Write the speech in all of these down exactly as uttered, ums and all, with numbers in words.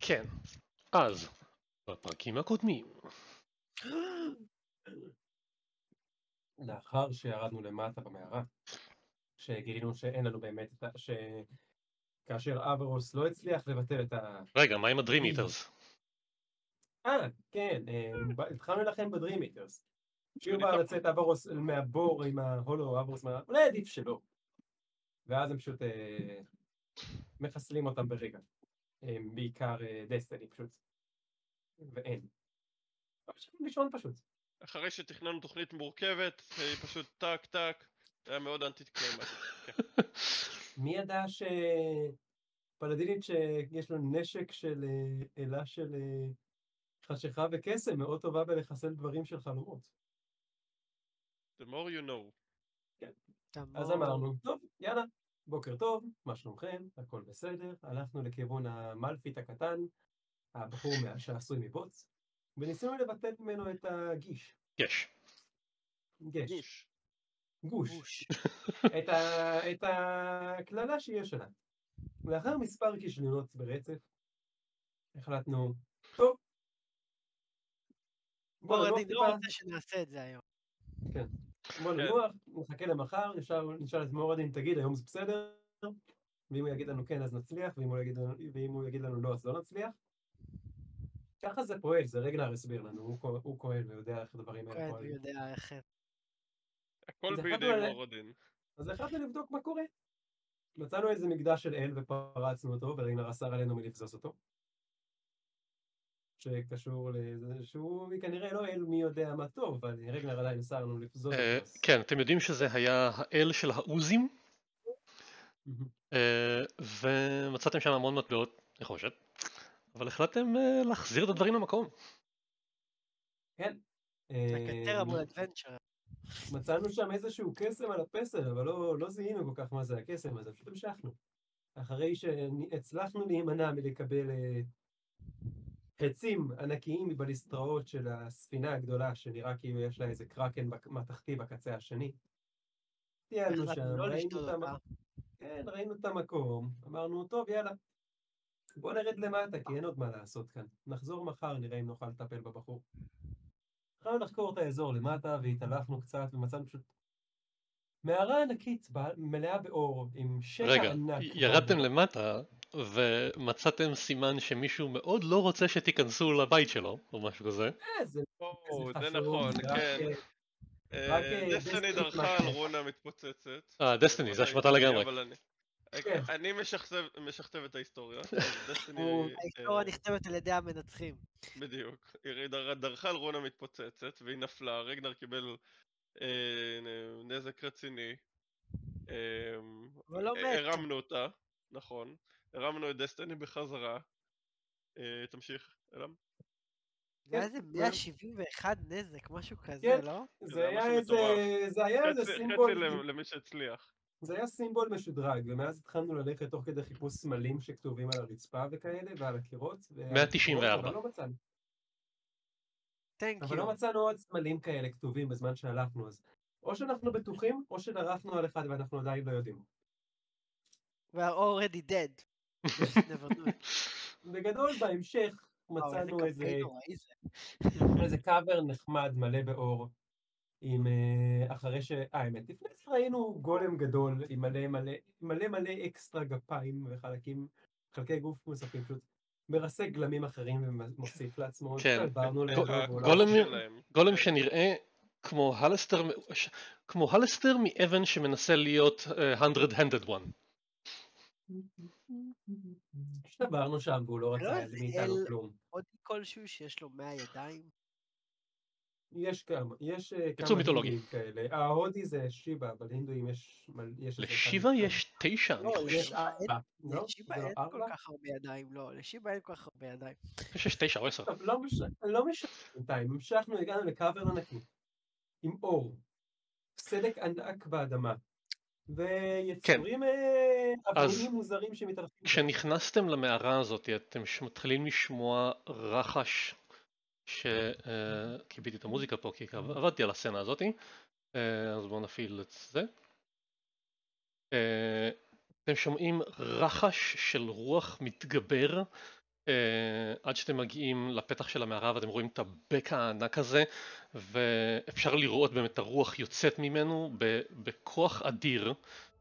כן, אז, בפרקים הקודמים. לאחר שירדנו למטה במערה, שגילינו שאין לנו באמת, שכאשר אברוס לא הצליח לבטל את ה... רגע, מה עם הדרים איטרס? אה, כן, התחלנו לכם בדרים איטרס. כשהוא בא לצאת אברוס מהבור עם ההולו, אברוס מה... אולי עדיף שלא. ואז הם פשוט מחסלים אותם ברגע. בעיקר דסטיני פשוט. ואין. עכשיו לישון פשוט. אחרי שתכננו תוכנית מורכבת, היא פשוט טק טק, זה היה מאוד אנטי קליימקס. מי ידע שפלדינית שיש לו נשק של אלה של חשיכה וקסם מאוד טובה בלחסל דברים של חלומות. The more you know. כן. אז אמרנו, טוב, יאללה, בוקר טוב, מה שלומכם, הכל בסדר, הלכנו לכיוון המלפית הקטן, הבחור שעשוי מבוץ, וניסינו לבטל ממנו את הגיש. גש. גש. גוש. גוש. את, ה... את הכללה שיש שלה. ולאחר מספר כישלונות ברצף, החלטנו, טוב. בוא רדי, לא רוצה שנעשה את זה היום. כן. בוא ננוח, נחכה למחר, נשאל את מורדין, תגיד, היום זה בסדר? ואם הוא יגיד לנו כן, אז נצליח, ואם הוא יגיד לנו, ואם הוא יגיד לנו לא, אז לא נצליח. ככה זה פועל, זה רגנר הסביר לנו, הוא, הוא כהן ויודע איך הדברים האלה פועלים. הוא יודע איך... הכל בידי מורדין. אז החלטנו לבדוק מה קורה. מצאנו איזה מקדש של אל ופרצנו אותו, ורגנר אסר עלינו מלבזוז אותו. שקשור לזה שהוא כנראה לא אל מי יודע מה טוב, אבל רגנר עדיין אסר לנו לבזוז אותו. כן, אתם יודעים שזה היה האל של האוזים, ומצאתם שם המון מטבעות נחושת, אבל החלטתם להחזיר את הדברים למקום. כן. הקטר מול אדוונצ'ר. מצאנו שם איזשהו קסם על הפסל, אבל לא, לא זיהינו כל כך מה זה הקסם הזה, פשוט המשכנו. אחרי שהצלחנו להימנע מלקבל עצים ענקיים מבליסטראות של הספינה הגדולה, שנראה כאילו יש לה איזה קרקן מתחתי בקצה השני. טיילנו שם, ראינו את המקום. כן, ראינו את המקום, אמרנו, טוב, יאללה. בוא נרד למטה, כי אין עוד מה לעשות כאן. נחזור מחר, נראה אם נוכל לטפל בבחור. התחלנו לחקור את האזור למטה, והתהלכנו קצת, ומצאנו פשוט מערה ענקית, מלאה באור, עם שקע ענק. רגע, ירדתם למטה, ומצאתם סימן שמישהו מאוד לא רוצה שתיכנסו לבית שלו, או משהו כזה. אה, זה נכון, כן. דסטיני דרכה על רונה מתפוצצת. אה, דסטיני, זה השמטה לגמרי. אני משכתב את ההיסטוריה. ההיסטוריה נכתבת על ידי המנצחים. בדיוק. היא דרכה על רונה מתפוצצת, והיא נפלה, רגנר קיבל נזק רציני. הרמנו אותה, נכון. הרמנו את דסטיני בחזרה. תמשיך, אלם. זה היה איזה מאה שבעים ואחד נזק, משהו כזה, לא? זה היה איזה, זה היה איזה סימבול. חצי למי שהצליח. זה היה סימבול משודרג, ומאז התחלנו ללכת תוך כדי חיפוש סמלים שכתובים על הרצפה וכאלה, ועל הקירות. מאה תשעים וארבע. אבל לא מצאנו. אבל לא מצאנו עוד סמלים כאלה כתובים בזמן שהלכנו, אז או שאנחנו בטוחים, או שדרכנו על אחד ואנחנו עדיין לא יודעים. We are already dead. בגדול, בהמשך מצאנו איזה קאבר נחמד מלא באור, עם אחרי ש... אה, האמת, לפני זה ראינו גולם גדול עם מלא מלא, מלא מלא אקסטרה גפיים וחלקים, חלקי גוף מוספים, פשוט מרסק גלמים אחרים ומוסיף לעצמו. כן, גולם שנראה כמו הלסטר, כמו הלסטר מאבן שמנסה להיות hundred-handed one. השתברנו שם והוא לא רצה מאיתנו כלום. עוד כלשהו שיש לו מאה ידיים? יש כמה, יש כמה הינדואים כאלה. ההודי זה שיבה, אבל הינדואים יש... לשיבה יש תשע. לא, לשיבה אין כל כך הרבה ידיים, לא, לשיבה אין כל כך הרבה ידיים. יש תשע או עשר. לא משנה בינתיים, המשכנו, הגענו לקאבר ענקי, עם אור, סדק ענק באדמה, ויצורים אבניים מוזרים שמתרחבים. כשנכנסתם למערה הזאת, אתם מתחילים לשמוע רחש, שקיביתי את המוזיקה פה כי עבדתי על הסצנה הזאת, אז בואו נפעיל את זה. אתם שומעים רחש של רוח מתגבר עד שאתם מגיעים לפתח של המערה ואתם רואים את הבק הענק הזה, ואפשר לראות באמת את הרוח יוצאת ממנו בכוח אדיר.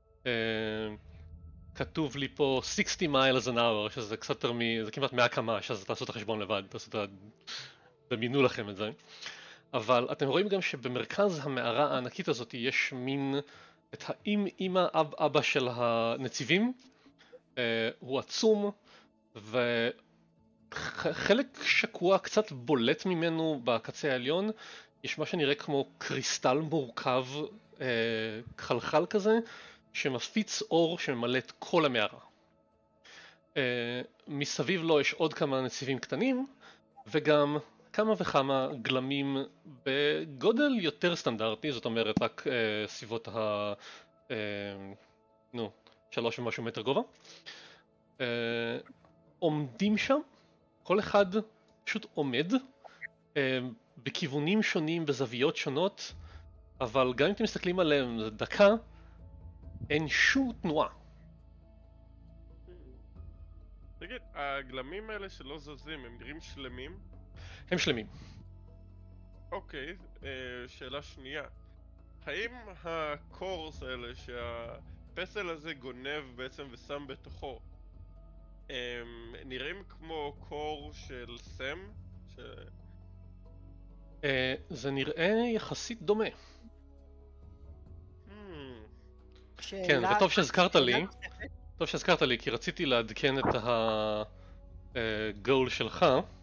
כתוב לי פה שישים miles an hour, שזה קצת יותר מ... זה כמעט מאה קמ"ש, אז תעשו את החשבון לבד, תעשו את ה... דמיינו לכם את זה. אבל אתם רואים גם שבמרכז המערה הענקית הזאת יש מין את האם אמא אב אבא של הנציבים. הוא עצום, וחלק שקוע קצת בולט ממנו בקצה העליון. יש מה שנראה כמו קריסטל מורכב, חלחל כזה, שמפיץ אור שממלא את כל המערה. מסביב לו יש עוד כמה נציבים קטנים, וגם כמה וכמה גלמים בגודל יותר סטנדרטי, זאת אומרת רק סביבות ה... נו, שלוש ומשהו מטר גובה. עומדים שם, כל אחד פשוט עומד, בכיוונים שונים, בזוויות שונות, אבל גם אם אתם מסתכלים עליהם דקה, אין שום תנועה. תגיד, הגלמים האלה שלא זזים, הם נראים שלמים? הם שלמים. אוקיי, שאלה שנייה. האם הקורס האלה שהפסל הזה גונב בעצם ושם בתוכו, הם נראים כמו קור של סם? ש... זה נראה יחסית דומה. כן, וטוב שהזכרת לי, טוב שהזכרת לי, כי רציתי לעדכן את הגול שלך.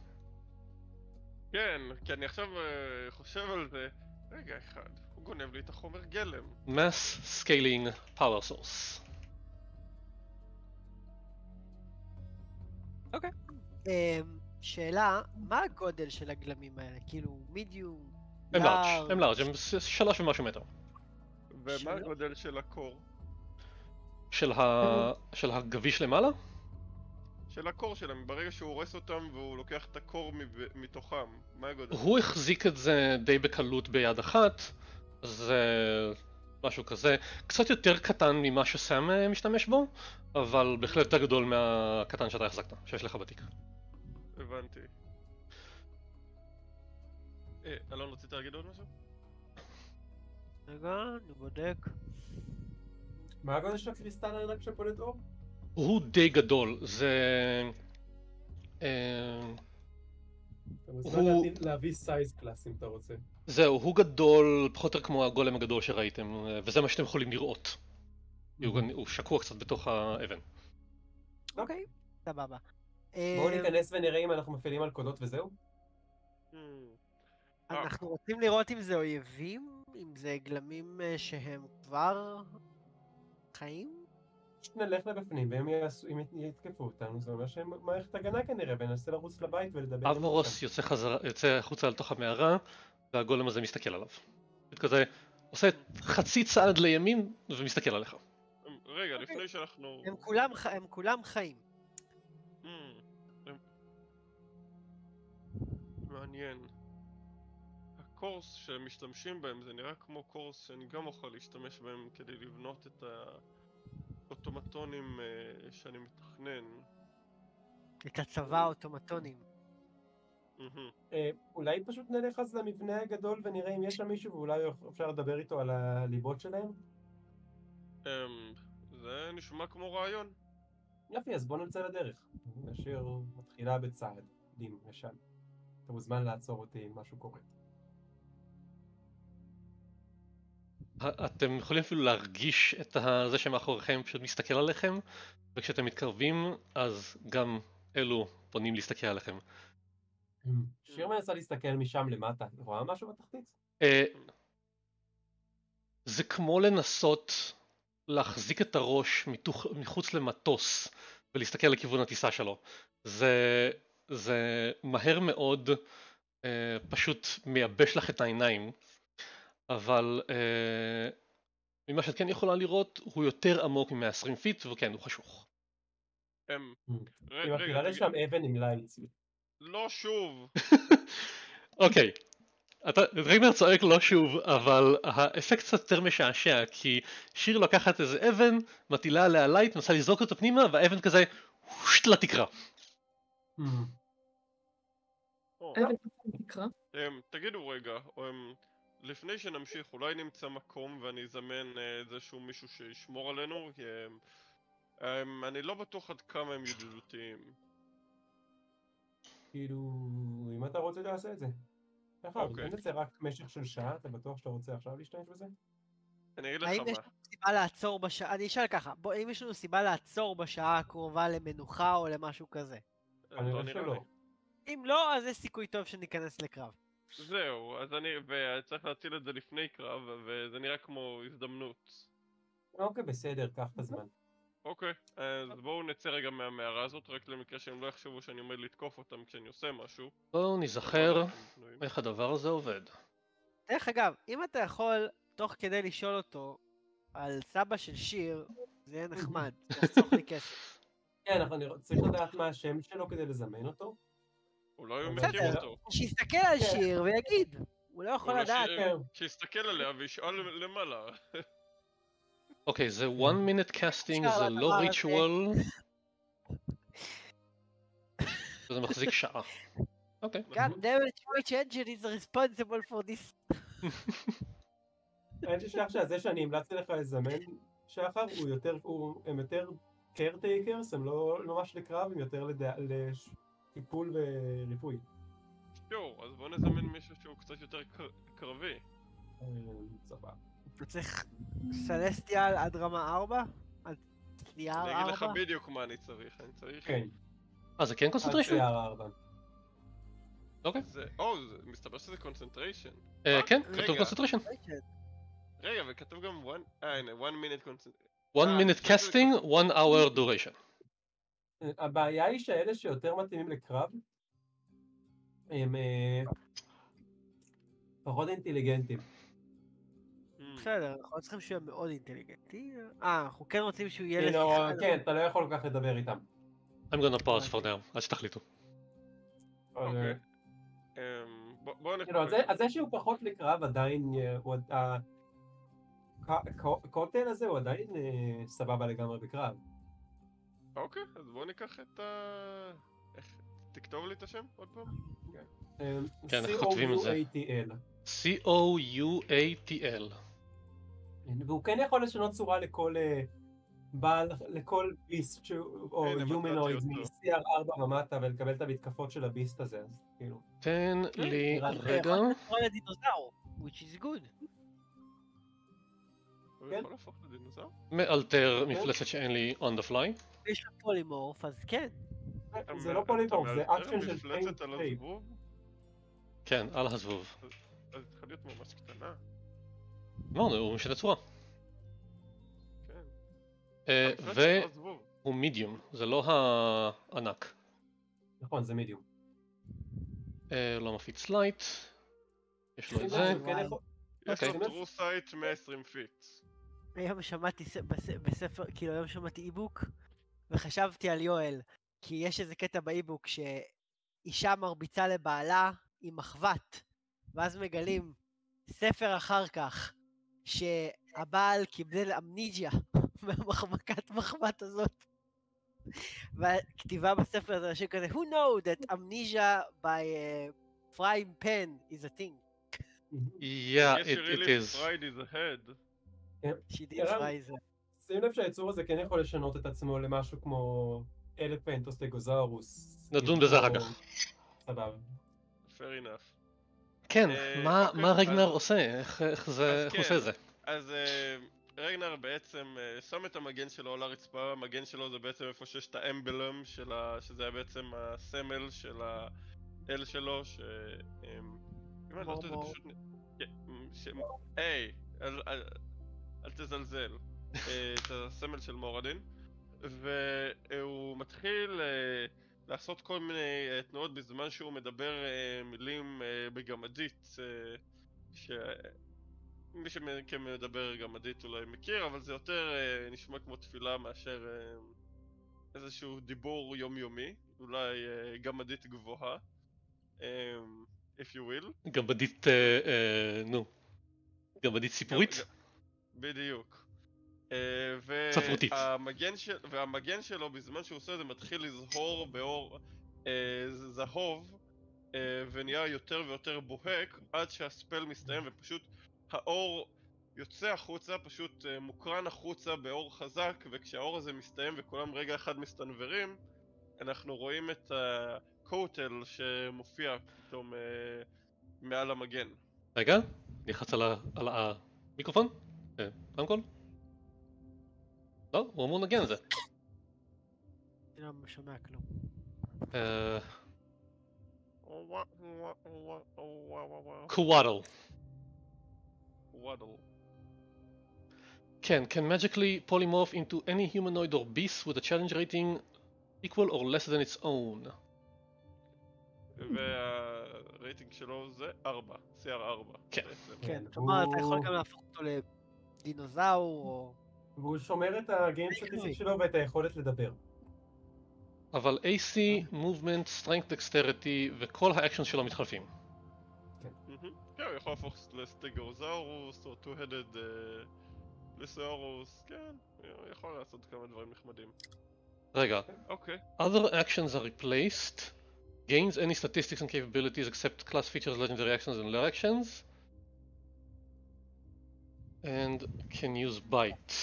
כן, כי אני עכשיו חושב על זה. רגע אחד, הוא גונב לי את החומר גלם. Mass Scaling Power Source. אוקיי. שאלה, מה הגודל של הגלמים האלה? כאילו, מידיום? הם לארג', הם לארג', הם שלוש ומשהו מטר. ומה הגודל של הקור? של הגביש למעלה? של הקור שלהם, ברגע שהוא הורס אותם והוא לוקח את הקור מתוכם, מה הגודל? הוא החזיק את זה די בקלות ביד אחת, זה משהו כזה, קצת יותר קטן ממה שסם משתמש בו, אבל בהחלט יותר גדול מהקטן שאתה החזקת, שיש לך בתיק. הבנתי. אה, אלון, רצית להגיד עוד משהו? רגע, אני בודק. מה הגודל של הקריסטל הענק שפולט אור? הוא די גדול, זה... אתה מוזמן להביא סייז קלאס אם אתה רוצה. זהו, הוא גדול, פחות או יותר כמו הגולם הגדול שראיתם, וזה מה שאתם יכולים לראות. הוא שקוע קצת בתוך האבן. אוקיי, סבבה. בואו ניכנס ונראה אם אנחנו מפעילים על קודות וזהו. אנחנו רוצים לראות אם זה אויבים, אם זה גלמים שהם כבר חיים? נלך לבפנים והם יתקפו אותנו, זה אומר שהם מערכת הגנה כנראה, וננסה לרוץ לבית ולדבר. אבמורוס יוצא החוצה לתוך המערה, והגולם הזה מסתכל עליו. כזה, עושה חצי צעד לימין ומסתכל עליך. רגע, לפני שאנחנו... הם כולם חיים. מעניין. הקורס שמשתמשים בהם זה נראה כמו קורס שאני גם אוכל להשתמש בהם כדי לבנות את האוטומטונים שאני מתכנן. את הצבא האוטומטונים. אולי פשוט נלך אז למבנה הגדול ונראה אם יש שם מישהו ואולי אפשר לדבר איתו על הליבות שלהם? זה נשמע כמו רעיון. יפי, אז בוא נמצא לדרך. השיר מתחילה בצעד, דים, ישן. אתה מוזמן לעצור אותי אם משהו קורה. אתם יכולים אפילו להרגיש את זה שמאחוריכם פשוט מסתכל עליכם, וכשאתם מתקרבים אז גם אלו פונים להסתכל עליכם. שיר מנסה להסתכל משם למטה, רואה משהו בתחתית? זה כמו לנסות להחזיק את הראש מחוץ למטוס ולהסתכל לכיוון הטיסה שלו. זה, זה מהר מאוד פשוט מייבש לך את העיניים, אבל ממה שאת כן יכולה לראות הוא יותר עמוק מ-מאה ועשרים פיט, וכן, הוא חשוך. היא מפילה לשם אבן עם לייץ. לא שוב. אוקיי, ריינר צועק לא שוב, אבל האפקט קצת יותר משעשע, כי שיר לוקחת איזה אבן, מטילה עליה לייט, מנסה לזרוק אותה פנימה, והאבן כזה שט לתקרה. תקרא. תגידו רגע, לפני שנמשיך, אולי נמצא מקום ואני אזמן איזשהו מישהו שישמור עלינו, כי אני לא בטוח עד כמה הם ידידותיים. כאילו, אם אתה רוצה תעשה את זה. ככה, אבל אין את זה רק משך של שעה, אתה בטוח שאתה רוצה עכשיו להשתמש בזה? אני אגיד לך האם מה. יש לנו סיבה לעצור בשעה, אני אשאל ככה, בוא, האם יש לנו סיבה לעצור בשעה הקרובה למנוחה או למשהו כזה? לא נראה לי. אם לא, אז יש סיכוי טוב שניכנס לקרב. זהו, אז אני, וצריך להציל את זה לפני קרב, וזה נראה כמו הזדמנות. אוקיי, בסדר, קח את הזמן. אוקיי, אז בואו נצא רגע מהמערה הזאת, רק למקרה שהם לא יחשבו שאני עומד לתקוף אותם כשאני עושה משהו. בואו נזכר איך הדבר הזה עובד. דרך אגב, אם אתה יכול תוך כדי לשאול אותו על סבא של שיר, זה יהיה נחמד, זה יחסוך לי כסף. כן, אני צריך לדעת מה השם שלו כדי לזמן אותו. אולי הוא מכיר אותו. שיסתכל על שיר ויגיד, הוא לא יכול לדעת. שיסתכל עליה וישאל למעלה. אוקיי, זה one minute casting, זה לא ריטואל. זה מחזיק שעה. אוקיי. God damn it, which engine is responsible for this? אין ששלח שזה שאני המלצתי לך לזמן שחר, הם יותר caretaker, הם לא ממש לקרב, הם יותר לטיפול וריפוי. שור, אז בוא נזמן מישהו שהוא קצת יותר קרבי. סבבה. אתה צריך סלסטיאל עד רמה ארבע? עד סייר ארבע? אני אגיד לך בדיוק מה אני צריך, אני צריך... כן. אה, זה כן קונסנטריישן? עד סייר ארבע. אוקיי. או, מסתבר שזה קונסנטריישן. כן, כתוב קונסנטריישן. רגע, וכתוב גם one... אה, הנה, one minute concentration. one minute casting, one hour duration. הבעיה היא שאלה שיותר מתאימים לקרב, הם פחות אינטליגנטים. בסדר, אנחנו צריכים שהוא יהיה מאוד אינטליגנטי. אה, אנחנו כן רוצים שהוא יהיה לשיחה. כן, אתה לא יכול כל כך לדבר איתם. I'm gonna pause for now, עד שתחליטו. אוקיי. בואו נקרא. אז זה שהוא פחות לקרב עדיין, הקוטל הזה הוא עדיין סבבה לגמרי בקרב. אוקיי, אז בואו ניקח את ה... תכתוב לי את השם עוד פעם? כן, איך כותבים את זה? C O U A T L. והוא כן יכול לשנות צורה לכל בעל, לכל ביסט או יומנויד מ-סי אר ארבע ומטה ולקבל את המתקפות של הביסט הזה, אז כאילו. תן לי רגע. הוא יכול לדינוזאור, which is good. הוא יכול להפוך לדינוזאור? מאלתר מפלצת שאין לי on the fly. יש לו פולימורף, אז כן. זה לא פולימורף, זה אקשן של מפלצת על הזבוב? כן, על הזבוב. אז צריכה להיות ממש קטנה. אמרנו, הוא משנה צורה. כן. והוא מידיום, זה לא הענק. נכון, זה מידיום. לא מפיץ לייט. יש לו את זה. יש לו טרו סייט מאה ועשרים פיט. היום שמעתי בספר, כאילו היום שמעתי איבוק, וחשבתי על יואל, כי יש איזה קטע באיבוק שאישה מרביצה לבעלה עם מחבת, ואז מגלים ספר אחר כך, שהבעל קיבל אמניג'יה מהמחמקת מחבת הזאת. והכתיבה בספר הזה ראשי כזה, Who know that amnesia by a frying pan is a thing? Yeah, it, it is. fried is ahead. She did fry זה. שים לב שהיצור הזה כן יכול לשנות את עצמו למשהו כמו אלפנט או סטגוזאורוס. נדון בזה אחר כך. סבבה. Fair enough. כן, מה רגנר עושה? איך זה עושה זה? אז רגנר בעצם שם את המגן שלו על הרצפה, המגן שלו זה בעצם איפה שיש את האמבלם, שזה היה בעצם הסמל של האל שלו, ש... אם אני לא יודע, זה פשוט... היי, אל תזלזל, את הסמל של מורדין, והוא מתחיל לעשות כל מיני תנועות בזמן שהוא מדבר מילים בגמדית, מי שמדבר גמדית אולי מכיר, אבל זה יותר נשמע כמו תפילה מאשר איזשהו דיבור יומיומי, אולי גמדית גבוהה, if you will. גמדית, נו, גמדית סיפורית? בדיוק. ספרותית. והמגן שלו בזמן שהוא עושה זה מתחיל לזהור באור זהוב ונהיה יותר ויותר בוהק עד שהספל מסתיים ופשוט האור יוצא החוצה, פשוט מוקרן החוצה באור חזק, וכשהאור הזה מסתיים וכולם רגע אחד מסתנברים אנחנו רואים את הקוטל שמופיע פתאום מעל המגן. רגע, נלחץ על המיקרופון? רמקול? לא, הוא אמור לנגן את זה. אני לא שומע כלום. קוואדל. קוואדל. Can, can magically polymorph into any humanoid or beast with a challenge rating equal or less than its own. והרייטינג שלו זה ארבע, סי אר ארבע. כן. כן, כלומר אתה יכול גם להפוך אותו לדינוזאור או... והוא שומר את הגיים סטטיסטיק שלו ואת היכולת לדבר. אבל איי סי, Movement, Strength, Dexterity וכל האקשן שלו מתחלפים. כן, הוא יכול להפוך לסטגאוזאורוס או טו-הדד לסאורוס, כן, הוא יכול לעשות כמה דברים נחמדים. רגע, אוקיי. Other actions are replaced, gains any statistics and capabilities except class features, legendary actions and lair actions, and can use bite.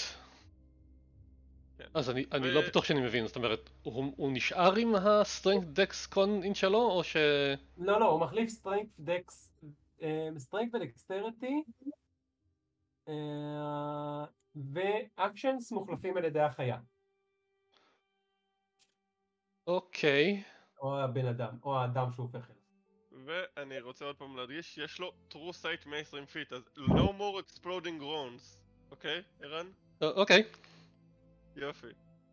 אז אני, אני לא בטוח שאני מבין, זאת אומרת, הוא, הוא נשאר עם ה-strength dex con שלו או ש... לא, לא, הוא מחליף strength dex, strength ו-dexterity, ו-actions מוחלפים על ידי החיה. אוקיי. או הבן אדם, או האדם שהוא הופך אליו. ואני רוצה עוד פעם להדגיש, יש לו true sight מאה ועשרים פיט, אז no more exploding groans, אוקיי, ערן? אוקיי. יופי.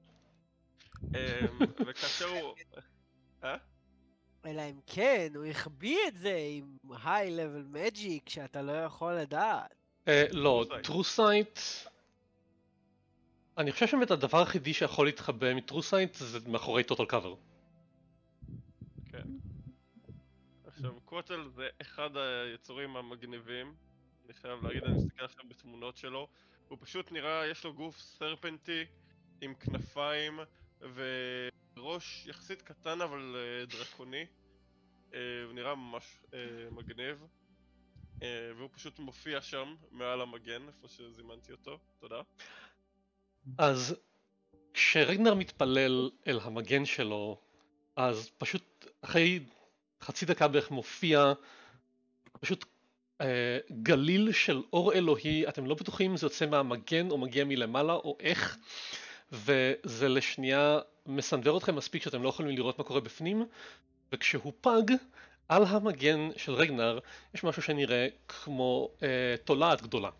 וכאשר הוא... אה? אלא אם כן, הוא יחביא את זה עם high level magic שאתה לא יכול לדעת. לא, true sight... אני חושב שבאמת הדבר היחידי שיכול להתחבא מ-true sight זה מאחורי total cover. כן. עכשיו, קוטל זה אחד היצורים המגניבים. אני חייב להגיד, אני מסתכל עכשיו בתמונות שלו. הוא פשוט נראה, יש לו גוף סרפנטי עם כנפיים וראש יחסית קטן אבל דרקוני. הוא נראה ממש מגניב. והוא פשוט מופיע שם מעל המגן, איפה שזימנתי אותו. תודה. אז כשרגנר מתפלל אל המגן שלו, אז פשוט אחרי חצי דקה בערך מופיע פשוט אה, גליל של אור אלוהי, אתם לא בטוחים אם זה יוצא מהמגן או מגיע מלמעלה או איך, וזה לשנייה מסנדר אתכם מספיק שאתם לא יכולים לראות מה קורה בפנים, וכשהוא פג על המגן של רגנר יש משהו שנראה כמו אה, תולעת גדולה,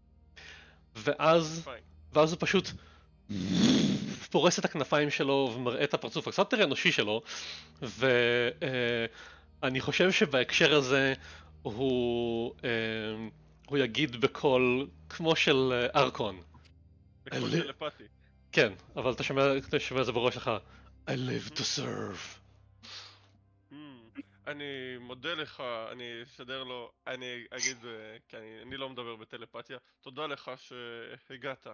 ואז, ואז הוא פשוט פורס את הכנפיים שלו ומראה את הפרצוף הקצת יותר אנושי שלו, ואני חושב שבהקשר הזה הוא, הוא יגיד בקול כמו של ארקון. בקול טלפתי. כן, אבל אתה שומע את זה בראש שלך. I live to serve. אני מודה לך, אני אשדר לו, אני אגיד, כי אני, אני לא מדבר בטלפתיה, תודה לך שהגעת.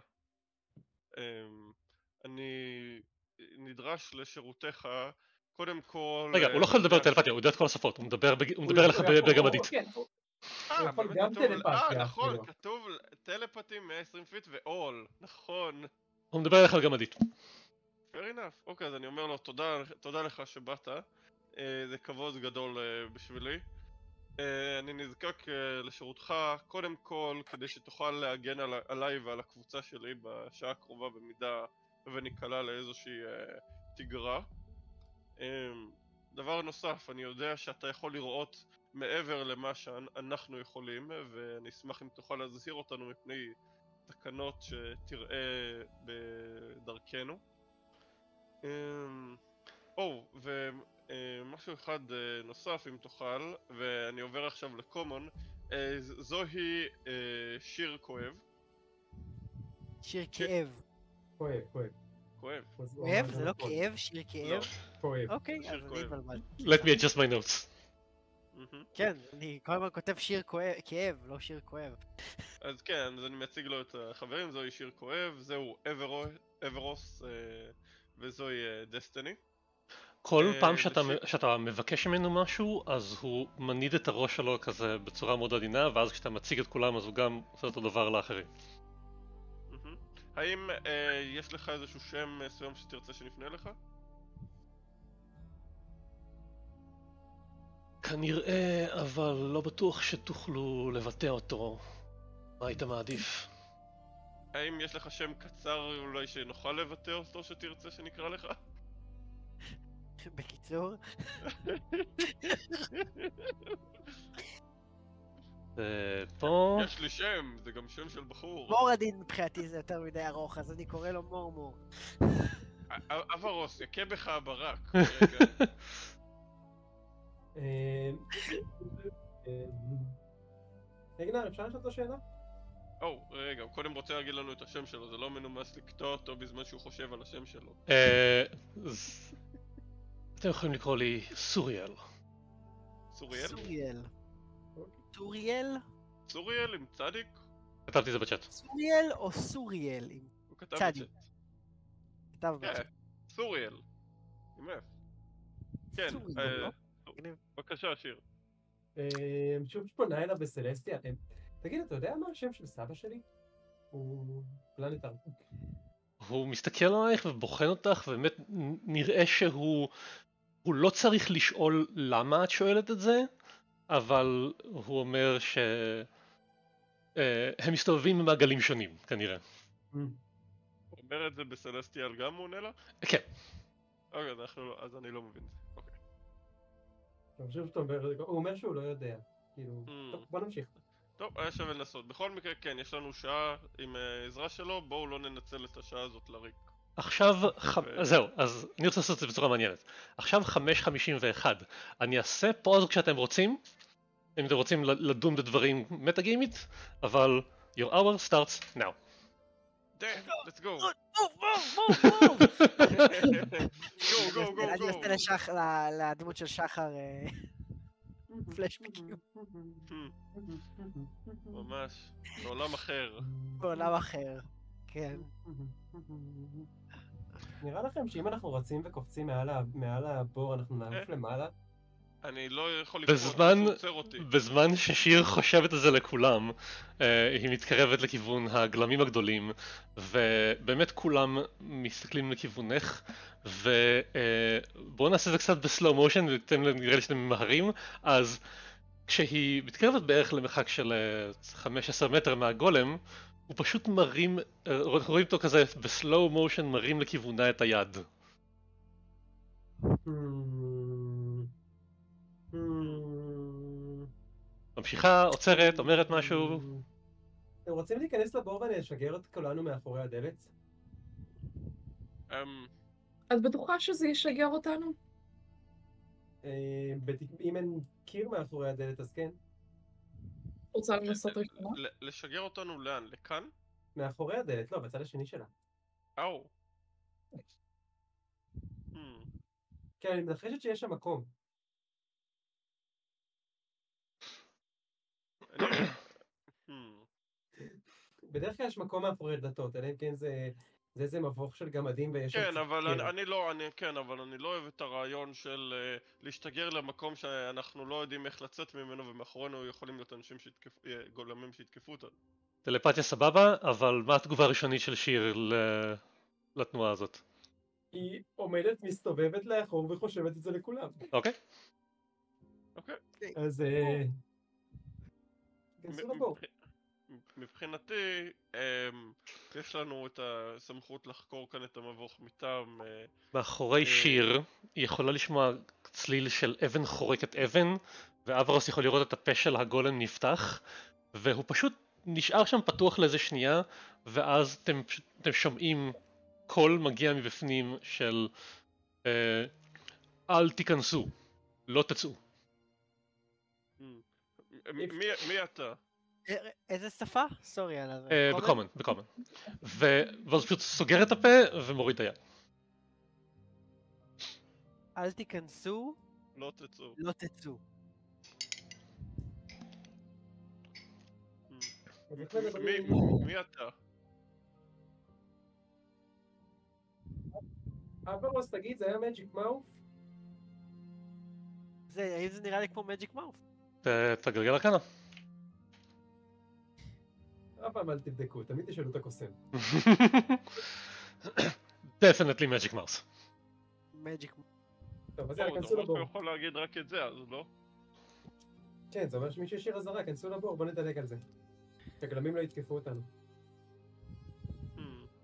אני נדרש לשירותיך, קודם כל... רגע, הוא לא יכול לדבר טלפתיה, הוא יודע את כל השפות, הוא מדבר אליך בגמדית. הוא יכול גם טלפתיה. אה, נכון, כתוב טלפתים מאה ועשרים פיט ואול, נכון. הוא מדבר אליך בגמדית. fair enough. אוקיי, אז אני אומר לו, תודה לך שבאת, זה כבוד גדול בשבילי. אני נזקק לשירותך קודם כל כדי שתוכל להגן עליי ועל הקבוצה שלי בשעה הקרובה במידה וניקלע לאיזושהי תגרה. דבר נוסף, אני יודע שאתה יכול לראות מעבר למה שאנחנו יכולים, ואני אשמח אם תוכל להזהיר אותנו מפני תקנות שתראה בדרכנו. או, ו... משהו אחד נוסף אם תוכל, ואני עובר עכשיו לקומון, זוהי שיר כואב. שיר כאב. כואב, כואב. כואב. כואב? זה לא כאב? שיר כאב? כואב. אוקיי, אז אני אתבלבל. Let me adjust my notes. כן, אני כל הזמן כותב שיר כאב, לא שיר כואב. אז כן, אז אני מציג לו את החברים, זוהי שיר כואב, זהו אברוס וזוהי דסטיני. כל אה, פעם שאתה, לשיר. שאתה מבקש ממנו משהו, אז הוא מניד את הראש שלו כזה בצורה מאוד עדינה, ואז כשאתה מציג את כולם אז הוא גם עושה אותו דבר לאחרים. מהמם. האם אה, יש לך איזשהו שם מסוים שתרצה שנפנה לך? כנראה, אבל לא בטוח שתוכלו לבטא אותו. מה היית מעדיף? האם יש לך שם קצר אולי שנוכל לבטא אותו שתרצה שנקרא לך? בקיצור, זה פה... יש לי שם, זה גם שם של בחור. מורדין מבחינתי זה יותר מדי ארוך, אז אני קורא לו מורמור. אברוס, יכה בך הברק. רגע. רגנר, אפשר לשאול אותו שאלה? או, רגע, הוא קודם רוצה להגיד לנו את השם שלו, זה לא מנומס לקטוע אותו בזמן שהוא חושב על השם שלו. אה... ז- אתם יכולים לקרוא לי סוריאל. סוריאל? סוריאל. סוריאל? סוריאל עם צדיק? כתבתי את זה בצ'אט. סוריאל או סוריאל? עם הוא כתב צדיק. בצ'אט. כתב כן, בצ'אט. סוריאל. עם F. כן, סוריאל, אה, לא? בבקשה, שיר. שוב פונה אליו בסלסטיה. תגיד, אתה יודע מה השם של סבא שלי? הוא פלנטר. הוא מסתכל עלייך ובוחן אותך, ובאמת נראה שהוא... הוא לא צריך לשאול למה את שואלת את זה, אבל הוא אומר ש... אה, הם מסתובבים במעגלים שונים, כנראה. הוא אומר את זה בסלסטיאל גם הוא עונה לה? כן. אוקיי, אז אנחנו לא- אז אני לא מבין. אוקיי. אני חושב שאתה אומר, הוא אומר שהוא לא יודע. כאילו, Mm. טוב, בוא נמשיך. טוב, היה שווה לנסות. בכל מקרה, כן, יש לנו שעה עם אה, עזרה שלו, בואו לא ננצל את השעה הזאת לריק. עכשיו, ח... ו- זהו, אז אני רוצה לעשות את זה בצורה מעניינת. עכשיו חמש חמישים ואחת. אני אעשה פוז כשאתם רוצים, אם אתם רוצים ל- לדון בדברים מטה-גיימית, אבל your hour starts now. Damn, let's go. מוב, מוב, מוב, מוב! go, go, go, אני עושה go. לשח- ל- לדמות של שחר אה, פלשפיקים. ממש, בעולם אחר. בעולם אחר. כן. נראה לכם שאם אנחנו רצים וקופצים מעל ה- מעל הבור, אנחנו נעוף למעלה? אני לא יכול לקפוץ, בזמן, מישהו עוצר אותי. בזמן ששיר חושבת את זה לכולם, אה, היא מתקרבת לכיוון הגלמים הגדולים, ובאמת כולם מסתכלים לכיוונך, ובואו נעשה את זה קצת בסלואו מושן, ותן נראה לי שאתם ממהרים. אז כשהיא מתקרבת בערך למרחק של אה, חמישה עשר מטר מהגולם, הוא פשוט מרים, אה, רואים אותו כזה בסלואו מושן מרים לכיוונה את היד. ממשיכה, עוצרת, אומרת משהו. אתם רוצים להיכנס לבור ואני אשגר את כולנו מאחורי הדלת? אמ, את בטוחה שזה ישגר אותנו? אה, בת- אם אין קיר מאחורי הדלת אז כן. רוצה לנסות ראשונה? ל- לשגר אותנו לאן? לכאן? מאחורי הדלת, לא, בצד השני שלה. אאו. Hmm. כן, אני מנחשת שיש שם מקום. אני- Hmm. בדרך כלל יש מקום מאחורי דלתות, אלא אם כן זה זה איזה מבוך של גמדים ויש שם כן, קצת אבל קיר. אני, אני לא, אני, כן, אבל אני לא אוהב את הרעיון של uh, להשתגר למקום שאנחנו לא יודעים איך לצאת ממנו ומאחורינו יכולים להיות אנשים שיתקפו, uh, גולמים שיתקפו אותנו. טלפתיה סבבה, אבל מה התגובה הראשונית של שיר ל- לתנועה הזאת? היא עומדת, מסתובבת לאחור וחושבת את זה לכולם. אוקיי? אוקיי. אז אה... כנסו מ- לבור. מבח- מבחינתי, um, יש לנו את הסמכות לחקור כאן את המבוך מטעם... Uh, מאחורי אה, שיר היא יכולה לשמוע צליל של אבן חורקת אבן, ואברוס יכול לראות את הפה של הגולם נפתח, והוא פשוט נשאר שם פתוח לאיזה שנייה, ואז אתם, אתם שומעים קול מגיע מבפנים של אה, אל תיכנסו, לא תצאו. hmm. מ- מי, מי אתה? אה, איזה שפה? סורי על הזה. אה, בקומן, בקומן. ו- ואז פשוט סוגר את הפה ומוריד את היד. אל תיכנסו, לא תצאו. לא תצאו. Hmm. אז איך מי, מדברים? מי- מי אתה? אברוס, תגיד, זה היה מג'יק מאוף? זה, האם זה נראה לי כמו מג'יק מאוף? תגלגל ארקנה. אף פעם אל תבדקו, תמיד תשאלו את הקוסם. definitely magic mouse. מג'יק מאוף. טוב, אז לא, יאללה, זה כנסו אומר לבור. שהוא יכול להגיד רק את זה, אז לא? כן, זה אומר שמישהו השאיר אזהרה, כנסו לבור, בוא נדלג על זה. שהגלמים לא יתקפו אותנו. Hmm.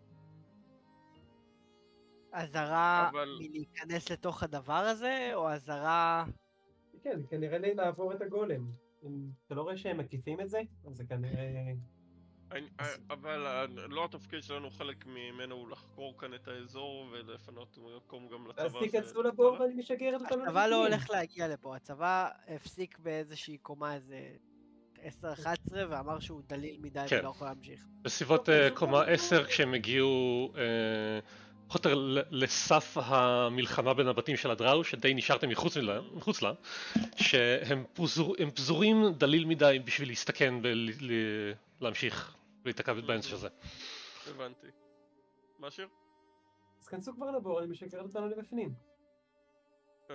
אזהרה אבל- מלהיכנס לתוך הדבר הזה, או אזהרה... כן, כנראה לי לעבור את הגולם. אם אתה לא רואה שהם מקיפים את זה, אז זה כנראה... אני- אבל ה- לא התפקיד שלנו, חלק ממנו הוא לחקור כאן את האזור ולפנות מקום גם לצבא. אז ש- תיכנסו לבור ואני משגרת אותנו הצבא לא לפנים. הולך להגיע לפה, הצבא הפסיק באיזושהי קומה איזה עשר אחת עשרה ואמר שהוא דליל מדי כן. ולא יכול להמשיך. בסביבות אוקיי, אה, אז קומה בואו- עשר כשהם הגיעו אה, פחות או יותר ל- לסף המלחמה בין הבתים של הדראו, שדי נשארתם מחוץ לה, מחוץ לה, שהם פוזור, הם פזורים דליל מדי בשביל להסתכן ולהמשיך ולהתעכב באמצע של זה. הבנתי. מה שיר? אז כנסו כבר לבור, אני משגרת אותנו לבפנים. אמ,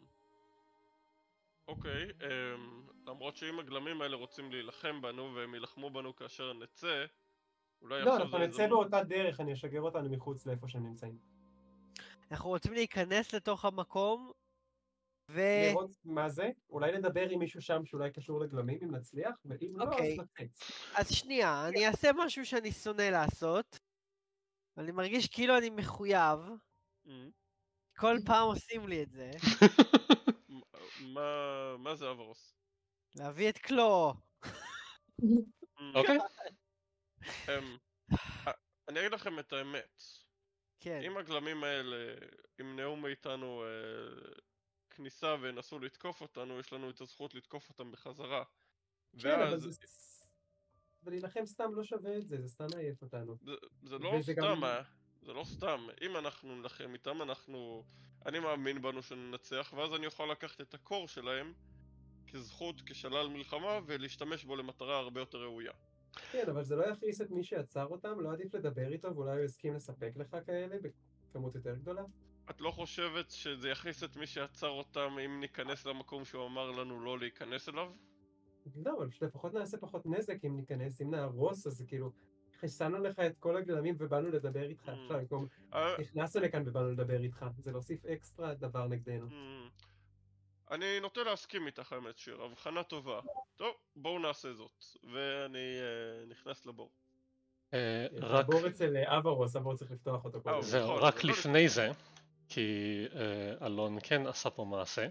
אוקיי, אמ, למרות שאם הגלמים האלה רוצים להילחם בנו והם יילחמו בנו כאשר נצא, אולי לא, עכשיו אנחנו זה נצא באותה דרך, אני אשגר אותנו מחוץ לאיפה שהם נמצאים. אנחנו רוצים להיכנס לתוך המקום, ו... לראות מה זה, אולי נדבר עם מישהו שם שאולי קשור לגלמים אם נצליח, ואם לא, אז אוקיי. נצץ. אז שנייה, אני אעשה משהו שאני שונא לעשות. אני מרגיש כאילו אני מחויב, אמ, כל פעם עושים לי את זה, מ- מה- מה זה אברוס? להביא את קלו. אמ, אוקיי? אמ, א- אני אגיד לכם את האמת. כן. אם הגלמים האלה ימנעו מאיתנו אה, כניסה וינסו לתקוף אותנו, יש לנו את הזכות לתקוף אותם בחזרה. כן, אבל ואז זה... ולהילחם סתם לא שווה את זה, זה סתם מעייף אותנו. זה, זה לא וזה סתם, גם- אה, זה לא סתם. אם אנחנו נלחם איתם, אנחנו... אני מאמין בנו שננצח, ואז אני יכול לקחת את הקור שלהם כזכות, כשלל מלחמה, ולהשתמש בו למטרה הרבה יותר ראויה. כן, אבל זה לא יכעיס את מי שיצר אותם, לא עדיף לדבר איתו ואולי הוא יסכים לספק לך כאלה בכמות יותר גדולה? את לא חושבת שזה יכניס את מי שיצר אותם אם ניכנס למקום שהוא אמר לנו לא להיכנס אליו? לא, אבל לפחות נעשה פחות נזק אם ניכנס, אם נהרוס, אז זה כאילו, חיסנו לך את כל הגלמים ובאנו לדבר איתך Mm. עכשיו, במקום, אה, נכנסנו לכאן ובאנו לדבר איתך, זה להוסיף אקסטרה דבר נגדנו. אמ, אני נוטה להסכים איתך האמת שיר, הבחנה טובה. טוב, בואו נעשה זאת. ואני אה, נכנס לבור. אה, רק, הבור אצל אה, אברוס, אברוס צריך לפתוח אותו קודם. אה, זהו, נכון, רק אבל לא לפני זה, כי אה, אלון כן עשה פה מעשה.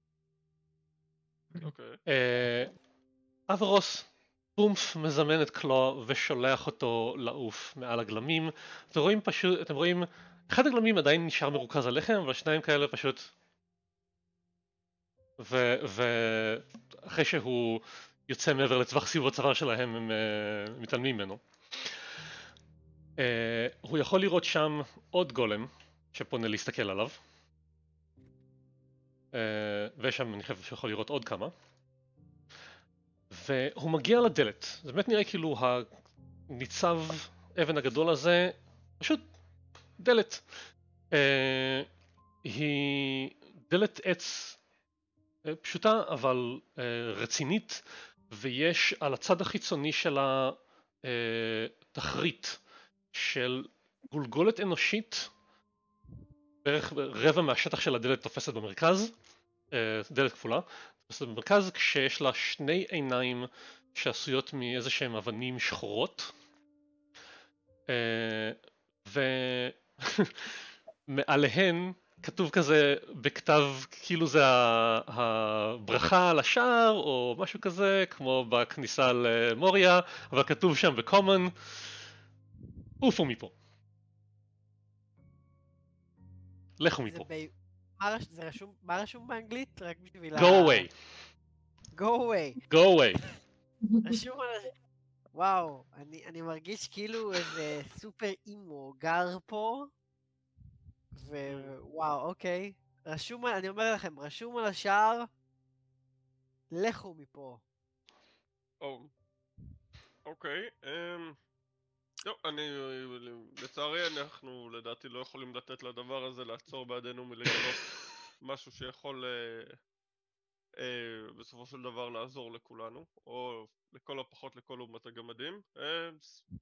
אוקיי. אה, אברוס בומף מזמן את קלו ושולח אותו לעוף מעל הגלמים. אתם רואים פשוט, אתם רואים, אחד הגלמים עדיין נשאר מרוכז עליכם, אבל שניים כאלה פשוט... ואחרי שהוא יוצא מעבר לטווח סיבוב הצוואר שלהם, הם uh, מתעלמים ממנו. Uh, הוא יכול לראות שם עוד גולם שפונה להסתכל עליו. Uh, ושם אני חושב שיכול לראות עוד כמה. והוא מגיע לדלת. זה באמת נראה כאילו הניצב אבן הגדול הזה, פשוט דלת. Uh, היא דלת עץ uh, פשוטה אבל uh, רצינית, ויש על הצד החיצוני שלה uh, תחרית של גולגולת אנושית, בערך רבע מהשטח של הדלת תופסת במרכז, uh, דלת כפולה, תופסת במרכז, כשיש לה שני עיניים שעשויות מאיזה שהם אבנים שחורות, uh, ומעליהן כתוב כזה בכתב כאילו זה הברכה על השער או משהו כזה, כמו בכניסה למוריה, אבל כתוב שם בקומן, עופו מפה, לכו זה מפה, ב... מה רש- זה רשום, מה רשום באנגלית? רק בשביל ה... go away, go away. go away. רשום על... וואו, אני, אני מרגיש כאילו איזה סופר אימו גר פה, ווואו, אוקיי. רשום, על- אני אומר לכם, רשום על השער, לכו מפה. או, אוקיי. אמ, לא, אני... לצערי אנחנו לדעתי לא יכולים לתת לדבר הזה לעצור בעדינו מלגלות משהו שיכול אה, אה, בסופו של דבר לעזור לכולנו, או לכל הפחות לכל אומת הגמדים. אה,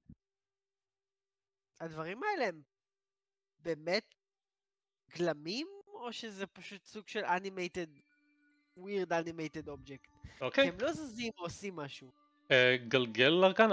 הדברים האלה הם באמת גלמים, או שזה פשוט סוג של אנימייטד, weird animated object? אוקיי. כי הם לא זזים או עושים משהו. אה, גלגל ארקנה.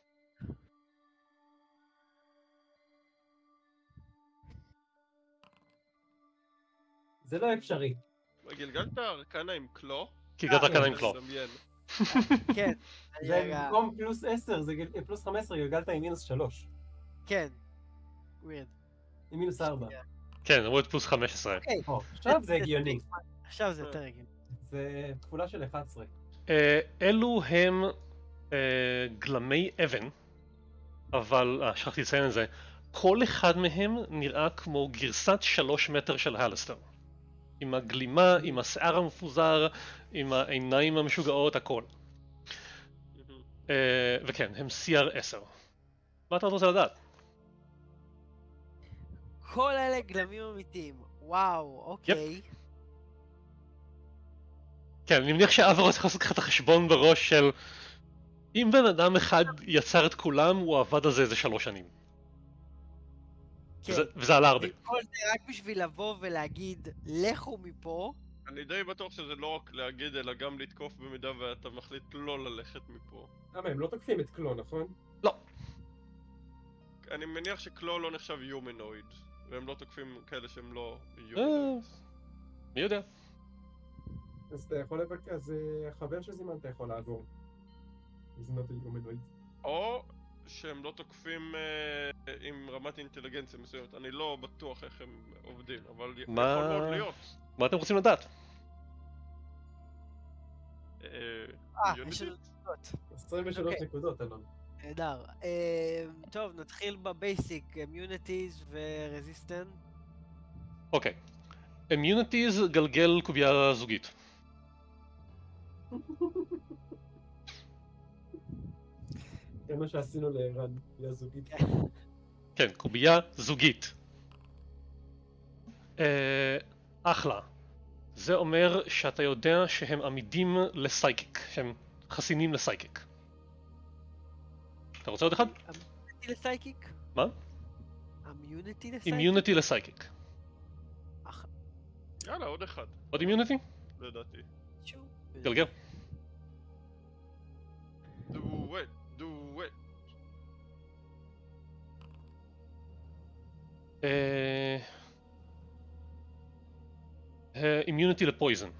זה לא אפשרי. גלגלת ארקנה עם קלו? כי גלגלת ארקנה עם אני קלו. מדמיין. כן. אני זה רגע... במקום פלוס עשר, זה גל- פלוס חמש עשרה, גלגלת עם מינוס שלוש. כן. weird. עם מינוס ארבע. כן, וורד פלוס חמש עשרה. אוקיי. או, עכשיו זה הגיוני. עכשיו זה יותר הגיוני. זה כפולה של אחת עשרה. אה, אלו הם אה, גלמי אבן, אבל, אה, שכחתי לציין את זה, כל אחד מהם נראה כמו גרסת שלוש מטר של הלסטר. עם הגלימה, עם השיער המפוזר, עם העיניים המשוגעות, הכל. אה, וכן, הם סי אר עשר. מה אתה רוצה לדעת? כל אלה גלמים אמיתיים. וואו, אוקיי. כן, אני מניח שאברו צריך לעשות לך את החשבון בראש של אם בן אדם אחד יצר את כולם, הוא עבד על זה איזה שלוש שנים. כן. וזה, וזה עלה הרבה. וכל זה רק בשביל לבוא ולהגיד, לכו מפה. אני די בטוח שזה לא רק להגיד, אלא גם לתקוף במידה ואתה מחליט לא ללכת מפה. למה, הם לא תוקפים את קלו, נכון? לא. אני מניח שקלו לא נחשב יומנויד, והם לא תוקפים כאלה שהם לא יומנויד. מי יודע? אז אתה יכול לבקש, אז אה, החבר שזימנת יכול לעבור. לזימנת יומנויד. או שהם לא תוקפים אה, עם רמת אינטליגנציה מסוימת. אני לא בטוח איך הם עובדים, אבל מה- יכול מאוד להיות. מה אתם רוצים לדעת? אה, אה, יוניטי? יש לנו נקודות. עשרים ושלוש אוקיי. נקודות, אלון. נהדר. אה, טוב, נתחיל בבייסיק, אימיוניטיז ורזיסטנט. אוקיי. אימיוניטיז גלגל קובייה זוגית. זה מה שעשינו לערן, היא הזוגית. כן, קובייה זוגית. אה, אחלה. זה אומר שאתה יודע שהם עמידים לסייקיק, שהם חסינים לסייקיק. אתה רוצה עוד אחד? אימיוניטי לסייקיק? מה? אימיוניטי לסייקיק? אימיוניטי לסייקיק. יאללה, עוד אחד. עוד אימיוניטי? לדעתי. שוב. גלגל. Do it, do it. אימיוניטי לפויזן.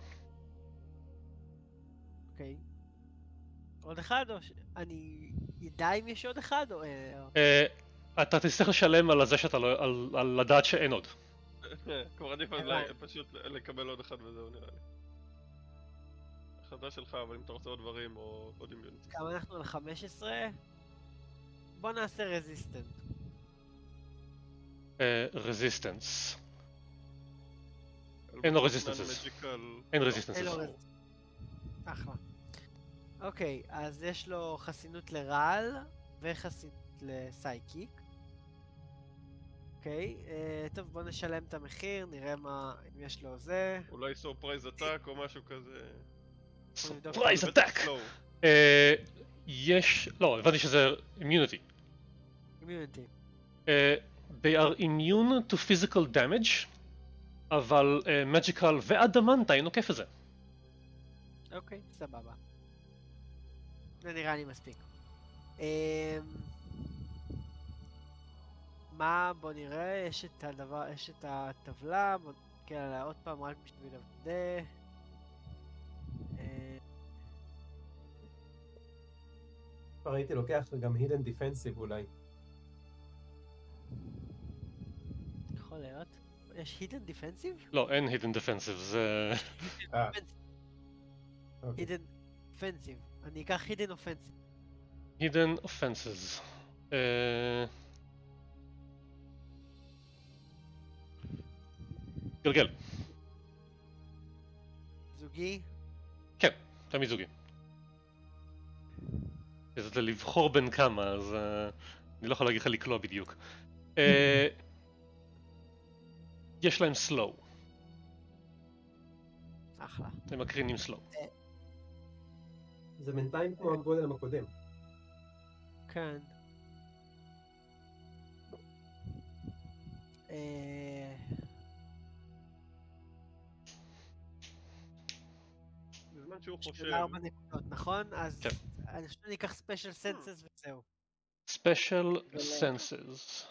אוקיי. עוד אחד או ש... אני... ידע אם יש עוד אחד או... אה, אה, אתה תצטרך לשלם על זה שאתה לא... על- על לדעת שאין עוד. כבר עדיף אז הבנתי. פשוט לקבל עוד אחד וזהו נראה לי. החלטה שלך, אבל אם אתה רוצה עוד דברים או עוד אימיוניטי. כמה אנחנו על חמש עשרה? בוא נעשה רזיסטנט. רזיסטנס. אין לו רזיסטנסס. אין רזיסטנסס. אין לו רזיסטנט. אחלה. אוקיי, אז יש לו חסינות לרעל וחסינות לסייקיק. אוקיי, אה, טוב בוא נשלם את המחיר, נראה מה, אם יש לו זה. אולי סורפרייז אטאק או משהו כזה. בוא נבדוק. Surprise בטח attack! slow. אה, יש... לא, הבנתי שזה immunity. אימיוניטי. אה, they are immune to physical damage, אבל אה, magical ואדמנטי נוקף את זה. אוקיי, סבבה. זה נראה לי מספיק. אמ, מה, בוא נראה, יש את הדבר, יש את הטבלה, בוא נסתכל עליה עוד פעם רק בשביל לוודא. אה, כבר הייתי לוקח גם hidden defensive אולי. יכול להיות. יש hidden defensive? לא, אין hidden defensive, זה... אה. אוקיי. hidden offensive. אני אקח hidden offensive. hidden offenses. אה, גלגל. זוגי? כן, תמיד זוגי. זה לבחור בין כמה, אז אה, אני לא יכול להגיד לך לקלוע בדיוק. אה, יש להם slow. אחלה. אחלה. הם מקרינים סלו. זה בינתיים כמו הגולם הקודם. כן. אה... בזמן שהוא חושב... שבע ארבע נקודות, נכון? אז כן. אני חושב שאני אקח ספיישל סנסס וזהו. ספיישל סנסס.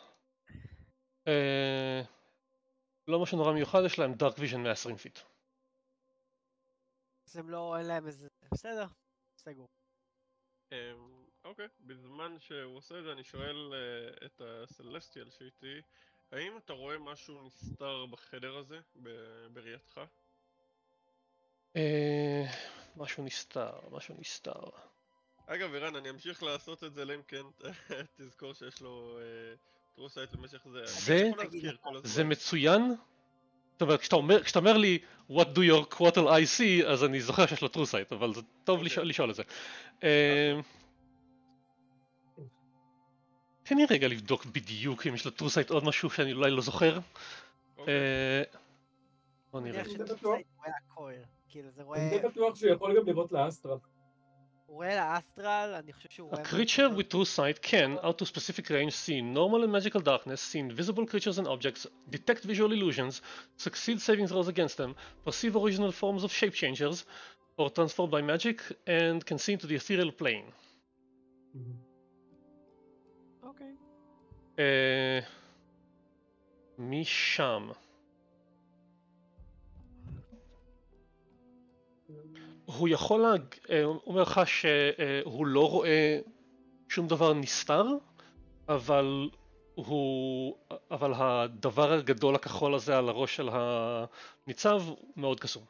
לא משהו נורא מיוחד, יש להם דארק ויז'ן מאה ועשרים פיט. אז הם לא, אין להם איזה... בסדר, סגור. אוקיי, בזמן שהוא עושה את זה אני שואל את הסלסטיאל שאיתי, האם אתה רואה משהו נסתר בחדר הזה, בראייתך? משהו נסתר, משהו נסתר. אגב, אירן, אני אמשיך לעשות את זה, אלא אם כן תזכור שיש לו טרוסייט במשך זה. זה, זה מצוין. זאת אומרת, כשאתה אומר, כשאתה אומר לי what do your quartal eye see, אז אני זוכר שיש לו טרוסייט, אבל זה טוב לשאול את זה. תן לי רגע לבדוק בדיוק אם יש לו טרוסייט עוד משהו שאני אולי לא זוכר. בוא נראה. אני רואה הכל. אני די בטוח שהוא יכול גם לראות לאסטרל. הוא רואה לאסטרל, אני חושב שהוא רואה... A creature with true sight can, out to specific range, see normal and magical darkness, see invisible creatures and objects, detect visual illusions, succeed saving throws against them, perceive original forms of shape changers, or transformed by magic, and can see into the ethereal plane. אוקיי. משם. הוא יכול להג... הוא אומר לך שהוא לא רואה שום דבר נסתר, אבל הוא... אבל הדבר הגדול הכחול הזה על הראש של הניצב מאוד קסום.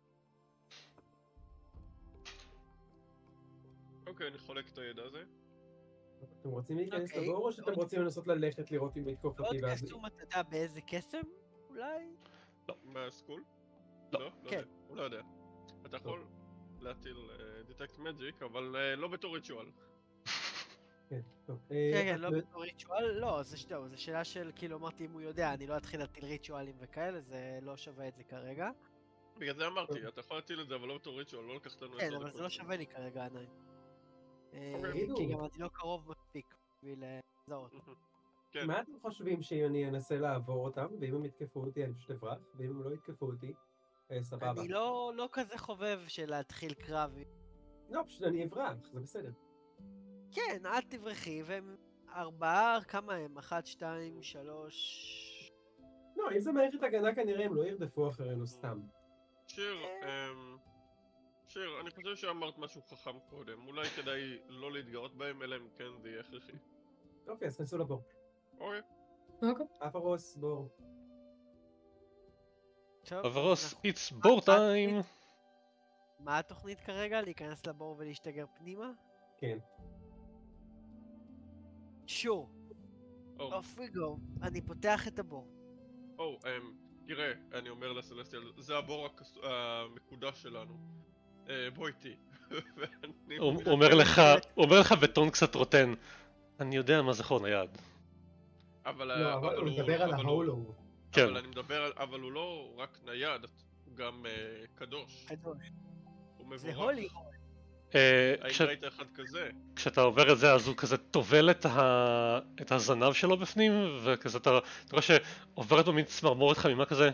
אוקיי, אני חולק את הידע הזה. אתם רוצים להיכנס לבור או שאתם רוצים לנסות ללכת לראות אם לתקוף אותי? עוד קסום אתה יודע באיזה קסם? אולי? לא. מהסקול? לא. לא? לא יודע. הוא לא יודע. אתה יכול להטיל דיטקט מג'יק, אבל לא בתור ריטואל. כן, כן, לא בתור ריטואל, לא, זה שאלה של כאילו אמרתי אם הוא יודע, אני לא אתחיל להטיל ריטואלים וכאלה, זה לא שווה את זה כרגע. בגלל זה אמרתי, אתה יכול להטיל את זה אבל לא בתור ריטואל, לא לקחת לנו עשר דקות. כן, אבל זה לא שווה לי כרגע עדיין. תגידו. כי גם אני לא קרוב מספיק בשביל לזהות. מה אתם חושבים שאני אנסה לעבור אותם, ואם הם יתקפו אותי אני פשוט אברח, ואם הם לא יתקפו אותי, סבבה. אני לא כזה חובב של להתחיל קרב. לא, פשוט אני אברח, זה בסדר. כן, אל תברחי, והם ארבעה, כמה הם? אחת, שתיים, שלוש... לא, אם זה מערכת הגנה כנראה הם לא ירדפו אחרינו סתם. שיר, שיר, אני חושב שאמרת משהו חכם קודם, אולי כדאי לא להתגאות בהם, אלא אם כן זה יהיה הכרחי. אוקיי, אז כנסו לבור. אוקיי. אוקיי. אפרוס, בור. אברוס, it's בור טיים! מה התוכנית כרגע? להיכנס לבור ולהשתגר פנימה? כן. שור. אוף we go. אני פותח את הבור. או, תראה, אני אומר לסלסטיאל, זה הבור המקודש שלנו. בוא איתי. הוא אומר לך בטון קצת רוטן, אני יודע מה זה חור נייד. לא, אבל הוא מדבר על ההולו. אבל אני מדבר על, אבל הוא לא רק נייד, הוא גם קדוש. קדוש. הוא מבורך. זה הולי. האם ראית אחד כזה? כשאתה עובר את זה אז הוא כזה טובל את הזנב שלו בפנים, וכזה אתה רואה שעוברת במין צמרמורת חמימה כזה,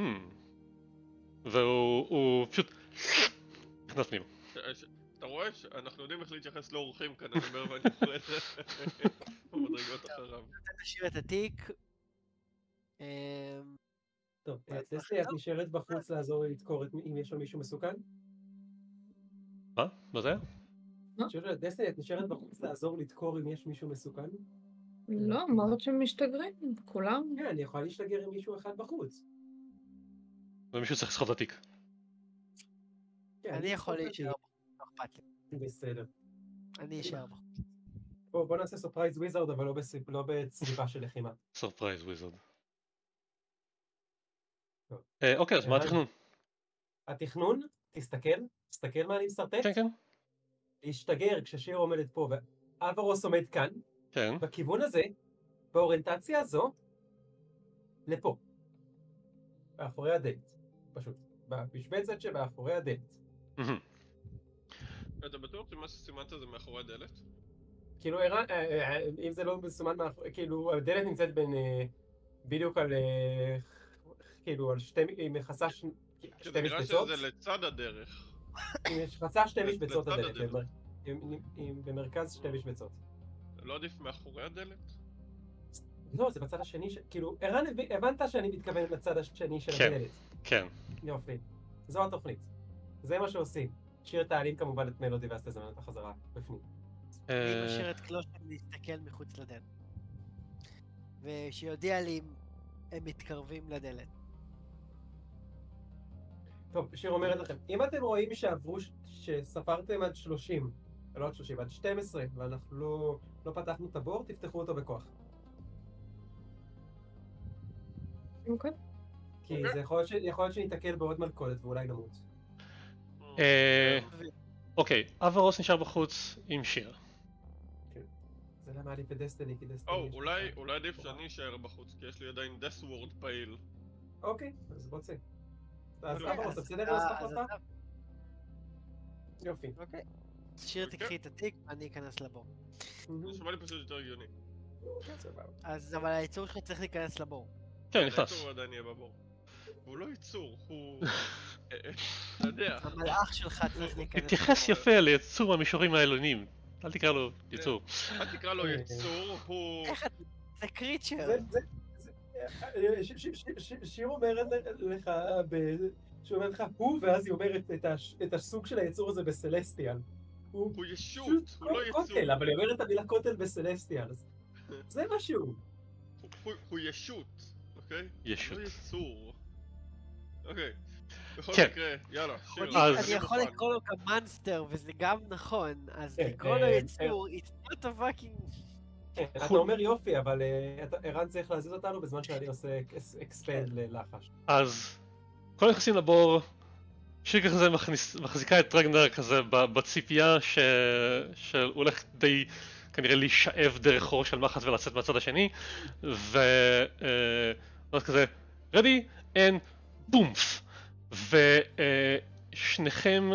והוא פשוט נכנס פנימה. אתה רואה שאנחנו יודעים איך להתייחס לאורחים כאן, אני אומר ואני יכול את זה במדרגות אחריו. נשאיר את התיק. טוב, דסלי, את נשארת בחוץ לעזור לי לדקור אם יש לו מישהו מסוכן? מה? מה זה היה? דסלי, את נשארת בחוץ לעזור לדקור אם יש מישהו מסוכן? לא, אמרת שהם משתגרים, כולם. כן, אני יכולה להשתגר עם מישהו אחד בחוץ. ומישהו צריך לסחוב את התיק. אני יכול להישאר בחוץ, לא אכפת לי. בסדר. אני אשאר בחוץ. בוא נעשה סופרייז וויזרד, אבל לא בסביבה של לחימה. סופרייז וויזרד. אוקיי, אז מה התכנון? התכנון, תסתכל, תסתכל מה אני מסרטט. כן, כן. להשתגר כששיר עומדת פה ואברוס עומד כאן, כן. בכיוון הזה, באוריינטציה הזו, לפה. מאחורי הדלת, פשוט. במשבצת שמאחורי הדלת. אתה בטוח שמה שסימנת זה מאחורי הדלת? כאילו, אם זה לא מסומן מאחורי, כאילו, הדלת נמצאת בין, בדיוק על, כאילו, על שתי, היא מכסה שתי משבצות. זה נראה שזה לצד הדרך. היא מכסה שתי משבצות הדלת, היא במרכז שתי משבצות. לא עדיף מאחורי הדלת? לא, זה בצד השני, כאילו, ערן, הבנת שאני מתכוון לצד השני של הדלת. כן. יופי. זו התוכנית. זה מה שעושים. שיר תעלים כמובן את מלודי ואז תזמן אותה חזרה בפנים. אני משאיר את קלושן להסתכל מחוץ לדלת. ושיודיע לי אם הם מתקרבים לדלת. טוב, שיר אומרת לכם, אם אתם רואים שעברו, שספרתם עד שלושים, לא עד שלושים, עד שתים עשרה, ואנחנו לא, לא פתחנו את הבור, תפתחו אותו בכוח. אוקיי. כי זה יכול להיות, ש... יכול להיות שניתקל בעוד מלכודת ואולי נמות. אוקיי, אברוס נשאר בחוץ עם שיר. זה למה היה לי בדסטיני, כי דסטיני... או, אולי עדיף שאני אשאר בחוץ, כי יש לי עדיין דס וורד פעיל. אוקיי, אז בוא צא. אז אברוס, בסדר לעשות אותה? יופי. אוקיי. שיר תקחי את התיק, אני אכנס לבור. זה שמע לי פשוט יותר הגיוני. אז אבל היצור שלך צריך להיכנס לבור. כן, נכנס. היצור עדיין יהיה בבור. הוא לא יצור, הוא... אתה יודע. המלאך שלך צריך להיכנס לבור. תתייחס יפה ליצור מהמישורים העליונים. אל תקרא לו יצור. אל תקרא לו יצור, הוא... איך אתה... זה קריצ'ר. שיר אומרת לך, שהיא אומרת לך הוא, ואז היא אומרת את הסוג של היצור הזה בסלסטיאל. הוא ישות, הוא לא יצור. קוטל, אבל היא אומרת את המילה קוטל בסלסטיאל. זה משהו. הוא ישות, אוקיי? ישות. הוא לא יצור. אוקיי. בכל כן. מקרה, יאללה, שיר. אני יכול לקרוא לו כמאנסטר, וזה גם נכון, אז לקרוא לו יצור, it's not a fucking... כן, אתה אומר יופי, אבל ערן צריך להזיז אותנו בזמן שאני עושה אקספנד ללחש. אז כל נכנסים לבור, שיר כזה מחזיקה את רגנר כזה בציפייה שהוא הולך די כנראה להישאב דרך חור של מחט ולצאת מהצד השני, ואז כזה ready and בומף, ושניכם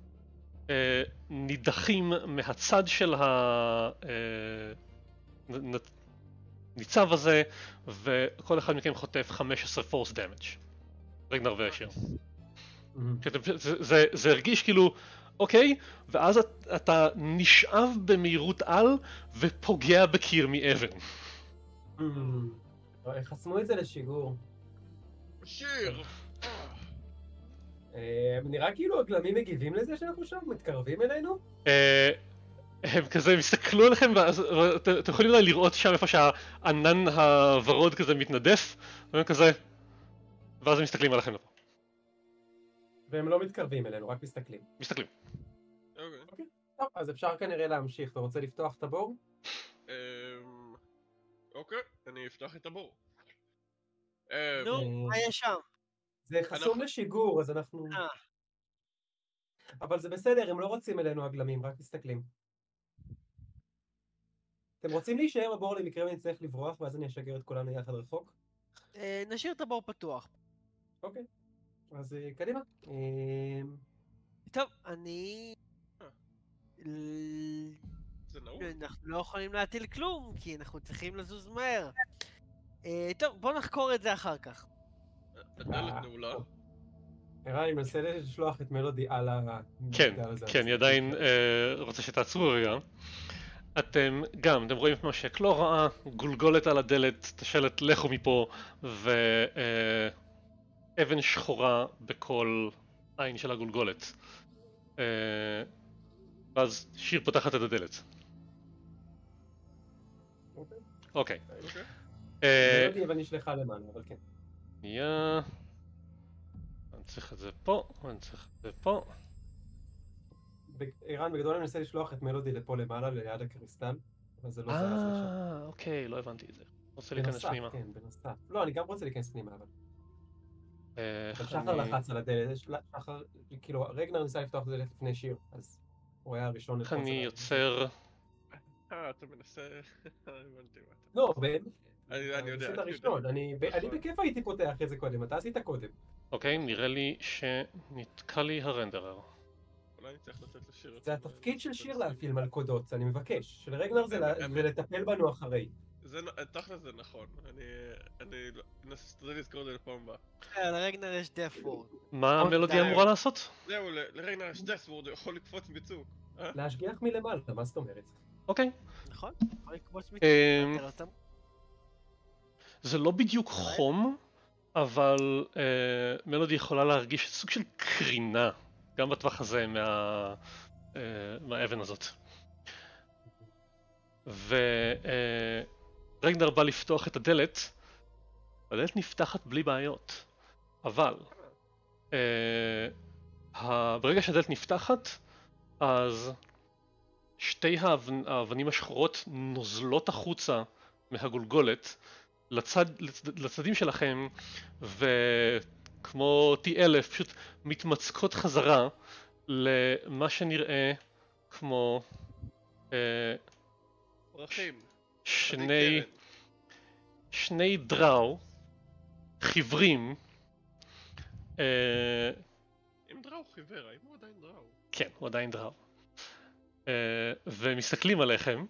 נידחים מהצד של הניצב הזה, וכל אחד מכם חוטף חמש עשרה פורס דמג'. רגנר ושיר. זה הרגיש כאילו, אוקיי, ואז אתה נשאב במהירות על ופוגע בקיר מאבן. חסמו את זה לשיגור. שיר! נראה כאילו הגלמים מגיבים לזה שאנחנו שם, מתקרבים אלינו? הם כזה מסתכלו עליכם, ואתם יכולים אולי לראות שם איפה שהענן הוורוד כזה מתנדף, והם כזה, ואז הם מסתכלים עליכם לפה. והם לא מתקרבים אלינו, רק מסתכלים. מסתכלים. אוקיי. טוב, אז אפשר כנראה להמשיך. אתה רוצה לפתוח את הבור? אוקיי, אני אפתח את הבור. נו, מה יש שם? זה חסום לשיגור, אז אנחנו... אבל זה בסדר, הם לא רוצים אלינו הגלמים, רק מסתכלים. אתם רוצים להישאר בבור למקרה ונצטרך לברוח, ואז אני אשגר את כולנו יחד רחוק? נשאיר את הבור פתוח. אוקיי, אז קדימה. טוב, אני... זה נעול. אנחנו לא יכולים להטיל כלום, כי אנחנו צריכים לזוז מהר. טוב, בוא נחקור את זה אחר כך. הדלת נעולה. ערן, אני מנסה לשלוח את מלודי על ה... כן, כן, אני עדיין רוצה שתעצרו רגע. אתם גם, אתם רואים את מה שקלו ראה, גולגולת על הדלת, תשלת לכו מפה, ואבן שחורה בכל עין של הגולגולת. ואז שיר פותחת את הדלת. אוקיי. מלודי אבל נשלחה למעלה, אבל כן. נהיה... אני צריך את זה פה, אני צריך את זה פה. ערן, בגדול אני מנסה לשלוח את מלודי לפה למעלה, ליד הקריסטל, אבל זה לא זז לשם. אה, אוקיי, לא הבנתי את זה. רוצה להיכנס פנימה. בנוסף, כן, בנוסף. לא, אני גם רוצה להיכנס פנימה, אבל... אבל שחר לחץ על הדלת, שחר, כאילו, רגנר ניסה לפתוח את הדלת לפני שיר, אז הוא היה הראשון איך אני יוצר... אה, אתה מנסה... הבנתי מה אתה... לא, באמת, אני אני יודע. עשית ראשון, אני בכיף הייתי פותח את זה קודם, אתה עשית קודם. אוקיי, נראה לי שנתקע לי הרנדרר. אולי אני צריך לתת לשיר... זה התפקיד של שיר להפעיל מלכודות, אני מבקש. של רגנר זה לטפל בנו אחרי. תכל'ס זה נכון, אני אנסה לזכור את זה לפעם הבאה. לרגנר יש דף-וורד. מה המלודיה אמורה לעשות? זהו, לרגנר יש דף-וורד, הוא יכול לקפוץ בצוק. להשגיח מלמעלה, מה זאת אומרת? אוקיי. נכון? יכול לקפוץ מצוק. זה לא בדיוק חום, אבל מלודי יכולה להרגיש סוג של קרינה, גם בטווח הזה מהאבן הזאת. ורגנר בא לפתוח את הדלת, הדלת נפתחת בלי בעיות, אבל ברגע שהדלת נפתחת, אז שתי האבנים השחורות נוזלות החוצה מהגולגולת לצד, לצדדים שלכם, וכמו טי אלף פשוט מתמצקות חזרה למה שנראה כמו פרחים. שני שני דראו חיוורים. אם דראו חיוור, האם הוא עדיין דראו? כן, הוא עדיין דראו. ומסתכלים עליכם.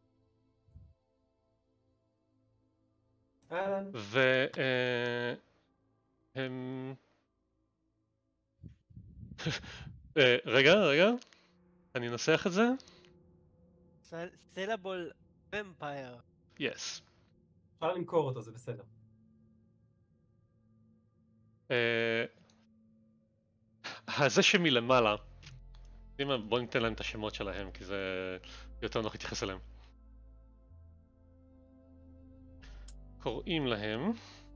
והם... רגע, רגע, אני אנסח את זה. סלאבול ומפייר. יס. אפשר למכור אותו, זה בסדר. הזה שמלמעלה, בואו ניתן להם את השמות שלהם, כי זה יותר נוח להתייחס אליהם. קוראים להם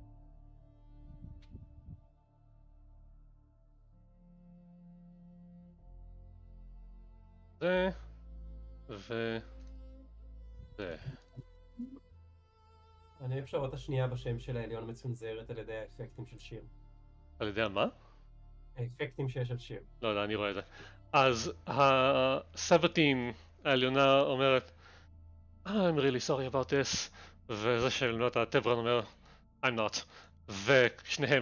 זה ו זה. אני אוהב שרות השנייה בשם של העליון מצונזרת על ידי האפקטים של שיר. על ידי מה? האפקטים שיש על שיר. לא, לא, אני רואה את זה. אז הסבתין העליונה אומרת I'm really sorry about this, וזה של הטברן אומר I'm not, ושניהם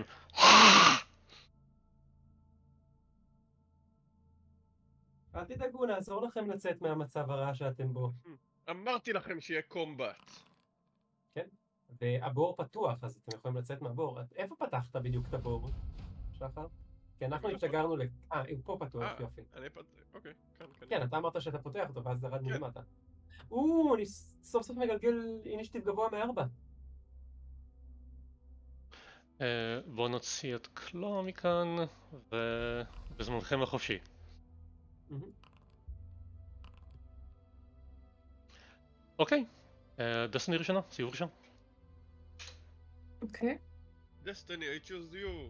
אל תדאגו, נעזור לכם לצאת מהמצב הרע שאתם בו. אמרתי לכם שיהיה קומבט. כן, והבור פתוח, אז אתם יכולים לצאת מהבור. איפה פתחת בדיוק את הבור, שחר? כי אנחנו השתגרנו ל... אה, הוא פה פתוח, יופי. אני פתח, אוקיי, כאן, כאן. כן, אתה אמרת שאתה פותח אותו, ואז ירד מלמטה. או, אני סוף סוף מגלגל אינישטיב גבוה מארבע. בואו נוציא את קלו מכאן, ובזמנכם החופשי. אוקיי, דסטיני ראשונה, סיבוב ראשון. אוקיי. דסטיני, I choose you.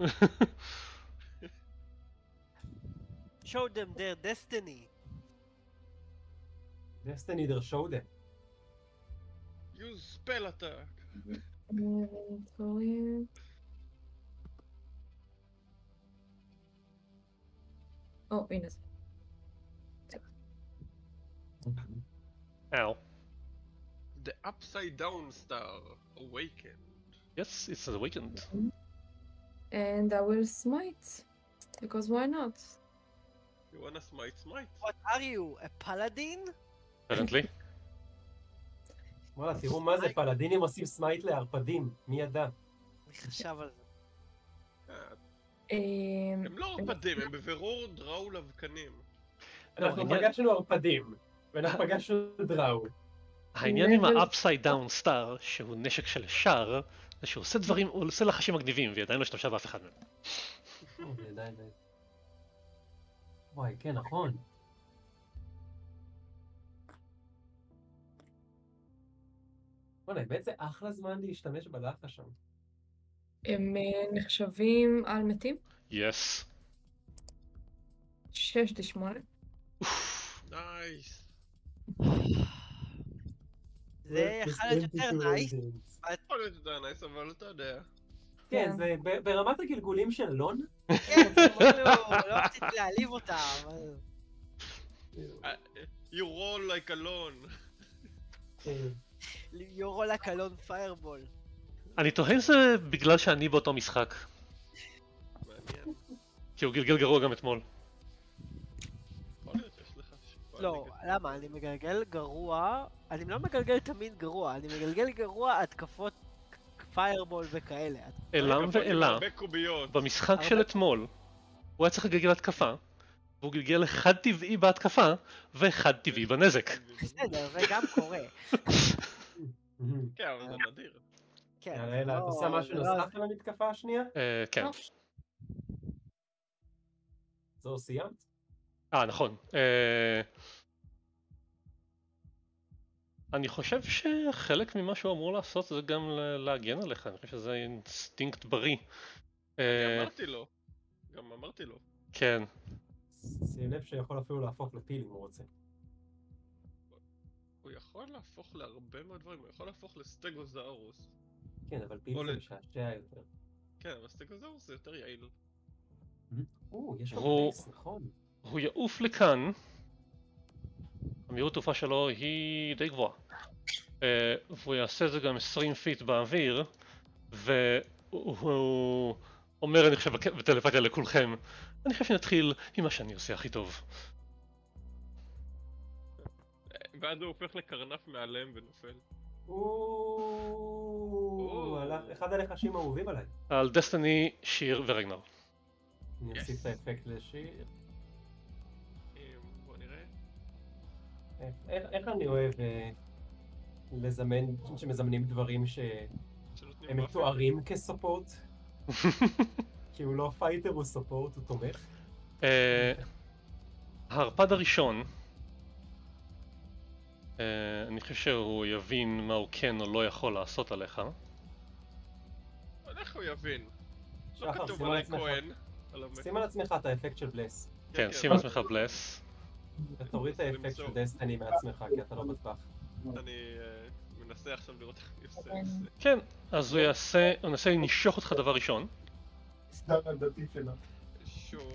Show them their destiny. Destiny their show them. Use spell attack. או, הנה זה. Ow. The upside down star awakened. Yes, it's awakened. And I will smite. Because why not? You wanna smite, smite. What are you, a paladin? Apparently. וואלה, תראו מה זה, פלדינים עושים סמייט לערפדים, מי ידע? אני חשב על זה. הם לא ערפדים, הם בבירור דראו לבקנים. אנחנו פגשנו ערפדים, ואנחנו פגשנו דראו. העניין עם ה-upside down star, שהוא נשק של שער, זה שהוא עושה דברים, הוא עושה לחשים מגניבים, והיא עדיין לא השתמשה באף אחד מהם. וואי, כן, נכון. וואלה, באמת זה אחלה זמן להשתמש בלחש שם. הם נחשבים על מתים? יס. שש די שמונה. נייס. זה יכול להיות יותר נייס. יכול להיות יותר נייס, אבל אתה יודע. כן, זה ברמת הגלגולים של לון. כן, לא רציתי להעליב אותה, אבל... You roll like a lone. You roll like a lone fireball. אני תוהה זה בגלל שאני באותו משחק. מעניין. כי הוא גלגל גרוע גם אתמול. יכול להיות שיש לך השפעה לא, נגדית. למה? אני מגלגל גרוע, אני לא מגלגל תמיד גרוע, אני מגלגל גרוע התקפות פיירבול וכאלה. אלם התקפות עם ואלה, הרבה קוביות. במשחק הרבה- של אתמול, הוא היה צריך לגלגל התקפה, והוא גלגל אחד טבעי בהתקפה, ואחד טבעי בנזק. בסדר, זה גם קורה. כן, אבל זה נדיר. כן, יאללה, זה יאללה, את לא- עושה משהו זה לא- נוסף על המתקפה השנייה? אה, כן. זהו, סיימת? אה, נכון. אה, אני חושב שחלק ממה שהוא אמור לעשות זה גם ל- להגן עליך, אני חושב שזה אינסטינקט בריא. אה, אמרתי לו. גם אמרתי לו. כן. שים לב שיכול אפילו להפוך לפיל אם הוא רוצה. הוא יכול להפוך להרבה מאוד דברים, הוא יכול להפוך לסטגוזאורוס. כן, אבל פיל או זה ל- משעשע יותר. כן, אבל סטגוזאורוס זה יותר יעיל. או, יש לו הוא- פלייס, נכון. הוא יעוף לכאן, המהירות תעופה שלו היא די גבוהה. אה, והוא יעשה את זה גם עשרים פיט באוויר, והוא אומר, אני חושב בטלפתיה לכולכם, אני חושב שנתחיל עם מה שאני עושה הכי טוב. ואז הוא הופך לקרנף מעלם ונופל. או, הלך אחד הלחשים האהובים עליי. על דסטיני, שיר ורגנר. אני אוסיף את האפקט לשיר. אמ, בוא נראה. איך- איך אני אוהב אה, לזמן, שמזמנים דברים שהם שנותנים באפל. מתוארים כסופורט? כי הוא לא פייטר, הוא סופורט, הוא תומך. אה, הערפד הראשון, אה, אני חושב שהוא יבין מה הוא כן או לא יכול לעשות עליך. אבל איך הוא יבין? לא שחר, כתוב שים על עליי עצמך. כהן. על המ- שים על עצמך את האפקט של בלס. כן, שים על עצמך בלס. ותוריד את האפקט של דסטיני מעצמך, כי אתה לא בטווח. אני אה, מנסה עכשיו לראות איך אני עושה את זה. כן, אז הוא יעשה, הוא ינסה לנשוך אותך דבר ראשון. סתם הדתי שלה. שור.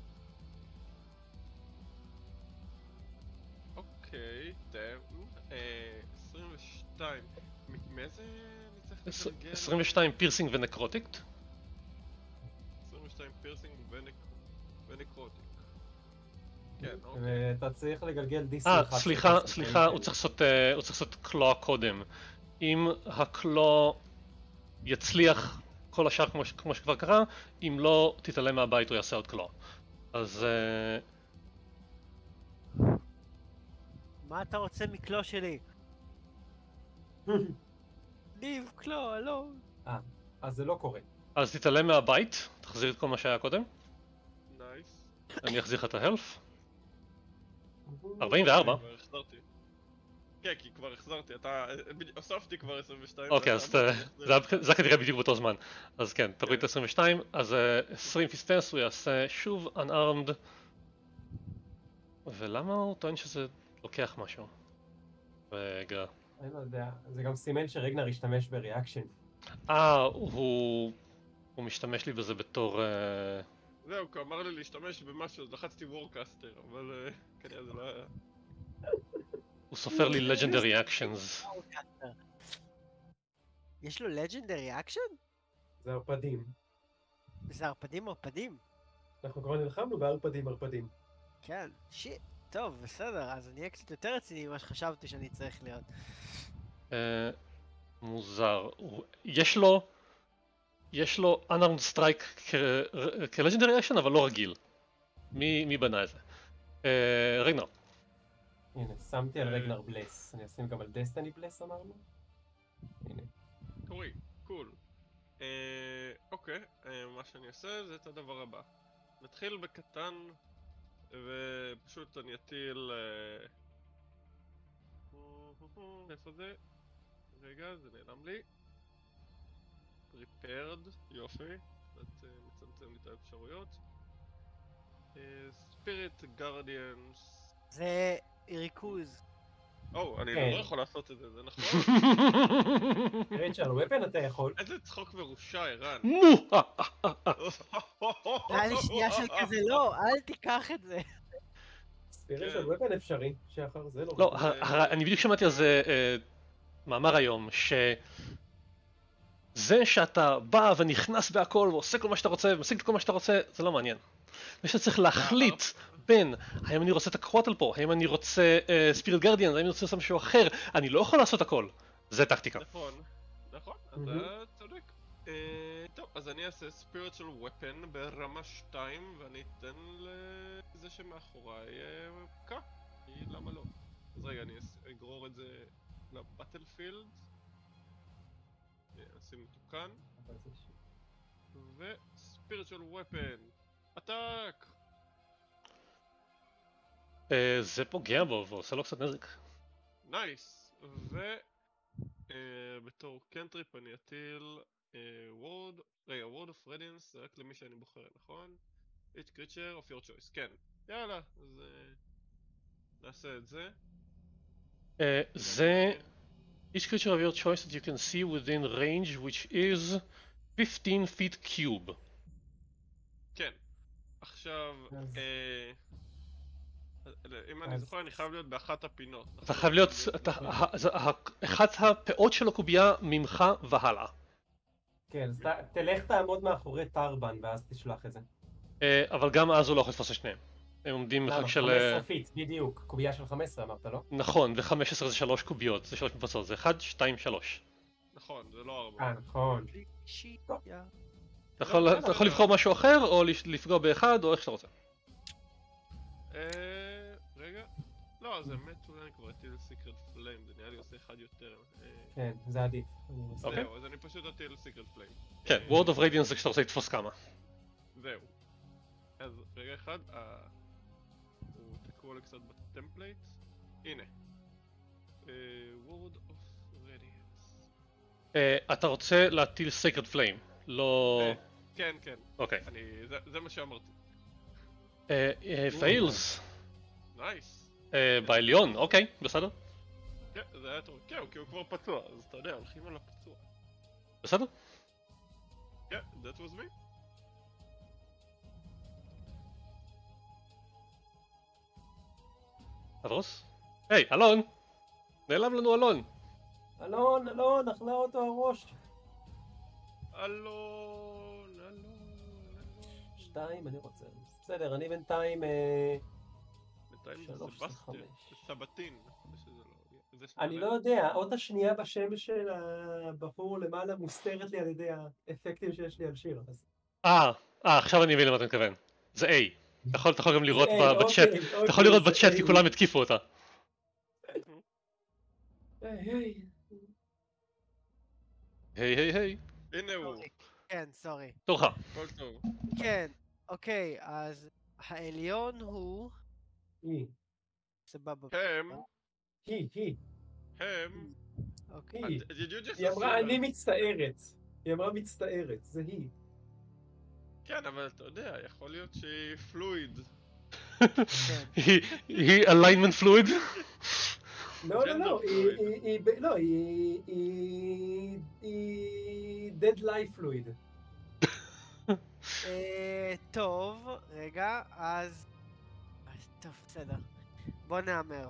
אוקיי, דאם. אה, עשרים ושתיים. מ- מאיזה אני צריך עש- לגלגל? עשרים ושתיים פירסינג ונקרוטיקט. עשרים ושתיים פירסינג ונק- ונקרוטיק. כן, אוקיי. ואתה צריך לגלגל דיסק. אה, סליחה, סליחה, הוא צריך לעשות, אה, הוא צריך לעשות קלוע קודם. אם הקלוע יצליח כל השאר כמו, ש- כמו שכבר קרה, אם לא, תתעלם מהבית, הוא יעשה עוד קלוע. אז אה, מה אתה רוצה מקלו שלי? ליב, קלו, לא. אז זה לא קורה. אז תתעלם מהבית, תחזיר את כל מה שהיה קודם. נייס. אני אחזיר לך את ההלף. ארבעים וארבע. כבר החזרתי. כן, כי כבר החזרתי, אתה... בדיוק- הוספתי כבר עשרים ושתיים. אוקיי, ואתה אז אמרת ת- לי להחזיר. זה היה- זה היה כנראה בדיוק באותו זמן. אז כן, תוריד את עשרים ושתיים, אז אה, עשרים פיסטנס הוא יעשה שוב unarmed. ולמה הוא טוען שזה לוקח משהו? רגע. אני לא יודע, זה גם סימן שרגנר השתמש בריאקשן. אה, הוא... הוא משתמש לי בזה בתור... אה, זהו, כי הוא אמר לי להשתמש במשהו, אז לחצתי וורקאסטר, אבל אה, כנראה זה לא היה... הוא סופר לי legendary actions. יש לו לג'נדרי אקשן? זה ערפדים. זה ערפדים ערפדים? אנחנו כבר נלחמנו בערפדים ערפדים. כן, שיט. טוב, בסדר, אז אני אהיה קצת יותר רציני ממה שחשבתי שאני צריך להיות. אה, מוזר. הוא- יש לו... יש לו unarmed strike כ-legendary action אבל לא רגיל. מי מי בנה את זה? אה, רגנר. הנה, שמתי על רגנר בלס. אני אשים גם על דסטיני בלס אמרנו? הנה. קורי, קול. אה, אוקיי, אה, מה שאני אעשה זה את הדבר הבא. נתחיל בקטן, ופשוט אני אטיל... אה, איפה זה? רגע, זה נעלם לי. Prepared, יופי. קצת אה, מצמצם לי את האפשרויות. ספיריט גרדיאנס. זה ריכוז. או, אני כן. לא יכול לעשות את זה, זה נכון? רייצ'ל, ופן אתה יכול. איזה צחוק מרושע, ערן. היה לי שנייה של כזה, לא, אל תיקח את זה. ספיריט כן. של ופן אפשרי, שחר זה לא... לא, ה- ה- אני בדיוק שמעתי על זה אה, מאמר היום, ש... זה שאתה בא ונכנס בהכל ועושה כל מה שאתה רוצה ומשיג כל מה שאתה רוצה, זה לא מעניין. זה שאתה צריך להחליט בין האם אני רוצה את הקוואטל פה, האם אני רוצה ספיריט גרדיאן, האם אני רוצה לעשות משהו אחר, אני לא יכול לעשות הכל. זה טקטיקה. נכון, נכון, אתה צודק. טוב, אז אני אעשה spiritual weapon ברמה שתיים ואני אתן לזה שמאחוריי פקע, כי למה לא? אז רגע, אני אגרור את זה לבטלפילד, נשים אותו כאן, ו-spiritual weapon, אטאק! זה פוגע בו ועושה לו קצת נזק. נייס! ובתור קנטריפ אני אטיל word, רגע, word of radiance זה רק למי שאני בוחר, נכון? each creature of your choice, כן. יאללה, אז נעשה את זה. זה each creature of your choice that you can see within range which is fifteen feet cube. כן. עכשיו, אם אני זוכר אני חייב להיות באחת הפינות. אתה חייב להיות, אחת הפאות של הקובייה ממך והלאה. כן, אז תלך תעמוד מאחורי טרבן ואז תשלח את זה. אבל גם אז הוא לא יכול לתפוס את שניהם. הם עומדים מרחק של... חמש עשרה פיט, בדיוק. קובייה של חמש עשרה אמרת, לא? נכון, ו-חמש עשרה זה שלוש קוביות, זה שלוש מפצות, זה אחת, שתיים, שלוש. נכון, זה לא הרבה. אה, נכון. אתה יכול לבחור משהו אחר, או לפגוע באחד, או איך שאתה רוצה. רגע. לא, זה באמת אולי אני כבר אטיל סיקרט פליים, זה נראה לי עושה אחד יותר. כן, זה עדיף. זהו, אז אני פשוט אטיל סיקרט פליים. כן, word of radiance זה כשאתה רוצה לתפוס כמה. זהו. אז רגע אחד, הוא תקעו לי קצת בטמפלייט. הנה. word of radiance. אתה רוצה להטיל סיקרט פליים, לא... כן, כן. אוקיי. זה מה שאמרתי. פיילס. נייס. בעליון, אוקיי, בסדר. כן, זה היה טוב. כן, כי הוא כבר פצוע, אז אתה יודע, הולכים על הפצוע. בסדר. כן, that was me. אדרוס? היי, אלון! נעלם לנו אלון! אלון, אלון, אכלה אותו הראש! אלון, אלון, אלון... שתיים, אני רוצה... בסדר, אני בינתיים... בינתיים זה סבסטיה, זה סבתין. אני לא יודע, האות השנייה בשם של הבחור למעלה מוסתרת לי על ידי האפקטים שיש לי על שיר. אה, אה, עכשיו אני מבין למה אתה מתכוון. זה A. אתה יכול גם לראות בצ'אט, אתה יכול לראות בצ'אט כי כולם התקיפו אותה. היי היי. היי היי היי. הנה הוא. כן, סורי. תורך. כל טוב. כן, אוקיי, אז העליון הוא... היא. סבבה. הם. היא, היא. הם. אוקיי. היא. היא אמרה אני מצטערת. היא אמרה מצטערת, זה היא. כן, אבל אתה יודע, יכול להיות שהיא פלואיד. היא alignment fluid? לא, לא, לא, היא... לא, היא... dead life fluid. טוב, רגע, אז... טוב, בסדר. בוא נאמר.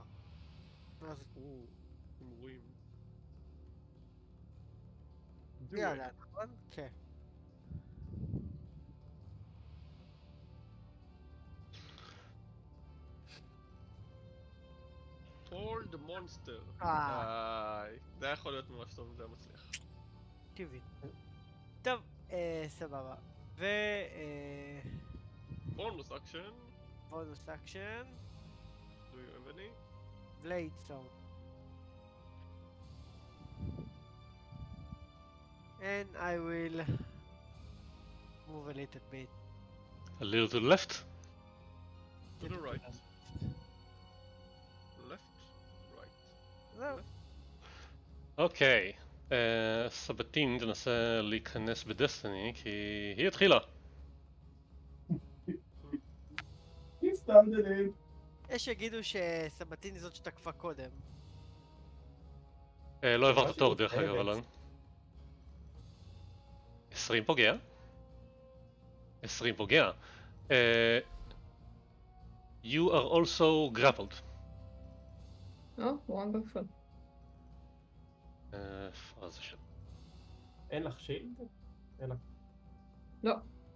אמורים. יאללה, נכון? כן. All the monster. איי. זה יכול להיות ממש טוב אם זה היה מצליח. טבעי. טוב, סבבה. ו... בונוס אקשן. בונוס אקשן. Do you have any? Blade Song. And I will move a little bit. A little to the left? To the right. Left, right. זהו. אוקיי. סבתין תנסה להיכנס בדסטיני כי היא התחילה. היא סטנדלית. יש שיגידו שסבתין היא זאת שתקפה קודם. לא העברת תור דרך אגב אלון. עשרים פוגע? עשרים פוגע. You are also grappled. Oh, wonderful. פרזה של... אין לך שילד? אין לך. לא.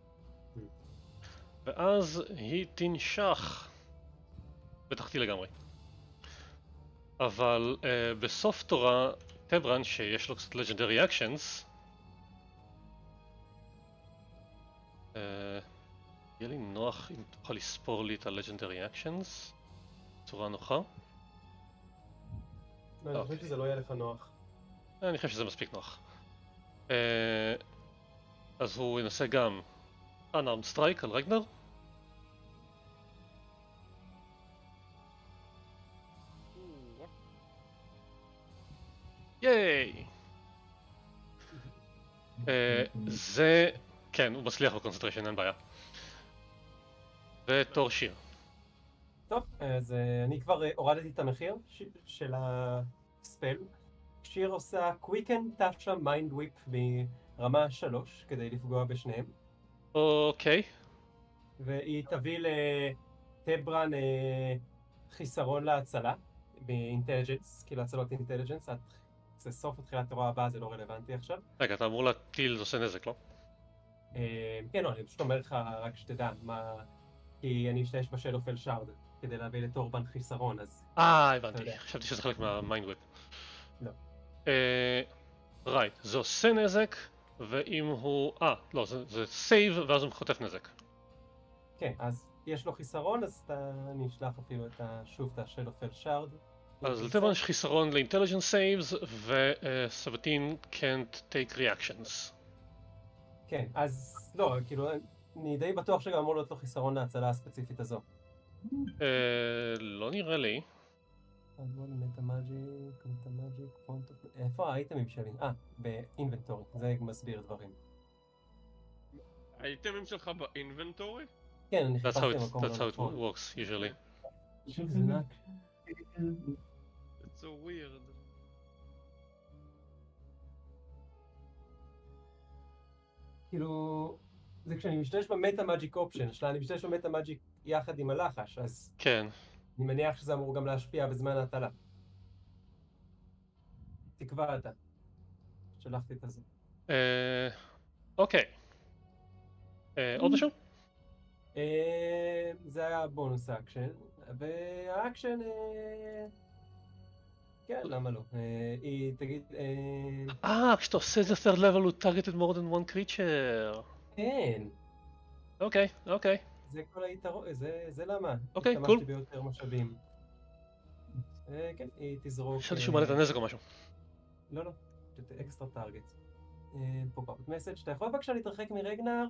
ואז היא תנשך. בתחתי לגמרי. אבל uh, בסוף תורה, טברן, שיש לו קצת legendary actions, uh, יהיה לי נוח אם תוכל לספור לי את ה-legendary actions בצורה נוחה. לא, אני חושב שזה לא יהיה לך נוח. אני חושב שזה מספיק נוח. Uh, אז הוא ינסה גם unarmed strike על רגנר. ייי! זה... כן, הוא מצליח בקונסנטריישן, אין בעיה. ותור שיר. טוב, אז uh, אני כבר uh, הורדתי את המחיר ש- של הספל. שיר עושה Quicken Tasha Mind Whip ברמה שלוש כדי לפגוע בשניהם. אוקיי. והיא תביא לטברן uh, חיסרון להצלה באינטליג'נס, כי להצלות אינטליג'נס, זה סוף התחילת תורה הבאה, זה לא רלוונטי עכשיו. רגע, אתה אמור להטיל, זה עושה נזק, לא? Uh, כן, לא, אני פשוט אומר לך רק שתדע מה... כי אני אשתמש בשל אופל שרד כדי להביא לטורבן חיסרון, אז... אה, הבנתי. חשבתי שזה חלק מהמיינד וויפ. לא. רייט, זה עושה נזק, ואם הוא... אה, לא, זה סייב, ואז הוא חוטף נזק. כן, אז יש לו חיסרון, אז אני אשלח אפילו את שוב את השל אופל שרד. אז לטברן יש חיסרון ל-intelligence saves, ו-שבע עשרה can't take reactions. כן, אז לא, כאילו, אני די בטוח שגם אמור להיות לו חיסרון להצלה הספציפית הזו. לא נראה לי. אז בואו נמד המאג'יק, נמד המאג'יק, פונט... איפה האייטמים שלי? אה, באינבנטורי, זה מסביר דברים. האייטמים שלך באינבנטורי? כן, אני That's חיפשתי how it, במקום לא that's how it נכון. works usually. זה נק. It's so weird. כאילו, זה כשאני משתמש במטה מאג'יק אופשן, שלה אני משתמש במטה מאג'יק יחד עם הלחש, אז כן. אני מניח שזה אמור גם להשפיע בזמן ההטלה. תקבע אתה. שלחתי את זה. אה, אוקיי. אה, עוד משהו? אה, זה היה בונוס האקשן, והאקשן, אה, כן, למה לא? אה, היא תגיד, אה, אה, כשאתה עושה את זה third level הוא targeted more than one creature. כן, אוקיי, אוקיי. זה כל היתרון, זה, זה למה. אוקיי, השתמשתי קול. ביותר משאבים. אה, כן, היא תזרוק... חשבתי שהוא מעלה את הנזק או משהו. לא, לא, אקסטרה טארגט. פופ-אפ מסאג', אתה יכול בבקשה להתרחק מרגנר?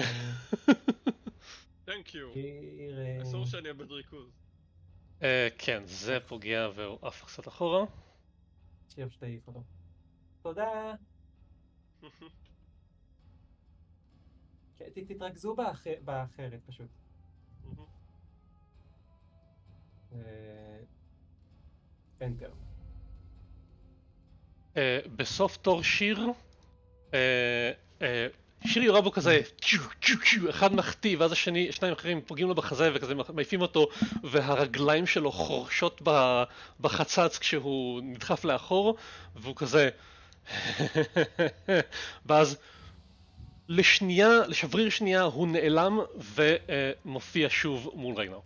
Thank you. שיר... אה, אסור שאני אאבד ריכוז. אה, כן, זה פוגע והוא עף קצת אחורה. שיר שתעיף אותו. תודה. כן, ת- תתרכזו באח- באחרת פשוט. אנטר. אה, בסוף תור שיר, אה, אה, שיר יורה בו כזה, צ'ו צ'ו צ'ו, אחד מחטיא ואז השני, שניים אחרים פוגעים לו בחזה וכזה מעיפים אותו והרגליים שלו חורשות ב- בחצץ כשהוא נדחף לאחור והוא כזה ואז לשנייה, לשבריר שנייה הוא נעלם ומופיע שוב מול רגנר.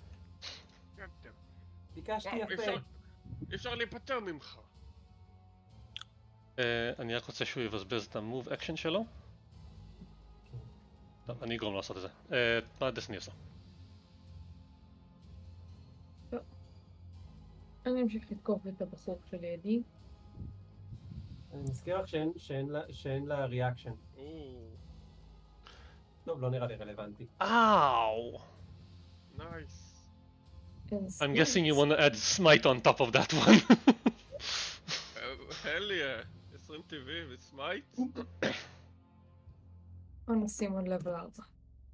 ביקשתי וואו, יפה. אפשר- אפשר להיפטר ממך. אה, אני רק רוצה שהוא יבזבז את המוב אקשן שלו. טוב, אני אגרום לו לעשות את זה. אה, מה דסני עושה? אני אמשיך לתקוף את הבחור שלידי. אני מזכיר לך שאין- שאין לה- שאין לה ריאקשן. או, טוב, לא נראה לי רלוונטי. אאו! נייס. I'm guessing you want to add smite on top of that one. hell yeah. עשרים טבעי וסמייט. בוא נשים עוד לבל ארבע.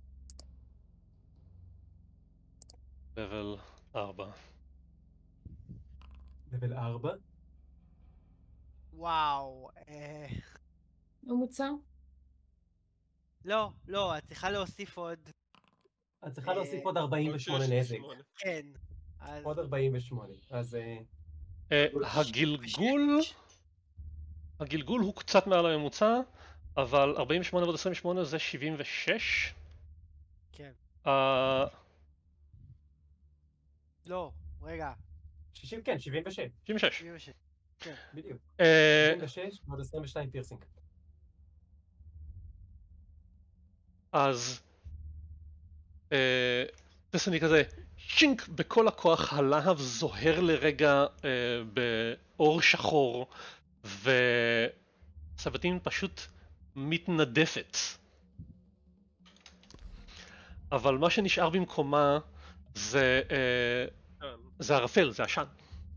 level ארבע. לבל ארבע? וואו. אה, ממוצע? לא, לא, את צריכה להוסיף עוד. את צריכה אה, להוסיף עוד ארבעים ושמונה נזק. כן. אז... עוד ארבעים ושמונה. אז... אה, אה, הגלגול, הגלגול הוא קצת מעל הממוצע, אבל ארבעים ושמונה ועוד עשרים ושמונה זה שבעים ושש? כן. אה... לא, רגע. שישים, כן, שבעים ושש. שבעים ושש. שבעים ושש. כן. בדיוק. אה... שבעים ושש ועוד עשרים ושתיים פירסינג. אז... אה... דסטיני כזה, שינק בכל הכוח, הלהב זוהר לרגע אה, באור שחור, וסבתין פשוט מתנדפת. אבל מה שנשאר במקומה זה, אה, זה ערפל, זה עשן.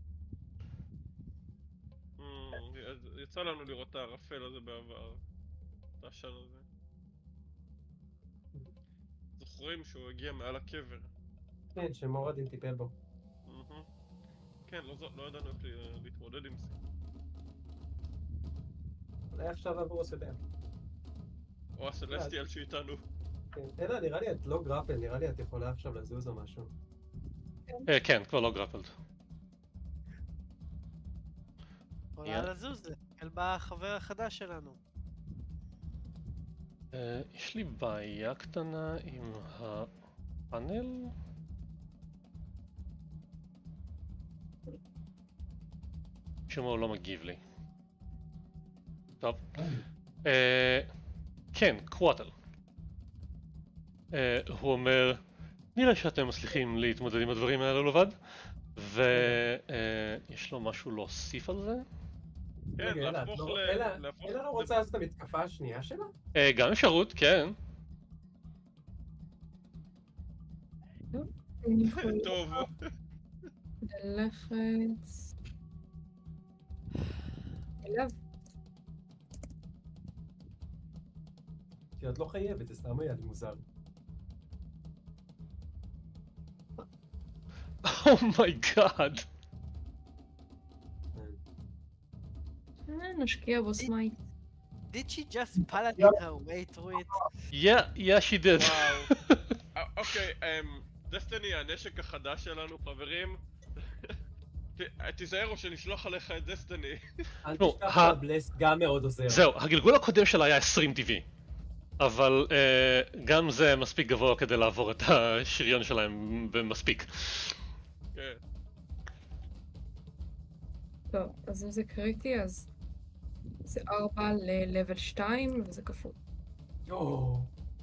יצא לנו לראות את הערפל הזה בעבר, את העשן הזה. זוכרים שהוא הגיע מעל הקבר. כן, שמורדין טיפל בו. כן, לא ידענו איך להתמודד עם זה. אולי עכשיו עבור השדה. או הסלסטיאל שאיתנו. כן, אלא נראה לי את לא גרפל, נראה לי את יכולה עכשיו לזוז או משהו. כן, כבר לא גרפלד. יכולה לזוז, להסתכל בחבר החדש שלנו. יש לי בעיה קטנה עם הפאנל. משום מה הוא לא מגיב לי. טוב. כן, קוואטל. הוא אומר, נראה שאתם מצליחים להתמודד עם הדברים האלה לבד, ויש לו משהו להוסיף על זה? כן, להפוך ל... אלא לא רוצה לעשות את המתקפה השנייה שלה? גם אפשרות, כן. טוב. ללכת... אליו. כי את לא חייבת, זה סתם היה לי מוזר. אומייגאד. נשקיע בו סמייט. Did she just paladin her way through it? Yeah, yeah she did. וואו. אוקיי, דסטיני, הנשק החדש שלנו, חברים. תיזהר או שנשלוח עליך את דסטיני. אל תשכח שהבלסט גם מאוד עוזר. זהו, הגלגול הקודם שלה היה עשרים טבעי. אבל גם זה מספיק גבוה כדי לעבור את השריון שלהם במספיק. כן. טוב, אז אם זה קריטי, אז זה ארבע ל-level שתיים וזה כפול. יואו.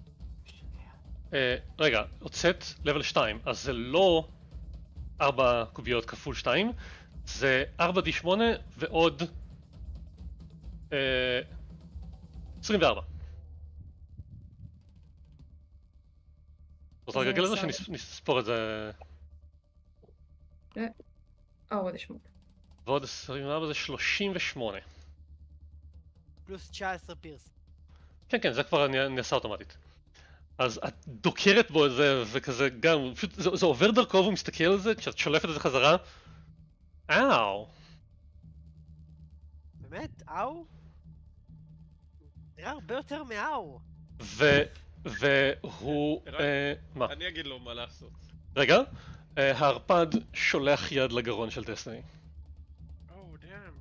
רגע, הוצאת level שתיים, אז זה לא ארבע קוביות כפול שתיים, זה ארבע די שמונה ועוד עשרים וארבע. רוצה לגגל את זה שנספור את זה? ארבע די שמונה. ועוד עשרים וארבע זה שלושים ושמונה. פלוס תשע עשרה פירס. כן, כן, זה כבר נעשה אוטומטית. אז את דוקרת בו את זה, וכזה גם, פשוט זה, זה עובר דרכו והוא מסתכל על זה, כשאת שולפת את זה חזרה. אאו. באמת? אאו? נראה הרבה יותר מאאו. ו... והוא... אה, מה? אני אגיד לו מה לעשות. רגע, אה, הערפד שולח יד לגרון של דסטיני. או, דאם.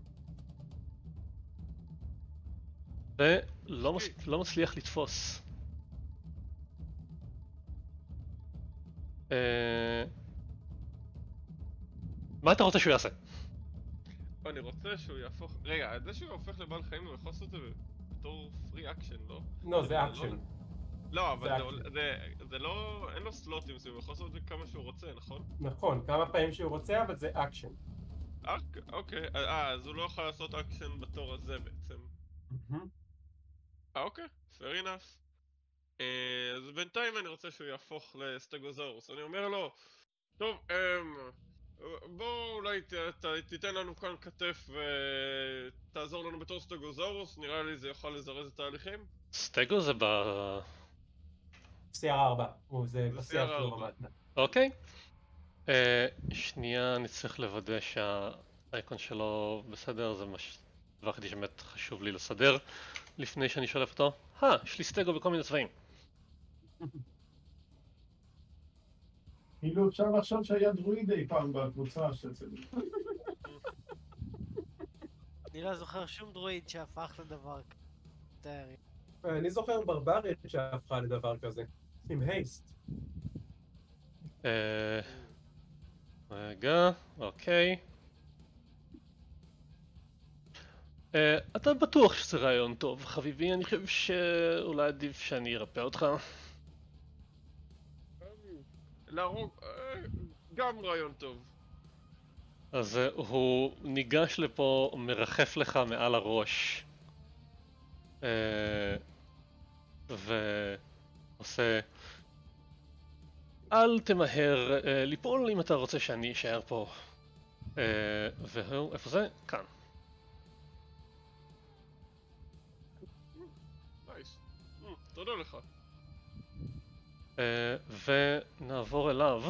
ולא מס... לא מצליח לתפוס. אה... מה אתה רוצה שהוא יעשה? אני רוצה שהוא יהפוך... רגע, את זה שהוא הופך לבעל חיים הוא יכול לעשות את זה בתור פרי אקשן, לא? לא, זה אקשן. לא, אבל זה לא... אין לו סלוטים, הוא יכול לעשות את זה כמה שהוא רוצה, נכון? נכון, כמה פעמים שהוא רוצה, אבל זה אקשן. אוקיי, אה, אז הוא לא יכול לעשות אקשן בתור הזה בעצם. אה, אוקיי, fair enough. אז בינתיים אני רוצה שהוא יהפוך לסטגוזורוס. אני אומר לו, טוב, בוא אולי תיתן לנו כאן כתף ותעזור לנו בתור סטגוזורוס, נראה לי זה יוכל לזרז את התהליכים. סטגו זה ב... סי אר ארבע, זה בסי אר ארבע. אוקיי. שנייה, אני צריך לוודא שהאייקון שלו בסדר, זה דבר היחידי שבאמת חשוב לי לסדר לפני שאני שולף אותו. אה, יש לי סטגו בכל מיני צבעים. כאילו אפשר לחשוב שהיה דרואיד אי פעם בקבוצה של זה. אני לא זוכר שום דרואיד שהפך לדבר כזה. אני זוכר ברברית שהפכה לדבר כזה, עם הייסט. אה... רגע, אוקיי. אה, אתה בטוח שזה רעיון טוב, חביבי? אני חושב שאולי עדיף שאני ארפא אותך. להרוג... אה, גם רעיון טוב. אז אה, הוא ניגש לפה, מרחף לך מעל הראש. אה... ועושה... אל תמהר אה, ליפול אם אתה רוצה שאני אשאר פה. אה... והוא... איפה זה? כאן. נייס. Mm, תודה לך. אה, ונעבור אליו,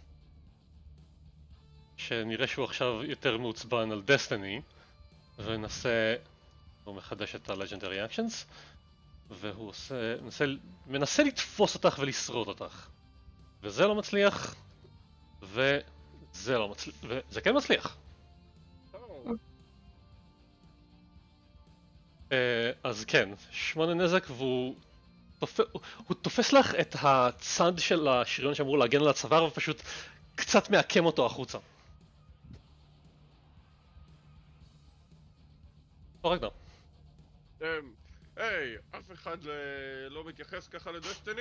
שנראה שהוא עכשיו יותר מעוצבן על דסטיני, וננסה, הוא מחדש את ה-Legendary Actions, והוא עושה, מנסה, מנסה לתפוס אותך ולשרוד אותך, וזה לא מצליח, וזה לא מצליח, וזה כן מצליח. אה, אז כן, שמונה נזק, והוא תופ... הוא תופס לך את הצד של השריון שאמור להגן על הצוואר ופשוט קצת מעקם אותו החוצה. או רגע. אמ, היי, אף אחד ל- לא מתייחס ככה לדסטיני,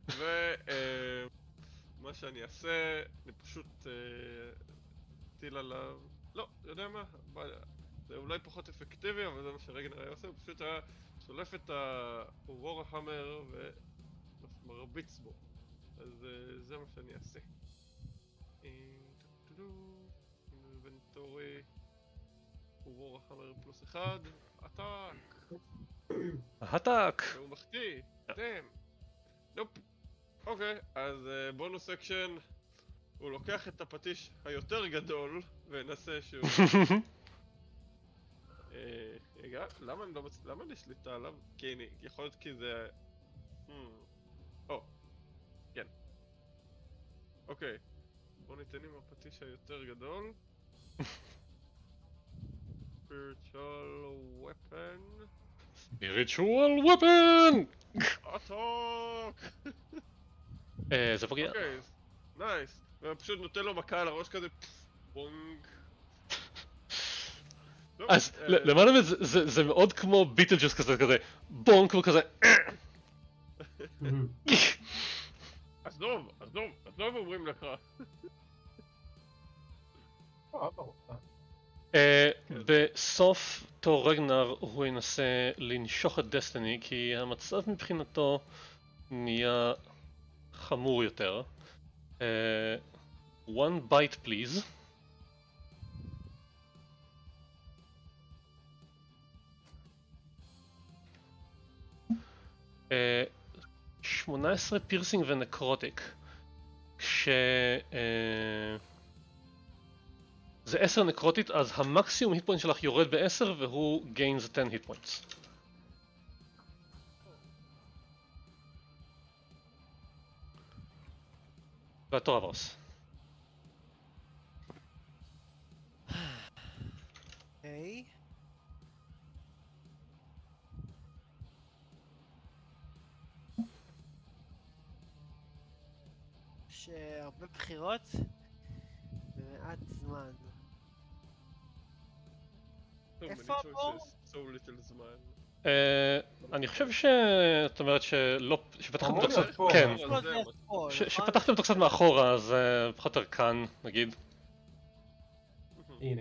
ומה שאני אעשה, אני פשוט אה, אטיל עליו... לא, יודע מה? ב- זה אולי פחות אפקטיבי, אבל זה מה שרגנר היה עושה, הוא פשוט היה שולף את הוור ההמר ומרביץ בו. אז אה, זה מה שאני אעשה. אה, טו-טו-טו, אינבנטורי, וור ההמר פלוס אחד, עתק! ההטאק! והוא מחטיא! דאם! נופ! אוקיי, אז uh, בונוס אקשן, הוא לוקח את הפטיש היותר גדול וינסה שהוא... אה, רגע, למה אני לא מצ... למה אני שליטה עליו? כי אני... יכול להיות כי זה... Hmm. או, כן. אוקיי, בוא ניתן עם הפטיש היותר גדול. Spiritual weapon. Spiritual weapon! עתק! אה, זה פוגע. אוקיי, נייס. ופשוט נותן לו מכה על הראש כזה, בונג. אז למען האמת זה מאוד כמו ביטלג'וס כזה, כזה בונק וכזה. עזוב, עזוב, עזוב אומרים לך. בסוף תור רגנר הוא ינסה לנשוך את דסטיני כי המצב מבחינתו נהיה חמור יותר. one bite please. שמונה עשרה פירסינג ונקרוטיק, כש... זה עשר נקרוטית, אז המקסימום היט פוינט שלך יורד ב-עשר והוא gains ten hit points. והתור הברס. אוקיי. יש הרבה בחירות במעט זמן. איפה הבור? So little זמן. אני חושב שאת אומרת שלא... שפתחתם אותו קצת... כן. שפתחתם אותו קצת מאחורה, אז פחות יותר כאן, נגיד. הנה.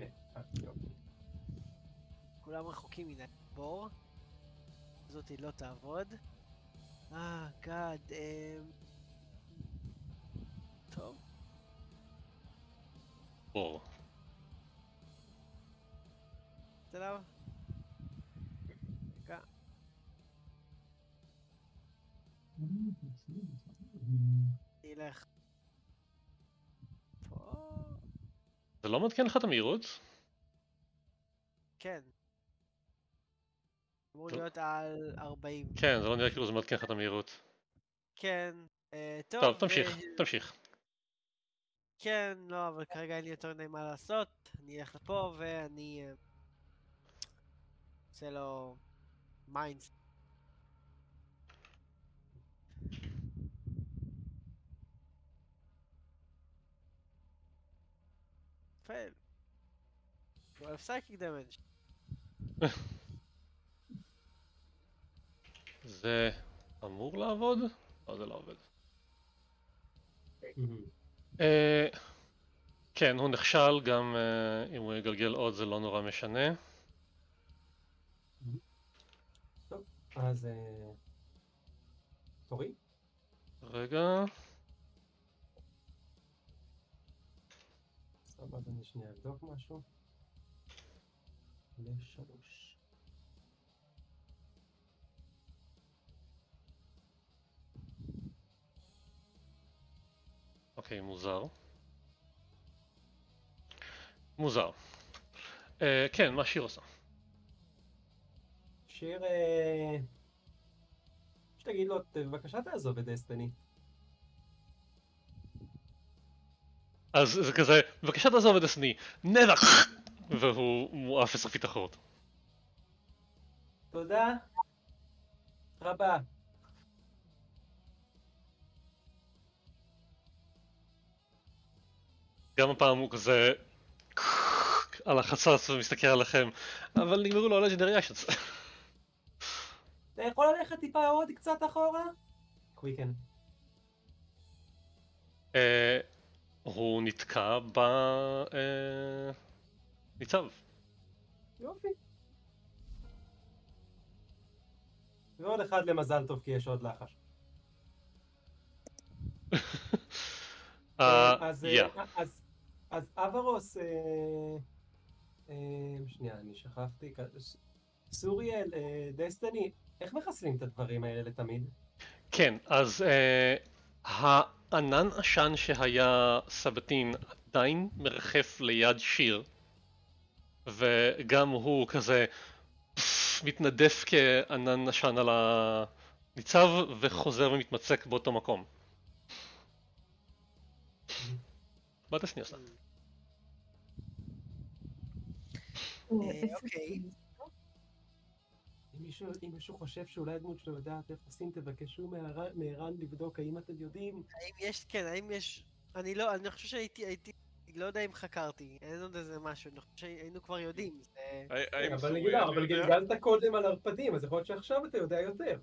כולם רחוקים מן הבור. זאתי לא תעבוד. אה, גאד, אמ... טוב. בור. תלו. רגע. תלך. פה. זה לא מעדכן לך את המהירות? כן. אמור להיות על ארבעים. כן, זה לא נראה כאילו זה מעדכן לך את המהירות. כן. אה, טוב. טוב, תמשיך, תמשיך. כן, לא, אבל כרגע אין לי יותר נעים מה לעשות. אני אלך לפה ואני... עושה לו... מיינדס. פייל. twelve psychic damage. זה אמור לעבוד? לא, זה לא עובד. אה, כן, הוא נכשל, גם אה, אם הוא יגלגל עוד זה לא נורא משנה. טוב, אז... אה, תורי? רגע. סבבה, אז אני שנייה אבדוק משהו. לשלוש. אוקיי, מוזר. מוזר. אה, כן, מה שיר עושה? שיר... אה, שתגיד לו, בבקשה תעזוב את דסטיני. אז זה כזה, בבקשה תעזוב את דסטיני, נבח! והוא מואף עשר פיט אחרות. תודה רבה. גם הפעם הוא כזה על החצץ ומסתכל עליכם, אבל נגמרו לו הלג'נדרי אקשנס. אתה יכול ללכת טיפה עוד קצת אחורה? קוויקן. אה, הוא נתקע ב... אה, ניצב. יופי. ועוד אחד למזל טוב כי יש עוד לחש. אה, אז, יא. אה, אז, אז אברוס, אה, אה, שנייה, אני שכחתי, כ- סוריאל, אה, דסטיני, איך מחסלים את הדברים האלה לתמיד? כן, אז אה, הענן עשן שהיה סבתין עדיין מרחף ליד שיר, וגם הוא כזה פף, מתנדף כענן עשן על הניצב וחוזר ומתמצק באותו מקום. מה דסני עושה? אוקיי. אם מישהו, אם מישהו חושב שאולי הדמות שלו יודעת איך עושים, תבקשו מערן, מערן לבדוק האם אתם יודעים. האם יש, כן, האם יש... אני לא, אני חושב שהייתי, הייתי... לא יודע אם חקרתי, אין עוד איזה משהו, אני חושב שהיינו כבר יודעים. זה... האם אבל סוריאל נגיד, אבל יודע? גלגלת קודם על ערפדים, אז יכול להיות שעכשיו אתה יודע יותר.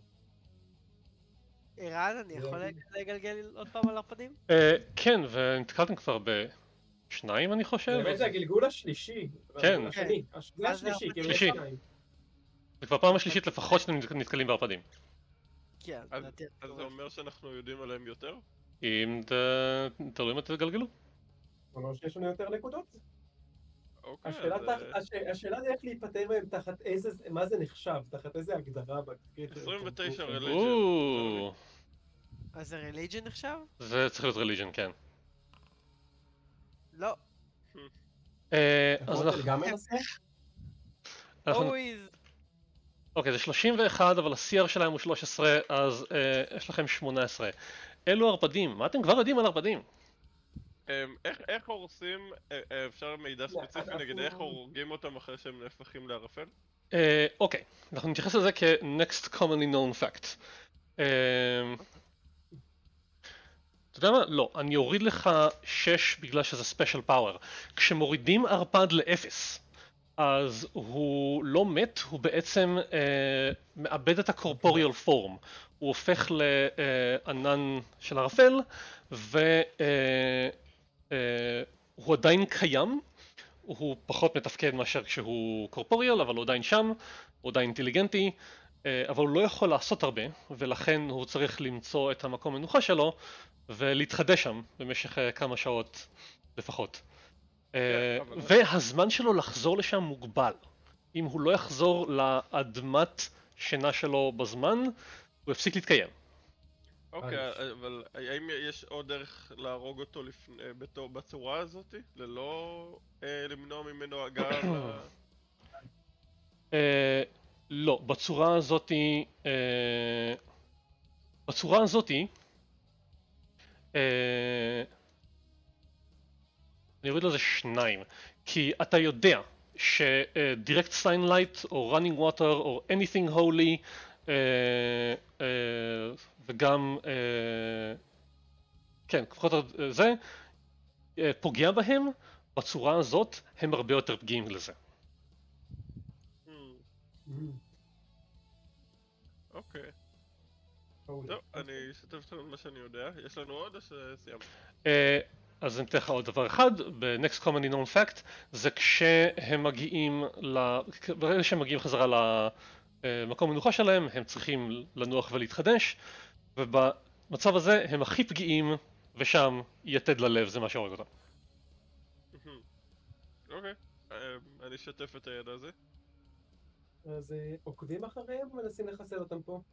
ערן, אני יכול לגלגל עוד פעם על הפנים? אה, כן, ונתקלתם כבר בשניים אני חושב? באמת אז- זה הגלגול השלישי. כן. השני, הש- זה מה זה השלישי, כאילו שלישי. יש שניים. זה כבר פעם השלישית לפחות שאתם נתקלים בערפדים. כן, אז לדעתי... אז זה אומר שאנחנו יודעים עליהם יותר? אם ת- תלוי אם תגלגלו. כלומר שיש לנו יותר נקודות. אוקיי, השאלה אז, תח- אה, הש- השאלה זה איך להיפטר מהם תחת איזה, מה זה נחשב, תחת איזה הגדרה בתקרית. עשרים ותשע אוקיי. religion. או, אז זה רליג'ן עכשיו? זה צריך להיות רליג'ן, כן. לא. אה, אז אז אנחנו... גם מנסה? אנחנו- אויז. אוקיי, זה שלושים ואחת, אבל ה-סי אר שלהם הוא שלוש עשרה, אז אה, יש לכם שמונה עשרה. אלו ערפדים, מה אתם כבר יודעים על ערפדים? אמ, איך- איך הורסים, אה, אה, אפשר מידע ספציפי אנחנו- נגיד איך הורגים אותם אחרי שהם נהפכים לערפל? אה, אוקיי, אנחנו נתייחס לזה כ-next commonly known fact. אה, אתה יודע מה? לא, אני אוריד לך שש בגלל שזה ספיישל פאוור. כשמורידים ערפד לאפס, אז הוא לא מת, הוא בעצם אה, מאבד את הקורפוריאל פורם. הוא הופך לענן של ערפל, והוא אה, אה, הוא עדיין קיים. הוא פחות מתפקד מאשר כשהוא קורפוריאל, אבל הוא עדיין שם, הוא עדיין אינטליגנטי, אה, אבל הוא לא יכול לעשות הרבה, ולכן הוא צריך למצוא את המקום מנוחה שלו, ולהתחדש שם במשך אה, כמה שעות לפחות. אה, אבל- והזמן שלו לחזור לשם מוגבל. אם הוא לא יחזור לאדמת שינה שלו בזמן, הוא יפסיק להתקיים. אוקיי, איי. אבל האם יש עוד דרך להרוג אותו לפני- אה, בתור- בצורה הזאתי? ללא אה, למנוע ממנו הגעה ל... אה, לא, בצורה הזאתי, אה, בצורה הזאתי, אה, אני אוריד לזה שניים, כי אתה יודע ש-direct sunlight או running water או anything holy אה, אה, וגם, אה, כן, לפחות זה, אה, פוגע בהם בצורה הזאת הם הרבה יותר פגיעים לזה. אוקיי. Holy. טוב, אני אשתף אתכם במה שאני יודע. יש לנו עוד או שסיימנו? אה, אז אני אתן לך עוד דבר אחד, ב-Next Commonly Known Fact, זה כשהם מגיעים, ל... ברגע שהם מגיעים חזרה למקום המנוחה שלהם, הם צריכים לנוח ולהתחדש, ובמצב הזה הם הכי פגיעים, ושם יתד ללב, זה מה שהורג אותם. אוקיי, אני אשתף את הידע הזה. אז אה, עוקבים אחריהם ומנסים לחסל אותם פה.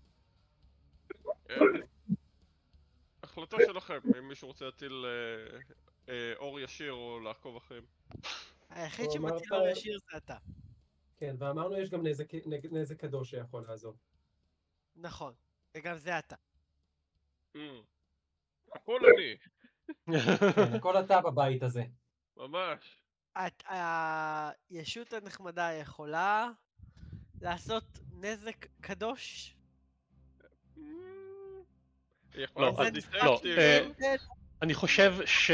החלטה שלכם, אם מישהו רוצה להטיל אה, אה, אור ישיר או לעקוב אחריהם. היחיד או שמטיל אמרת- אור ישיר זה אתה. כן, ואמרנו יש גם נזק, נג- נזק קדוש שיכול לעזור. נכון, וגם זה אתה. Mm. הכל אני, כן, הכל אתה בבית הזה. ממש. את- הישות הנחמדה יכולה לעשות נזק קדוש? Mm. היא יכולה לא, לעשות אז- דיטקט, לא, היא- אה, אני חושב ש...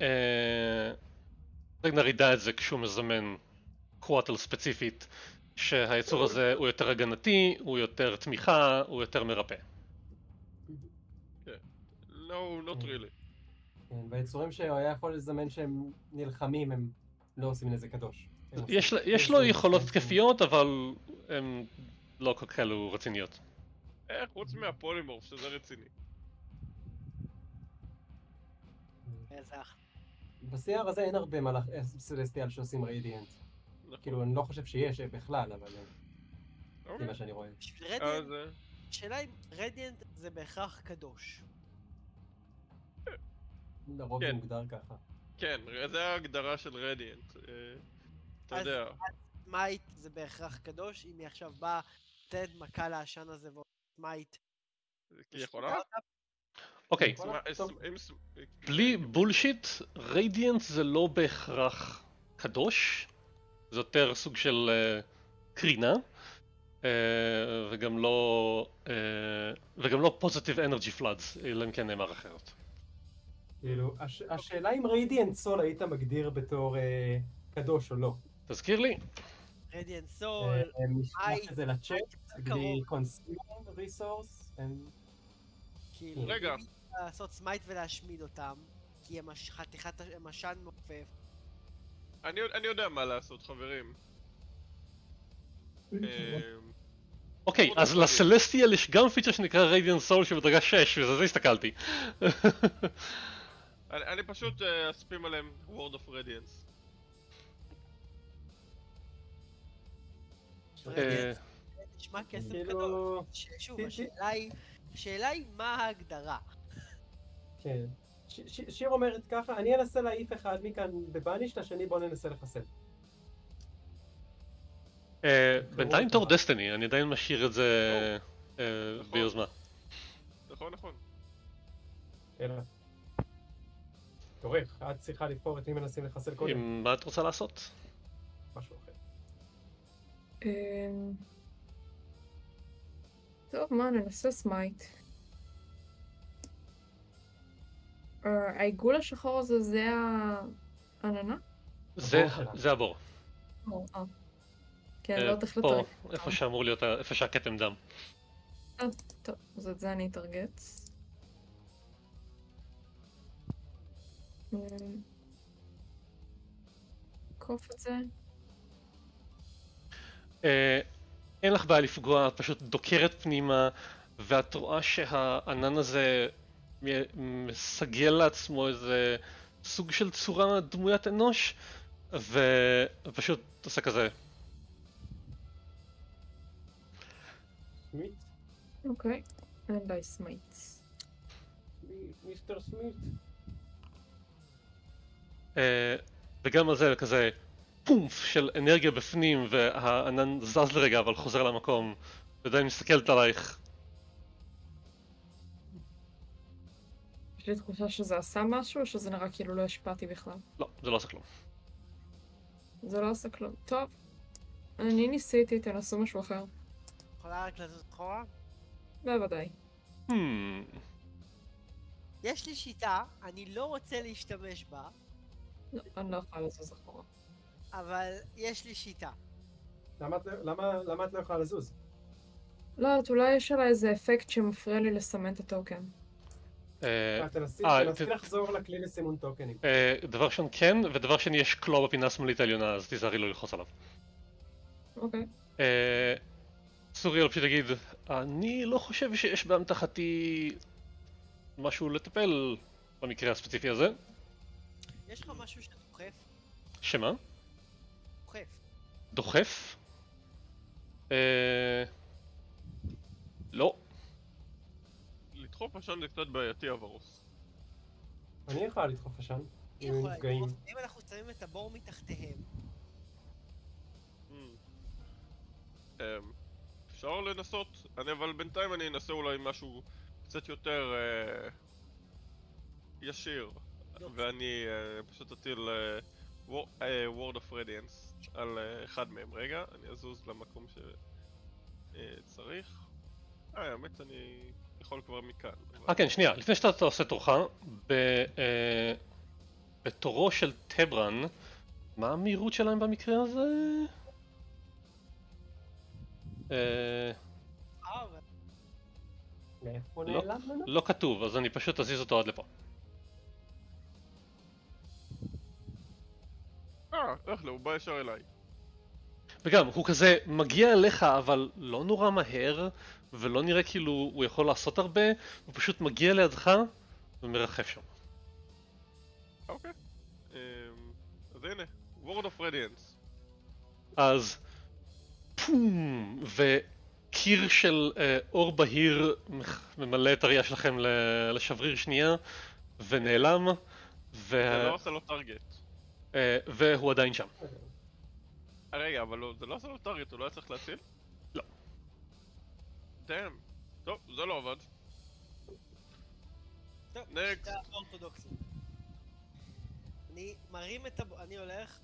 רגנר ידע את זה כשהוא מזמן קוואטל ספציפית, שהיצור הזה הוא יותר הגנתי, הוא יותר תמיכה, הוא יותר מרפא. No, not really. כן, והיצורים שהוא היה יכול לזמן שהם נלחמים, הם לא עושים נזק קדוש. הם יש, עושים- יש הם לו עושים יכולות נזק. תקפיות, אבל הן לא כל כאלו רציניות. אה, חוץ מהפולימורף, שזה רציני. איזה אח. ב-סי אר הזה אין הרבה מלאך סלסטיאל שעושים רדיאנט. נכון. כאילו, אני לא חושב שיש בכלל, אבל זה אוקיי. מה שאני רואה. בשביל אז רדיאנט, אה, השאלה אם רדיאנט זה בהכרח קדוש. לרוב כן. זה מוגדר ככה. כן, זה ההגדרה של רדיאנט. אה, אתה אז- יודע. סמייט זה בהכרח קדוש, אם היא עכשיו באה, תן מכה לעשן הזה וסמייט. היא יכולה? אוקיי, יכול מה, טוב. אה, אם ס- אה, בלי בולשיט, רדיאנט זה לא בהכרח קדוש, זה יותר סוג של אה, קרינה, אה, וגם לא אה, וגם לא positive energy floods, אלא אם כן נאמר אחרת. כאילו, הש- השאלה אם רדיאנט סול היית מגדיר בתור אה, קדוש או לא. תזכיר לי. רדיאנט אה, סול, נשלח את זה לצ'אט, בלי קרוב. consume resource. and- כאילו, רגע. אם לעשות סמייט ולהשמיד אותם, כי הם הש- חתיכת הש- הם עשן מעופף. אני אני יודע מה לעשות, חברים. אה, אוקיי, מאוד אז יכול לסלסטיאל יש גם פיצ'ר שנקרא רדיאנט סול שבדרגה שש, וזה זה הסתכלתי. אני אני פשוט אה, אספים עליהם Word of Radiance. אה, נשמע כסף כאילו, קדוש. ש- שוב, ת- ת- השאלה היא, השאלה היא מה ההגדרה. כן. ש- ש- שיר אומרת ככה, אני אנסה להעיף אחד מכאן בבניש, את השני בוא ננסה לחסל. אה, בינתיים תור דסטיני, אני עדיין משאיר את זה אה, נכון. ביוזמה. נכון, נכון. אלא. תורך, את צריכה לבחור את מי מנסים לחסל קודם. עם מה את רוצה לעשות? משהו אחר. אמ, טוב, מה, ננסה סמייט. אה, העיגול השחור הזה זה העננה? זה- שלה. זה הבור. או, אה. כן, אה, לא תחלט פה, הרגע. איפה שאמור להיות, ה- איפה שהכתם דם. טוב, אז את זה אני אטרגט. אמ, קוף את זה. אה, אין לך בעיה לפגוע, את פשוט דוקרת פנימה, ואת רואה שהענן הזה מ- מסגל לעצמו איזה סוג של צורה דמוית אנוש, ו- ופשוט עושה כזה. סמית? אוקיי. אין די סמייטס. מי- מיסטר סמית? אה, וגם על זה כזה פומף של אנרגיה בפנים, והענן זז לרגע אבל חוזר למקום, ועדיין מסתכלת עלייך. יש לי תחושה שזה עשה משהו, או שזה נראה כאילו לא השפעתי בכלל? לא, זה לא עושה כלום. זה לא עושה כלום. טוב. אני ניסיתי, תנסו משהו אחר. יכולה רק לזוז אחורה? בוודאי. Hmm. יש לי שיטה, אני לא רוצה להשתמש בה, לא, אני לא יכולה לזוז אחורה. אבל יש לי שיטה. למה את לא- למה- למה את לא יכולה לזוז? לא יודעת, אולי יש עליי איזה אפקט שמפריע לי לסמן את הטוקן. אה, אה, תנסי אה, תנסי ת- לחזור לכלי לסימון טוקנים. אה, דבר ראשון כן, ודבר שני יש קלו בפינה השמאלית העליונה, אז תיזהרי לא ללחוץ עליו. אוקיי. אה, סוריאל פשוט יגיד, אני לא חושב שיש באמתחתי משהו לטפל במקרה הספציפי הזה. יש לך משהו שדוחף? שמה? דוחף. דוחף? אה... לא. לדחוף עשן זה קצת בעייתי אברוס. אני יכולה לדחוף עשן. היא אם הם יכולה נפגעים. לדחוף, אם אנחנו שמים את הבור מתחתיהם. Hmm. אמ, אפשר לנסות, אני אבל בינתיים אני אנסה אולי משהו קצת יותר אה, ישיר. ואני אה, פשוט אטיל אה, וור- אה, Word of Radiance על אה, אחד מהם. רגע, אני אזוז למקום שצריך. אה, האמת אני יכול כבר מכאן. אבל- אה כן, שנייה, לפני שאתה עושה תורך, ב... אה... בתורו של טברן, מה המהירות שלהם במקרה הזה? אה... אה, ו- לאיפה לא, נעלם לנו? לא כתוב, אז אני פשוט אזיז אותו עד לפה. אה, איך לא, הוא בא ישר אליי. וגם, הוא כזה מגיע אליך אבל לא נורא מהר, ולא נראה כאילו הוא יכול לעשות הרבה, הוא פשוט מגיע לידך ומרחף שם. אוקיי. אמ, אז הנה, Word of Radiance. אז פום, וקיר של אה, אור בהיר מח- ממלא את הראייה שלכם ל- לשבריר שנייה, ונעלם, ו... זה לא עושה לו טארגט. אה, והוא עדיין שם. אה, רגע, אבל לא- זה לא עושה לו טארגט, הוא לא היה צריך להציל? לא. דאם. טוב, זה לא עבד. טוב, Next. שיטה אורתודוקסית. אני מרים את הבור, אני הולך,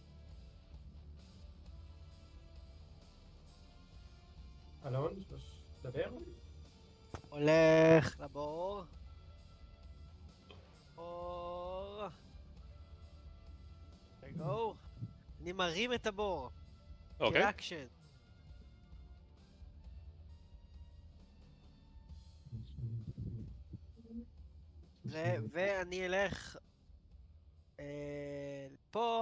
אלון, דבר? הולך לבור. בור. רגעו. אני מרים את הבור. אוקיי? כאקשן. ו- ואני אלך אה, פה,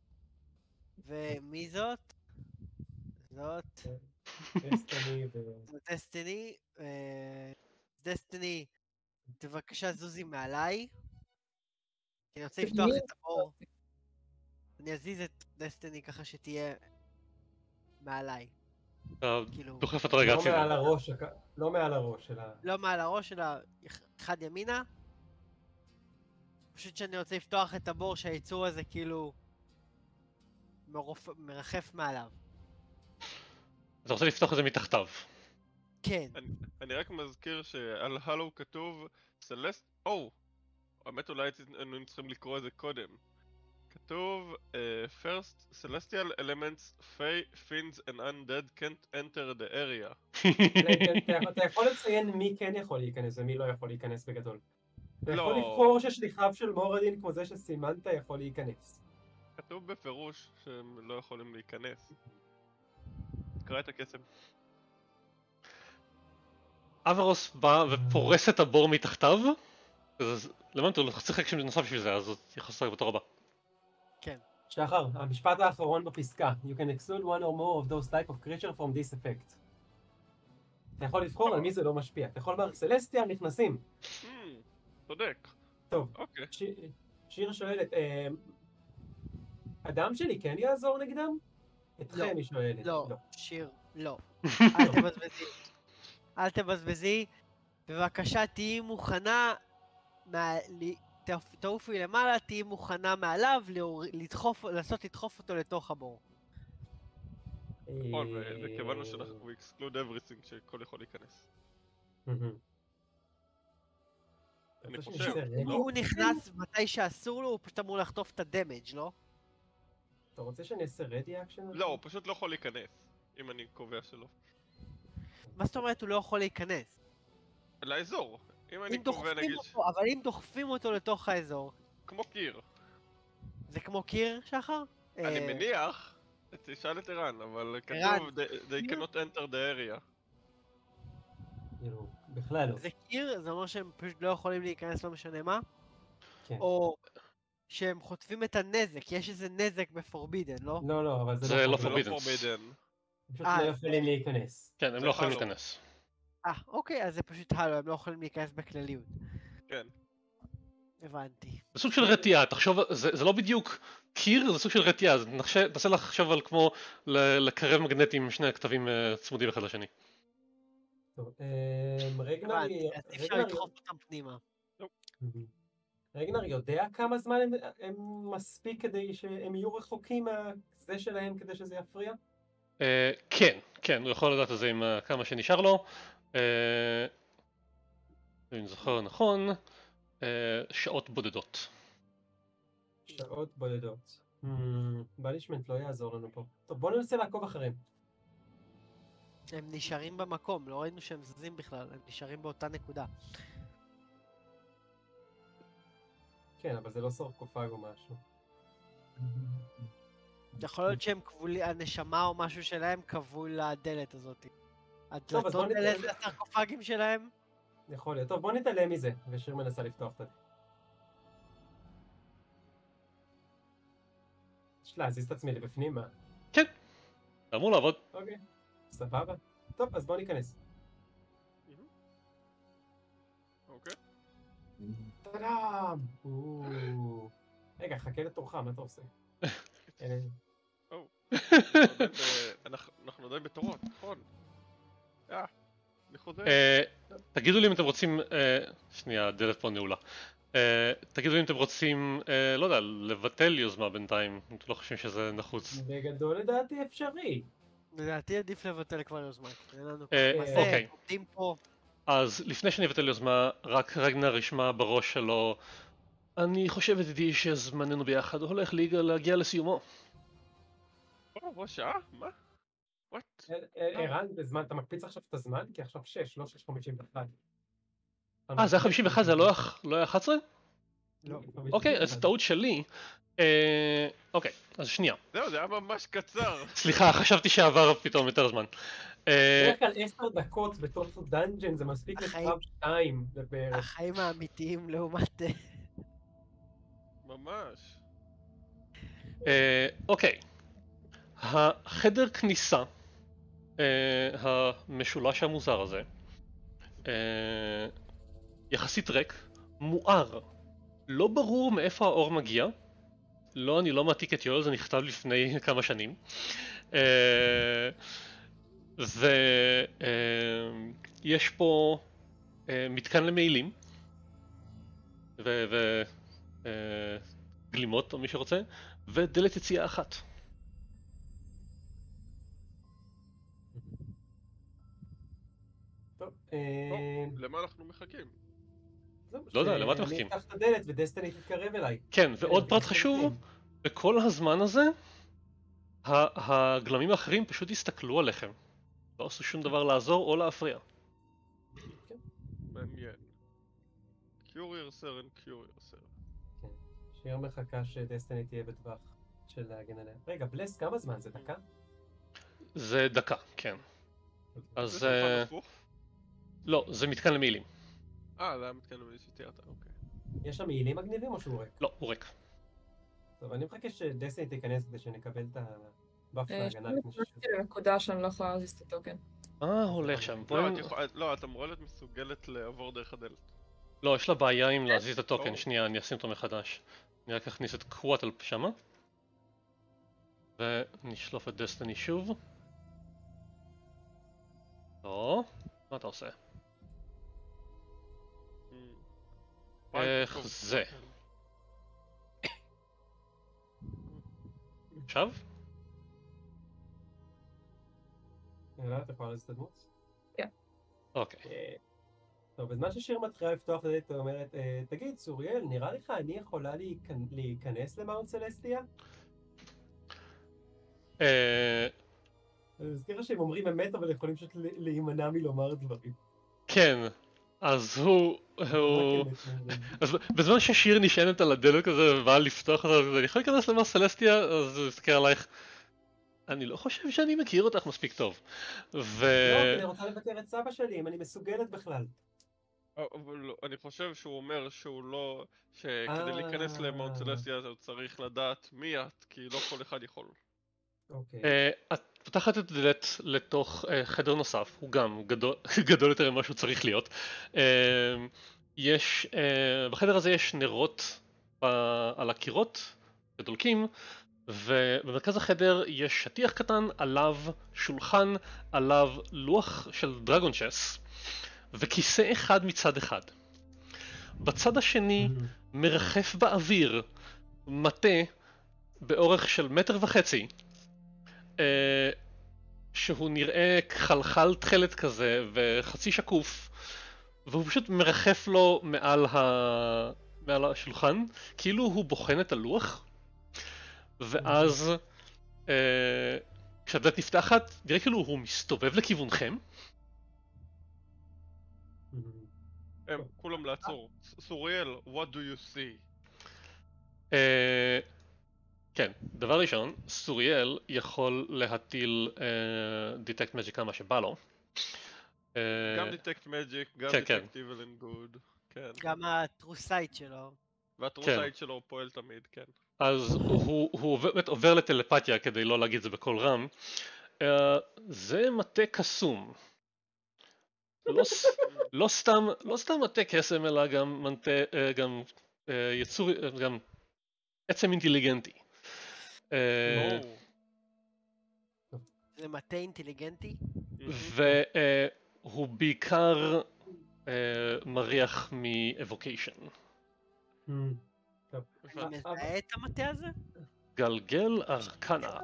ומי זאת? זאת דסטיני ו... זאת דסטיני. אה, דסטיני, בבקשה זוזי מעליי. כי אני רוצה לפתוח תבני את הבור. אני אזיז את דסטיני ככה שתהיה מעליי. אתה כאילו, דוחף אותו רגע לא הצידה. מעל הראש, הכ- לא מעל הראש, אלא... לא מעל הראש, אלא אחד ימינה. פשוט שאני רוצה לפתוח את הבור שהייצור הזה כאילו מרופ... מרחף מעליו. אתה רוצה לפתוח את זה מתחתיו. כן. אני, אני רק מזכיר שעל הלו כתוב סלסט... או! האמת אולי היינו צריכים לקרוא את זה קודם. כתוב uh, First, Celestial Elements, Fae, Fiends and Undead can't enter the area. אתה- אתה יכול לציין מי כן יכול להיכנס ומי לא יכול להיכנס בגדול. אתה יכול לא. לבחור ששליחיו של מורדין כמו זה שסימנת יכול להיכנס. כתוב בפירוש שהם לא יכולים להיכנס. תקרא את הקסם. אברוס בא ופורס את הבור מתחתיו. אז למה אתה לא צריך אקשן נוסף בשביל זה, אז אתה יכול לשחק בתור הבא. כן. שחר, המשפט האחרון בפסקה. You can exclude one or more of those type of creature from this effect. אתה יכול לבחור על מי זה לא משפיע. אתה יכול לומר, סלסטיאל נכנסים. Hmm, צודק. טוב, אוקיי. ש- שיר שואלת, אה, הדם שלי כן יעזור נגדם? אתכם היא שואלת. לא, שיר, לא. אל תבזבזי. אל תבזבזי. בבקשה תהיי מוכנה, מה... ל- תעופ- תעופי למעלה, תהיי מוכנה מעליו, להור- לדחוף, לנסות לדחוף אותו לתוך הבור. נכון, אה, וכיוונו שאנחנו exclude everything שהכל יכול להיכנס. מהמם. אני רוצה חושב, שנעשה לא. רדי? אם הוא נכנס מתי שאסור לו, הוא פשוט אמור לחטוף את הדמג', לא? אתה רוצה שאני אעשה רדי אקשן? לא, הוא פשוט לא יכול להיכנס, אם אני קובע שלא. מה זאת אומרת הוא לא יכול להיכנס? לאזור. אם אני אם קובע דוחפים נגיד, אותו, אבל אם דוחפים אותו לתוך האזור, כמו קיר. זה כמו קיר, שחר? אני אה, מניח, תשאל את ערן, אבל ערן. כתוב they- they cannot enter the area. כאילו, בכלל לא. זה קיר, זה אומר שהם פשוט לא יכולים להיכנס לא משנה מה? כן. או שהם חוטפים את הנזק, יש איזה נזק בפורבידן, לא? לא, לא, אבל זה זה לא לא זה לא Forbidden. forbidden. פשוט אה, לא יכולים להיכנס. כן, הם זה לא יכולים הלו. להיכנס. אה, אוקיי, אז זה פשוט הלו, הם לא יכולים להיכנס בכלליות. כן. הבנתי. זה סוג של רתיעה, תחשוב, זה, זה לא בדיוק קיר, זה סוג של רתיעה, זה נחש... תנסה לחשוב על כמו ל- לקרב מגנטים עם שני הכתבים uh, צמודים אחד לשני. טוב, אמ, רגנר... הבנתי, אז אי אפשר רגנר- לדחוף אותם פנימה. מהמם. רגנר יודע כמה זמן הם, הם מספיק כדי שהם יהיו רחוקים מהזה שלהם כדי שזה יפריע? Uh, כן, כן, הוא יכול לדעת את זה עם uh, כמה שנשאר לו. Uh, אם אני זוכר נכון, uh, שעות בודדות. שעות בודדות. בנישמנט לא יעזור לנו פה. טוב, בואו ננסה לעקוב אחריהם. הם נשארים במקום, לא ראינו שהם זזים בכלל, הם נשארים באותה נקודה. כן, אבל זה לא סרקופג או משהו. יכול להיות שהם כבולים, הנשמה או משהו שלהם כבול לדלת הזאת. טוב, אז בוא הדלתות האלה נתעלם. זה הסרקופגים שלהם? יכול להיות. טוב, בוא נתעלם מזה, ושיר מנסה לפתוח את זה. יש להזיז את עצמי לבפנים, מה? כן, זה אמור לעבוד. אוקיי, סבבה. טוב, אז בוא ניכנס. אוקיי. טאדאם! או. רגע, חכה לתורך, מה אתה עושה? אה, אנחנו עדיין ב- אנחנו- אנחנו עדיין בתורות, נכון? אה, אני חוזר. אה, תגידו לי אם אתם רוצים, אה, שנייה, הדלת פה נעולה. אה, תגידו לי אם אתם רוצים, אה, לא יודע, לבטל יוזמה בינתיים, אם אתם לא חושבים שזה נחוץ. בגדול לדעתי אפשרי. לדעתי עדיף לבטל כבר יוזמה. אין לנו אה, כמה זה, אוקיי. עומדים פה. אז לפני שאני אבטל יוזמה, רק רגנר ישמע בראש שלו, אני חושב ידידי שזמננו ביחד הולך להגיע- להגיע לסיומו. או, בוא שעה? מה? וואט? אה, אה, ערן, בזמן, אתה מקפיץ עכשיו את הזמן? כי עכשיו שש, לא שש חמישים ואחת. אה, זה היה חמישים ואחת, זה לא היה- לא היה אחת עשרה? לא, אוקיי, אז טעות שלי. אה, אוקיי, אז שנייה. זהו, זה היה ממש קצר. סליחה, חשבתי שעבר פתאום יותר זמן. אה, בדרך כלל עשר דקות בתוך דאנג'ן זה מספיק החיים- לקרב שתיים בערך. החיים האמיתיים לעומת... אה, ממש. אה, אוקיי, החדר כניסה, אה, המשולש המוזר הזה, אה, יחסית ריק, מואר, לא ברור מאיפה האור מגיע, לא, אני לא מעתיק את יואל, זה נכתב לפני כמה שנים, אה, ויש פה אה, מתקן למעילים, וגלימות או מי שרוצה, ודלת יציאה אחת. טוב, אה, למה אנחנו מחכים? זהו, לא יודע, למה אתם שאני מחכים? אפתח את הדלת ודסטיני תתקרב אליי. כן, ועוד כן, פרט כן, חשוב, בכל הזמן הזה, ה- הגלמים האחרים פשוט הסתכלו עליכם. לא עשו שום דבר לעזור או להפריע. מעניין. קיורייר סרן, קיורייר סרן. כן. שיר מחכה שדסטיני תהיה בטווח של להגן עליה. רגע, בלס, כמה זמן? זה דקה? זה דקה, כן. אז זה שולחן אה, הפוך? לא, זה מתקן למעילים. אה, זה היה מתקן למי שתיארת, אוקיי. יש שם מעילים מגניבים או שהוא ריק? לא, הוא ריק. טוב, אני מחכה שדסטיני תיכנס כדי שנקבל את הבאף אה, להגנה שנייה, לפני ששוב. נכנסתי לנקודה שאני לא יכולה להזיז את הטוקן. אה, הולך שם. לא, בואי- את יכול- לא, את אמורה להיות מסוגלת לעבור דרך הדלת. לא, יש לה בעיה עם להזיז את הטוקן. או. שנייה, אני אשים אותו מחדש. אני רק אכניס את קוואטל שמה. ונשלוף את דסטיני שוב. לא, מה אתה עושה? איך זה? עכשיו? אלא, את יכולה להזיז את הדמות? אוקיי. אה, טוב, בזמן ששיר מתחילה לפתוח את הדלת, היא אומרת, "אה, תגיד, צוריאל, נראה לך אני יכולה להיכנ- להיכנס למאונט סלסטיה? אה, אני מזכיר לך שהם אומרים אמת, אבל יכולים פשוט ל- להימנע מלומר דברים. כן. אז הוא... רק הוא... הם מתנהלים. אז בזמן ששיר נשענת על הדלת כזה ובאה לפתוח אותה, אני יכול להיכנס למר סלסטיה? אז הוא מסתכל עלייך. אני לא חושב שאני מכיר אותך מספיק טוב. ו... לא, כי אני רוצה לבקר את סבא שלי, אם אני מסוגלת בכלל. אבל לא, אני חושב שהוא אומר שהוא לא... שכדי אה. להיכנס למאונט סלסטיה הוא צריך לדעת מי את, כי לא כל אחד יכול. אוקיי. אה, את פותחת את הדלת לתוך אה, חדר נוסף, הוא גם גדול, גדול יותר ממה שהוא צריך להיות. אה, יש, אה, בחדר הזה יש נרות אה, על הקירות, שדולקים, ובמרכז החדר יש שטיח קטן, עליו שולחן, עליו לוח של דרגון צ'ס, וכיסא אחד מצד אחד. בצד השני מרחף באוויר מטה באורך של מטר וחצי, אה, שהוא נראה חלחל תכלת כזה וחצי שקוף, והוא פשוט מרחף לו מעל, ה... מעל השולחן, כאילו הוא בוחן את הלוח, ואז אה, כשהדלת נפתחת, נראה כאילו הוא מסתובב לכיוונכם. הם, כולם לעצור. סוריאל, what do you see? אה, כן, דבר ראשון, סוריאל יכול להטיל דיטקט מג'יק כמה שבא לו. אה, גם detect magic, גם כן, כן. detect evil and good, כן. גם הטרוסייט שלו. והטרוסייט שלו פועל תמיד, כן. אז הוא, הוא באמת עובר לטלפתיה כדי לא להגיד את זה בקול רם. Uh, זה מטה קסום. לא, ס- לא סתם, לא סתם מטה קסם, אלא גם מטה, uh, גם uh, יצור, uh, גם עצם אינטליגנטי. Uh, זה מטה אינטליגנטי? והוא בעיקר uh, מריח מ-evocation. טוב. אני מזהה את המטה הזה? גלגל ארקנה.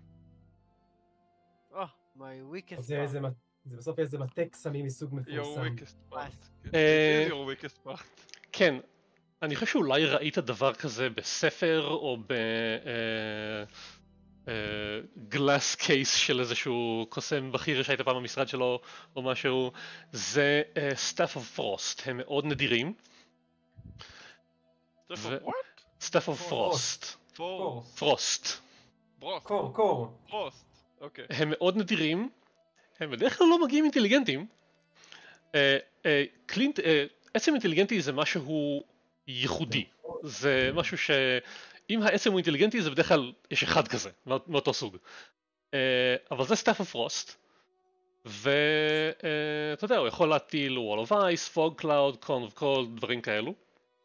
או, my weakest זה part. איזה מט- זה בסוף איזה מטה קסמים מסוג your מפורסם. weakest part. אה, It is your weakest part. כן, אני חושב שאולי ראית דבר כזה בספר או ב... גלאס קייס של איזשהו קוסם בכיר שהיית פעם במשרד שלו או משהו. זה סטאף אוף פרוסט, הם מאוד נדירים. סטף אוף וואט? סטאף אוף פרוסט. קור. פרוסט. ברוסט. קור, קור. פרוסט. אוקיי. הם מאוד נדירים, הם בדרך כלל לא מגיעים אינטליגנטים. אה, אה, קלינט, אה, עצם אינטליגנטי זה משהו ייחודי. זה משהו ש... אם העצם הוא אינטליגנטי זה בדרך כלל יש אחד כזה, מאותו סוג. אה, אבל זה סטאף אוף פרוסט. ואתה יודע, הוא יכול להטיל wall of ice, fog cloud, cone of cold, דברים כאלו.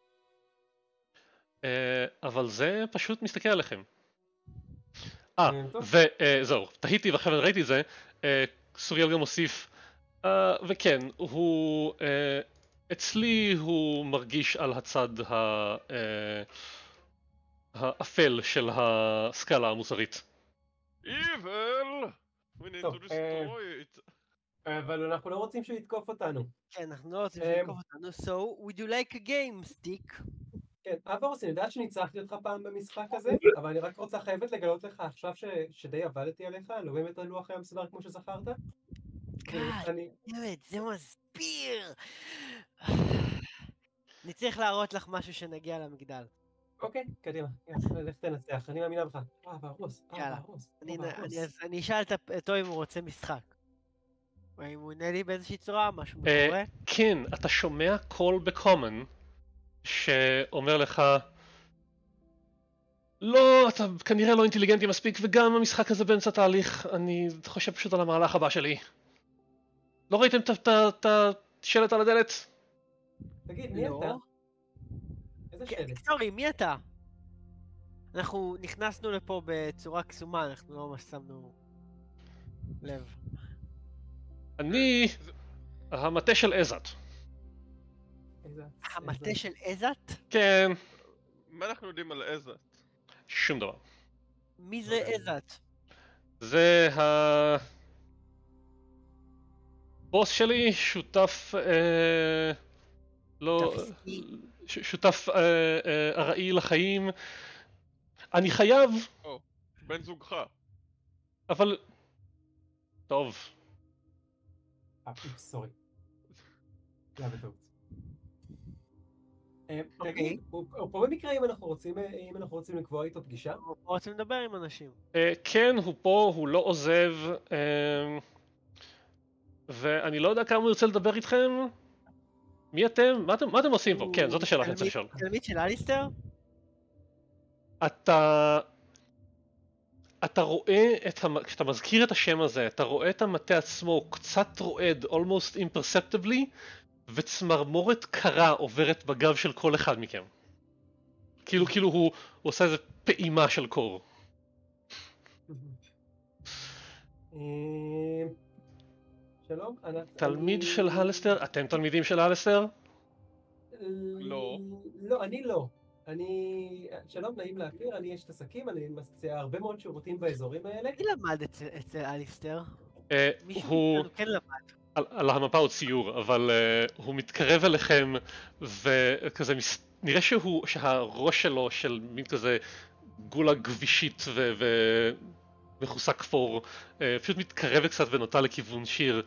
אה, אבל זה פשוט מסתכל עליכם. אה, וזהו, תהיתי ועכשיו אני ראיתי את זה, אה, סוריאל גם מוסיף, אה, וכן, הוא, אה, אצלי הוא מרגיש על הצד ה, אה, האפל של הסקאלה המוסרית. Evil! We need טוב, to destroy it. אבל אנחנו לא רוצים שהוא יתקוף אותנו. כן, אנחנו לא רוצים אמ, שיקוף אותנו. So, would you like a game, stick? כן, אברוס, אני יודעת שניצחתי אותך פעם במשחק הזה, אבל אני רק רוצה חייבת לגלות לך עכשיו ש- שדי עבדתי עליך, לא באמת הלוח היה מסודר כמו שזכרת. God אני... damn it, זה מסביר! אני צריך להראות לך משהו שנגיע למגדל. אוקיי, קדימה, יאללה, לך תנצח, אני מאמינה בך. אה, אברוס, אה, יאללה. אברוס, אני, אה, אני, אברוס. אז אני אשאל את- אותו אם הוא רוצה משחק. או אם הוא עונה לי באיזושהי צורה, משהו אה, מקורה. כן, אתה שומע קול בקומן שאומר לך, לא, אתה כנראה לא אינטליגנטי מספיק, וגם המשחק הזה באמצע תהליך, אני חושב פשוט על המהלך הבא שלי. לא ראיתם את- את- את השלט על הדלת? תגיד, מי לא. אתה? איזה כן, שלט? סורי, מי אתה? אנחנו נכנסנו לפה בצורה קסומה, אנחנו לא ממש שמנו לב. אני המטה של עזת. איזה- המטה איזה- של עזת? כן, מה אנחנו יודעים על עזת? שום דבר. מי זה עזת? זה הבוס שלי, שותף, אה, לא, שותף עסקי. ש- שותף אה, אה, ארעי לחיים. אני חייב, או, בן זוגך. אבל... טוב. אה, אופס, סורי. זה היה בטעות. תגיד, הוא פה במקרה אם אנחנו רוצים לקבוע איתו פגישה? אנחנו רוצים לדבר עם אנשים. כן, הוא פה, הוא לא עוזב, ואני לא יודע כמה הוא ירצה לדבר איתכם. מי אתם? מה אתם, מה אתם עושים פה? כן, זאת השאלה שאני צריך לשאול. תלמיד של אליסטר? אתה... אתה רואה את המ... כשאתה מזכיר את השם הזה, אתה רואה את המטה עצמו קצת רועד, almost imperceptibly, וצמרמורת קרה עוברת בגב של כל אחד מכם. כאילו, כאילו הוא, הוא עושה איזה פעימה של קור. שלום, תלמיד של הלסטר? אתם תלמידים של הלסטר? לא. לא, אני לא. אני... שלום, נעים להכיר, אני יש את עסקים, אני מציע הרבה מאוד שירותים באזורים האלה. מי למד אצל אליסטר? מישהו הוא... כן למד. על המפה הוא ציור, אבל הוא מתקרב אליכם וכזה נראה שהוא, שהראש שלו של מין כזה גולה גבישית ומכוסה כפור פשוט מתקרב קצת ונוטה לכיוון שיר.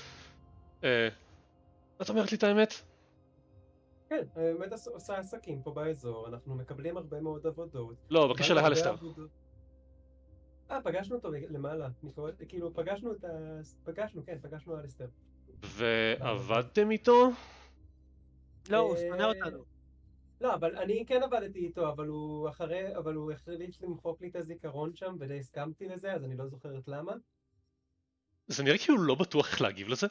את אומרת לי את האמת? כן, האמת עושה עסקים פה באזור, אנחנו מקבלים הרבה מאוד עבודות. לא, בקשר להלסטר. אה, פגשנו אותו למעלה, כאילו פגשנו את ה... פגשנו, כן, פגשנו הלסטר. ועבדתם איתו? לא, הוא שונא אותנו. לא, אבל אני כן עבדתי איתו, אבל הוא אחרי, אבל הוא החליט למחוק לי את הזיכרון שם, ודי הסכמתי לזה, אז אני לא זוכרת למה. זה נראה כאילו לא בטוח איך להגיב לזה.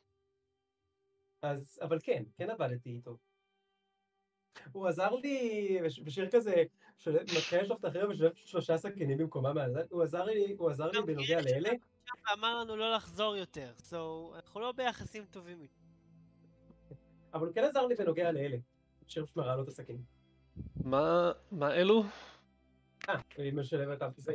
אז, אבל כן, כן עבדתי איתו. הוא עזר לי בשיר כזה, מתחיל לשלוף את האחרים ושולף שלושה סכינים במקומה מהלדת, הוא עזר לי, הוא עזר לי בנוגע לאלה. ואמר לנו לא לחזור יותר, so אנחנו לא ביחסים טובים איתו. אבל הוא כן עזר לי בנוגע לאלה, שיר שמרה לו את הסכין. מה, מה אלו? אה, אני משלב אותם. זה...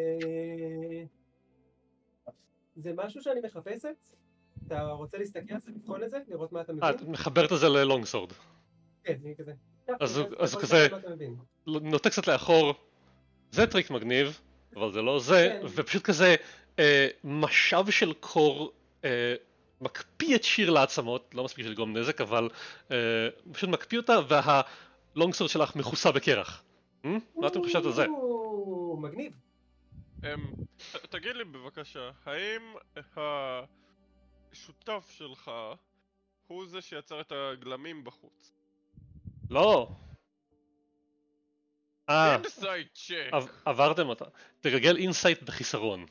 זה משהו שאני מחפשת? אתה רוצה להסתכל על זה, לבחון את זה, לראות מה אתה מבין? אה, את מחברת את זה ללונגסורד. כן, אני כזה. אז הוא כזה נוטה קצת לאחור, זה טריק מגניב, אבל זה לא זה, ופשוט כזה משב של קור מקפיא את שיר לעצמות, לא מספיק שתגרום נזק, אבל פשוט מקפיא אותה, והלונגסורד שלך מכוסה בקרח. מה אתם חושבת על זה? מגניב. תגיד לי בבקשה, האם השותף שלך הוא זה שיצר את הגלמים בחוץ? לא. אה, אינסייט צ'ק. עברתם אותה. תגלגל אינסייט בחיסרון.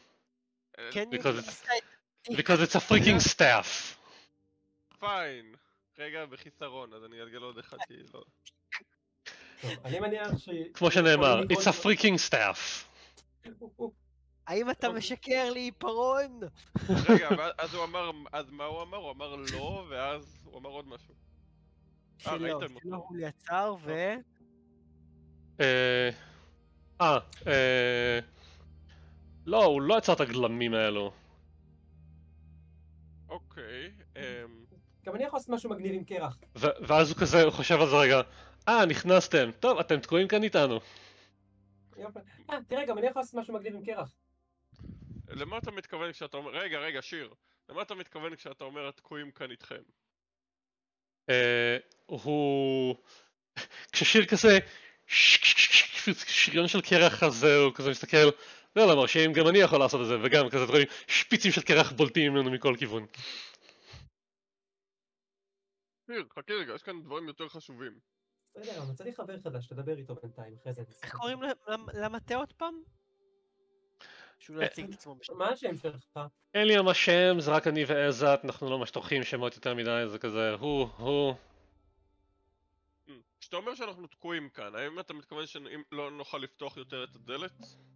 Because it's a freaking staff. פיין. רגע, בחיסרון, אז אני אגלגל עוד אחד כי לא... אני מניח ש... כמו שנאמר, it's a freaking staff. האם אתה משקר לי, פרון? רגע, אז הוא אמר, אז מה הוא אמר? הוא אמר לא, ואז הוא אמר עוד משהו. שלא, שלא הוא יצר ו... אה... אה... לא, הוא לא יצר את הגלמים האלו. אוקיי, אמ... גם אני יכול לעשות משהו מגניב עם קרח. ואז הוא כזה, הוא חושב על זה רגע, אה, נכנסתם, טוב, אתם תקועים כאן איתנו. אה, תראה, גם אני יכול לעשות משהו מגניב עם קרח. למה אתה מתכוון כשאתה אומר... רגע, רגע, שיר. למה אתה מתכוון כשאתה אומר תקועים כאן איתכם? אה... הוא... כששיר כזה... שריון של קרח הזה, הוא כזה מסתכל, לא, לא מרשים, גם אני יכול לעשות את זה, וגם כזה דברים, שפיצים של קרח בולטים ממנו מכל כיוון. שיר, חכה רגע, יש כאן דברים יותר חשובים. בסדר, אבל צריך חבר חדש, תדבר איתו בינתיים, אחרי זה. איך קוראים למטה עוד פעם? שהוא לא יציג את עצמו בשם. מה השם שלך? אין לי ממש שם, זה רק אני ועזת, אנחנו לא ממש טורחים שמות יותר מדי, זה כזה, הוא, הוא. כשאתה אומר שאנחנו תקועים כאן, האם אתה מתכוון שאם לא נוכל לפתוח יותר את הדלת?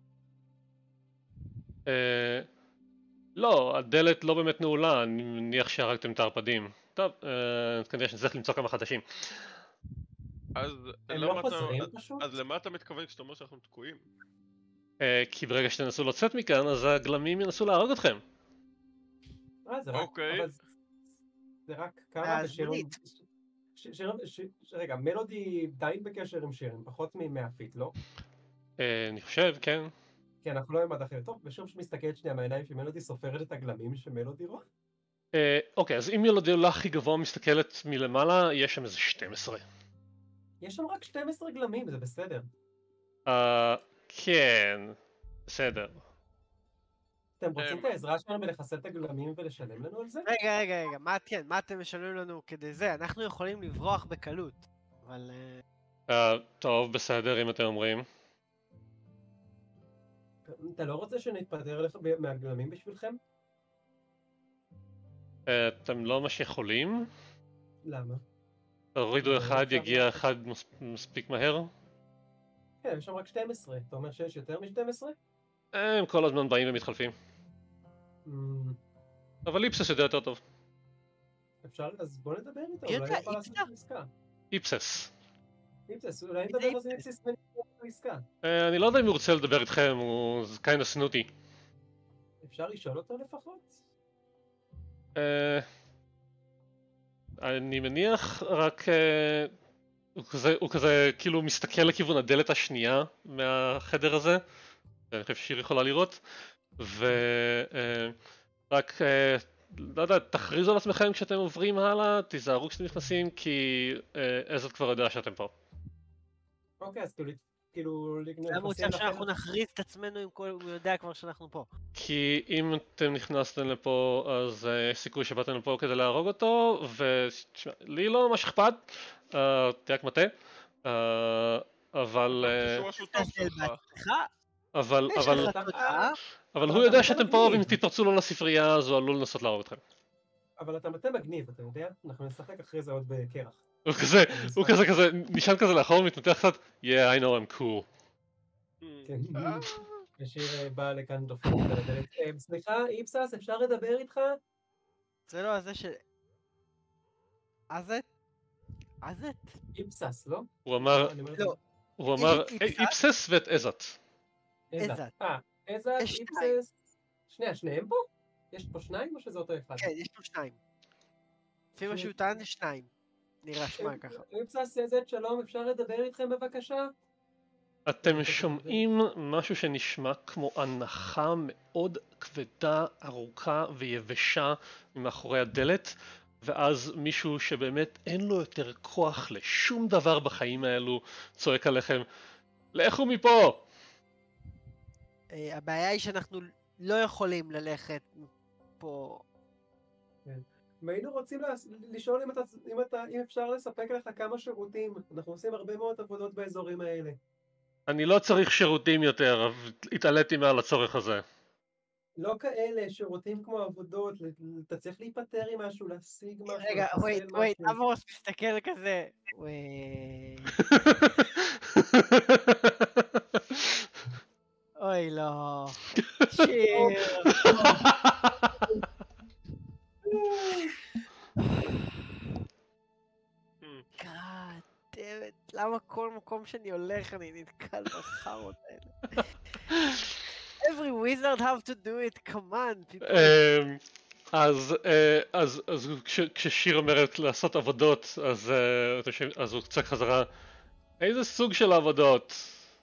אה... לא, הדלת לא באמת נעולה, אני מניח שהרגתם את הערפדים. טוב, אה... כנראה שנצטרך למצוא כמה חדשים. אז למה אתה... אז למה אתה מתכוון כשאתה אומר שאנחנו תקועים? אה... כי ברגע שתנסו לצאת מכאן, אז הגלמים ינסו להרוג אתכם. אה, זה רק... זה רק כמה בשירים... רגע, מלודי די בקשר עם שירים, פחות מ-מאה פיט, לא? אני חושב, כן. כן, אנחנו לא עם עד אחר. טוב, ושיר שמסתכלת שנייה מהעיניים שמלודי סופרת את הגלמים שמלודי רואה. אה, אוקיי, אז אם ילודלה הכי גבוה מסתכלת מלמעלה, יש שם איזה שתים עשרה. יש שם רק שתים עשרה גלמים, זה בסדר. אה, כן, בסדר. אתם רוצים את העזרה שלנו בלחסל את הגלמים ולשלם לנו על זה? רגע, רגע, רגע, מה כן, מה אתם משלמים לנו כדי זה? אנחנו יכולים לברוח בקלות, אבל... אה, אה, טוב, בסדר, אם אתם אומרים. אתה לא רוצה שנתפטר לך ב- מהגלמים בשבילכם? אה, אתם לא ממש יכולים? למה? תורידו זה אחד, אפשר יגיע לעשות. אחד מס- מספיק מהר? כן, יש שם רק שתים עשרה. אתה אומר שיש יותר מ-שתים עשרה? אה, הם כל הזמן באים ומתחלפים. אמ, אבל איפסס יודע יותר טוב. אפשר, אז בוא נדבר איתו, מי אולי יודע, נוכל לעשות איפסה? עסקה. איפסס. איפסס, אולי זה נדבר על זה עם איפסס. איפסס ונעשה עסקה. אה, אני לא יודע אם הוא רוצה לדבר איתכם, הוא kinda snooty. אפשר לשאול אותו לפחות? אה, אני מניח רק... אה, הוא כזה, הוא כזה כאילו מסתכל לכיוון הדלת השנייה מהחדר הזה, אני חושב שיר יכולה לראות, ורק, לא יודע, תכריזו על עצמכם כשאתם עוברים הלאה, תיזהרו כשאתם נכנסים, כי עזת כבר יודע שאתם פה. אוקיי, אז כאילו, כאילו, למה הוא צריך שאנחנו נכריז את עצמנו אם כל- הוא יודע כבר שאנחנו פה? כי אם אתם נכנסתם לפה, אז אה, יש סיכוי שבאתם לפה כדי להרוג אותו, ולי לא ממש אכפת, אה, תיאק מטה, אה, אבל... אה, שהוא השותף שלך. סליחה? אבל, יש אבל, לך תודה. אבל אבל הוא אתה יודע מטה שאתם פה, מגניב. ואם תתפרצו לו לספרייה, אז הוא עלול לנסות להרוג אתכם. אבל אתה מטה מגניב, אתה יודע? אנחנו נשחק אחרי זה עוד בקרח. הוא כזה, הוא כזה כזה, נשען כזה לאחור, מתמתח קצת, yeah, I know I'm cool. כן. השיר אה, בא לכאן דופק את הדלת. אה, סליחה, איפסס, אפשר לדבר איתך? זה לא הזה של... אזת? אזת? איפסס, לא? הוא אמר, אני אומר את לא. הוא יש אמר, את "היי, איפסס?" איפסס ואת עזת. זה. עזת. עזת. אה, עזת, יש איפסס. שנייה, שניהם פה? יש פה שניים או שזה אותו אחד? כן, יש פה שניים. לפי מה שהוא טען, יש שניים. נראה שמע ככה. איפסס, עזת, שלום, אפשר לדבר איתכם בבקשה? אתם שומעים משהו שנשמע כמו הנחה מאוד כבדה, ארוכה ויבשה מאחורי הדלת, ואז מישהו שבאמת אין לו יותר כוח לשום דבר בחיים האלו צועק עליכם, לכו מפה! אה, הבעיה היא שאנחנו לא יכולים ללכת פה. אם היינו רוצים לס- לשאול אם, אתה, אם, אתה, אם אפשר לספק לך כמה שירותים. אנחנו עושים הרבה מאוד עבודות באזורים האלה. אני לא צריך שירותים יותר, אבל התעליתי מעל הצורך הזה. לא כאלה, שירותים כמו עבודות, ל- אתה צריך להיפטר עם משהו, להשיג משהו, רגע, לחסל וייט, משהו. וייט, אברוס מסתכל כזה. וייט. אוי לא. שיר. גאד, דמת, למה כל מקום שאני הולך אני נתקל בחרות האלה? Every wizard have to do it, come on, people. אמ, אז, אה, אז, אז כש- כששיר אומרת לעשות עבודות, אז, אה, אתם שומעים- אז הוא צועק חזרה, איזה סוג של עבודות?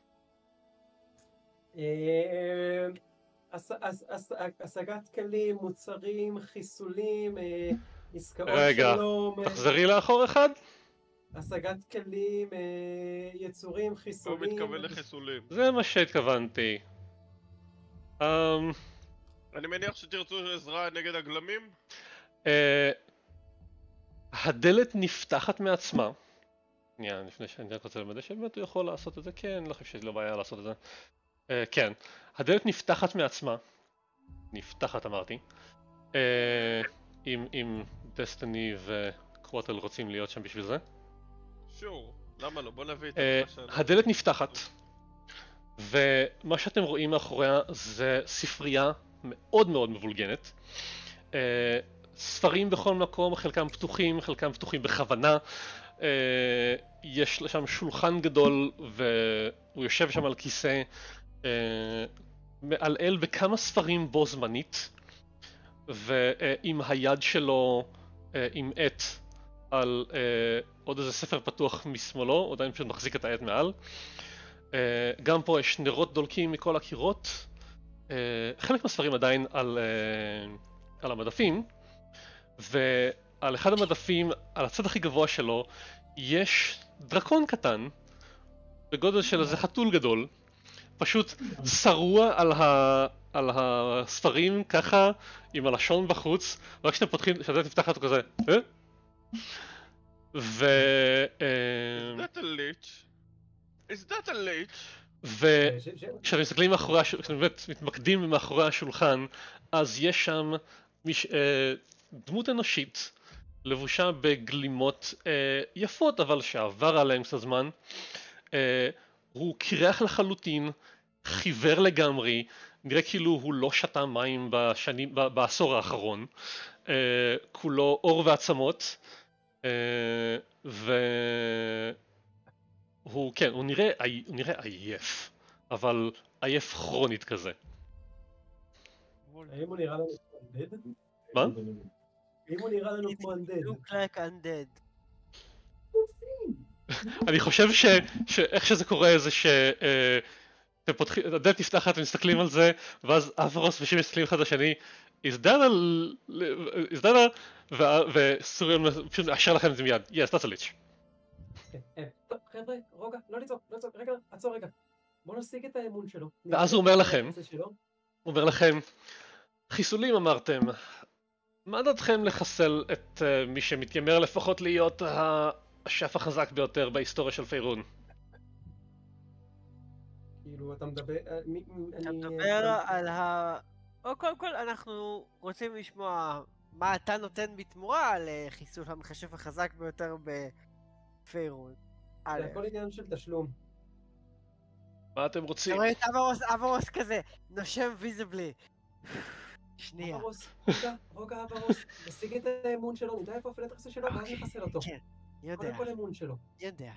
אה, הש- הש- הש- השגת כלים, מוצרים, חיסולים, אה, עסקאות רגע, שלום, אה, תחזרי לאחור אחד? השגת כלים, אה, יצורים, הוא חיסולים. מתכוון לחיסולים. זה מה שהתכוונתי. אמ, אני מניח שתרצו עזרה נגד הגלמים? אה, הדלת נפתחת מעצמה. שנייה, לפני שאני רק רוצה למדע שבאמת הוא יכול לעשות את זה, כן, אני לא חושב שיש לו בעיה לעשות את זה. אה, כן, הדלת נפתחת מעצמה. נפתחת אמרתי. אה, אם, אם דסטיני וקווטל רוצים להיות שם בשביל זה. שור, למה לא? בוא נביא את אה, מה שלנו. הדלת נפתחת, ומה שאתם רואים מאחוריה זה ספרייה מאוד מאוד מבולגנת. אה, ספרים בכל מקום, חלקם פתוחים, חלקם פתוחים בכוונה. אה, יש שם שולחן גדול והוא יושב שם על כיסא, אה, מעלעל בכמה ספרים בו זמנית, ועם היד שלו אה, עם עט על אה, עוד איזה ספר פתוח משמאלו, הוא עדיין פשוט מחזיק את העט מעל. אה, גם פה יש נרות דולקים מכל הקירות, אה, חלק מהספרים עדיין על, אה, על המדפים, ועל אחד המדפים, על הצד הכי גבוה שלו, יש דרקון קטן, בגודל של איזה חתול גדול, פשוט שרוע על, ה... על הספרים ככה, עם הלשון בחוץ, רק כשאתם פותחים, כשאתם תפתח אותו כזה, אה? ו... Is that a lich? Is that a lich? וכשאתם מסתכלים מאחורי, כשאתם באמת מתמקדים מאחורי השולחן, אז יש שם מש... דמות אנושית, לבושה בגלימות יפות, אבל שעבר עליהם קצת זמן. הוא קירח לחלוטין, חיוור לגמרי, נראה כאילו הוא לא שתה מים בשנים, בעשור האחרון. כולו אור ועצמות, ו... הוא, כן, הוא נראה, הוא נראה עייף, אבל עייף כרונית כזה. האם הוא נראה לנו כמו undead? מה? האם הוא נראה לנו כמו undead? look like undead. אני חושב שאיך שזה קורה זה ש... אתם פותחים, הדלת נפתחת, אתם מסתכלים על זה, ואז אברוס ושימי מסתכלים אחד לשני, is that a... is that a... וסוריון פשוט מאשר לכם את זה מיד, yes, that's a lich. טוב, חבר'ה, רוגע, לא לצעוק, לא לצעוק, רגע, עצור רגע. בוא נשיג את האמון שלו. ואז הוא אומר לכם, הוא אומר לכם, חיסולים אמרתם, מה דעתכם לחסל את מי שמתיימר לפחות להיות השף החזק ביותר בהיסטוריה של פיירון? כאילו, אתה מדבר... אתה מדבר על ה... או קודם כל, אנחנו רוצים לשמוע מה אתה נותן בתמורה לחיסול המכשף החזק ביותר בפיירון. זה הכל עניין של תשלום. מה אתם רוצים? אתה רואה את אברוס, אברוס כזה, נושם ויזיבלי. שנייה. אברוס, רוגע, רוגע אברוס, נשיג את האמון שלו, נדע איפה הפלט רסה שלו, ואז נחסל אותו. כן, יודע. קודם כל אמון שלו. יודע.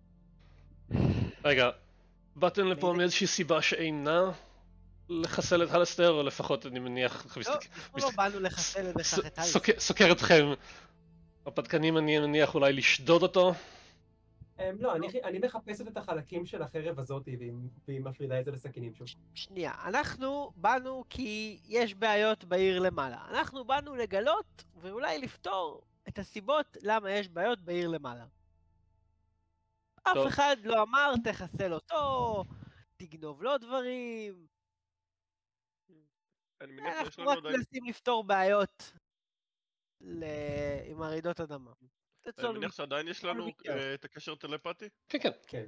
רגע, באתם לפה מאיזושהי סיבה שאינה לחסל את הלסטר, או לפחות אני מניח... לא, אנחנו לא באנו לחסל את הלסטר. סוקר אתכם. הפתקנים אני מניח אולי לשדוד אותו? לא, אני מחפשת את החלקים של החרב הזאת, והיא מפרידה את זה לסכינים שוב. שנייה, אנחנו באנו כי יש בעיות בעיר למעלה. אנחנו באנו לגלות ואולי לפתור את הסיבות למה יש בעיות בעיר למעלה. אף אחד לא אמר תחסל אותו, תגנוב לו דברים. אנחנו רק מנסים לפתור בעיות עם הרעידות אדמה. אני מניח שעדיין יש לנו את הקשר טלפתי? כן, כן. כן.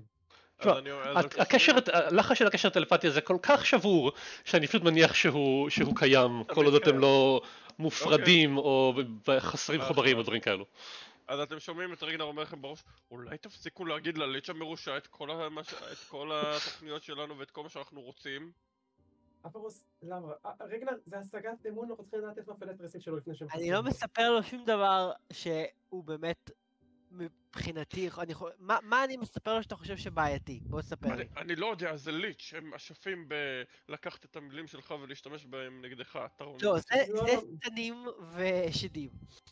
הלחץ של הקשר טלפתי הזה כל כך שבור, שאני פשוט מניח שהוא קיים, כל עוד אתם לא מופרדים או חסרים חוברים או דברים כאלו. אז אתם שומעים את רגנר אומר לכם בראש, אולי תפסיקו להגיד לליץ' המרושע את כל התוכניות שלנו ואת כל מה שאנחנו רוצים? אברוס, למה? רגנר, זה השגת אמון, אנחנו צריכים לדעת איך מפלט רסית שלו לפני שהם... אני לא מספר לו שום דבר שהוא באמת מבחינתי, מה אני מספר לו שאתה חושב שבעייתי? בוא ספר לי. אני לא יודע, זה ליץ', הם אשפים בלקחת את המילים שלך ולהשתמש בהם נגדך. לא, זה סתנים ושדים.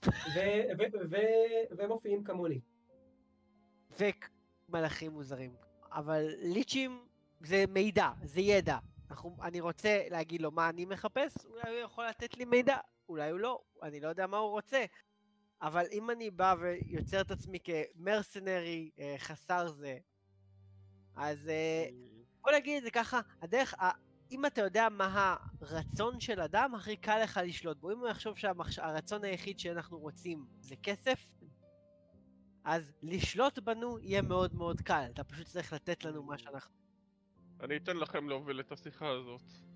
ומופיעים כמוני. ומלאכים מוזרים. אבל ליצ'ים זה מידע, זה ידע. אני רוצה להגיד לו מה אני מחפש, אולי הוא יכול לתת לי מידע, אולי הוא לא, אני לא יודע מה הוא רוצה. אבל אם אני בא ויוצר את עצמי כמרסנרי חסר זה, אז בוא נגיד את זה ככה, הדרך, אם אתה יודע מה הרצון של אדם, הכי קל לך לשלוט בו. אם הוא יחשוב שהרצון היחיד שאנחנו רוצים זה כסף, אז לשלוט בנו יהיה מאוד מאוד קל, אתה פשוט צריך לתת לנו מה שאנחנו... אני אתן לכם להוביל את השיחה הזאת.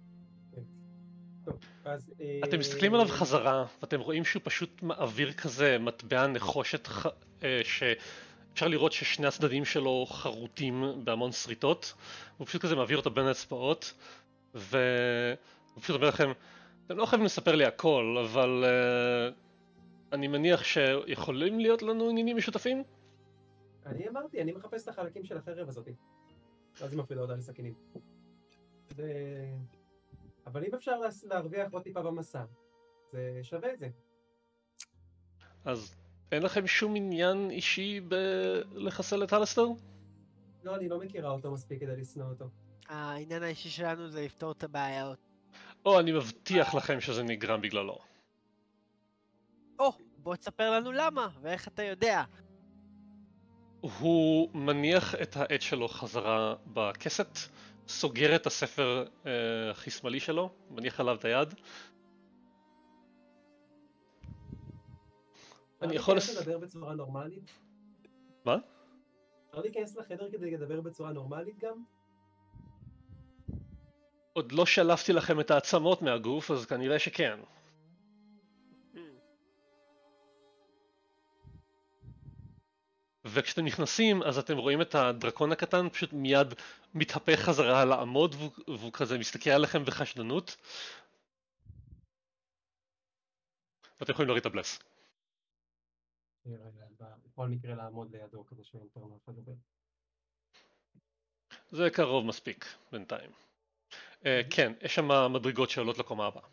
אתם מסתכלים עליו חזרה, ואתם רואים שהוא פשוט מעביר כזה מטבע נחושת שאפשר לראות ששני הצדדים שלו חרוטים בהמון שריטות, והוא פשוט כזה מעביר אותו בין האצבעות, והוא פשוט אומר לכם, אתם לא חייבים לספר לי הכל, אבל אני מניח שיכולים להיות לנו עניינים משותפים? אני אמרתי, אני מחפש את החלקים של החרב הזאת. אז היא מפרידה אותה לסכינים. אבל אם אפשר להרוויח עוד טיפה במסע, זה שווה את זה. אז אין לכם שום עניין אישי בלחסל את הלסטר? לא, אני לא מכירה אותו מספיק כדי לשנוא אותו. העניין האישי שלנו זה לפתור את הבעיות. או, אני מבטיח לכם שזה נגרם בגללו. או, בוא תספר לנו למה, ואיך אתה יודע. הוא מניח את העט שלו חזרה בכסת, סוגר את הספר אה, הכי שמאלי שלו, מניח עליו את היד. אני יכול... אפשר להיכנס לדבר בצורה נורמלית? מה? אפשר להיכנס לחדר כדי לדבר בצורה נורמלית גם? עוד לא שלפתי לכם את העצמות מהגוף, אז כנראה שכן. וכשאתם נכנסים, אז אתם רואים את הדרקון הקטן פשוט מיד מתהפך חזרה לעמוד, והוא, והוא כזה מסתכל עליכם בחשדנות. ואתם יכולים להוריד את הבלס. בכל מקרה לעמוד לידו כדי שאין יותר מה לדבר. זה קרוב מספיק, בינתיים. Uh, כן, יש שם מדרגות שעולות לקומה הבאה.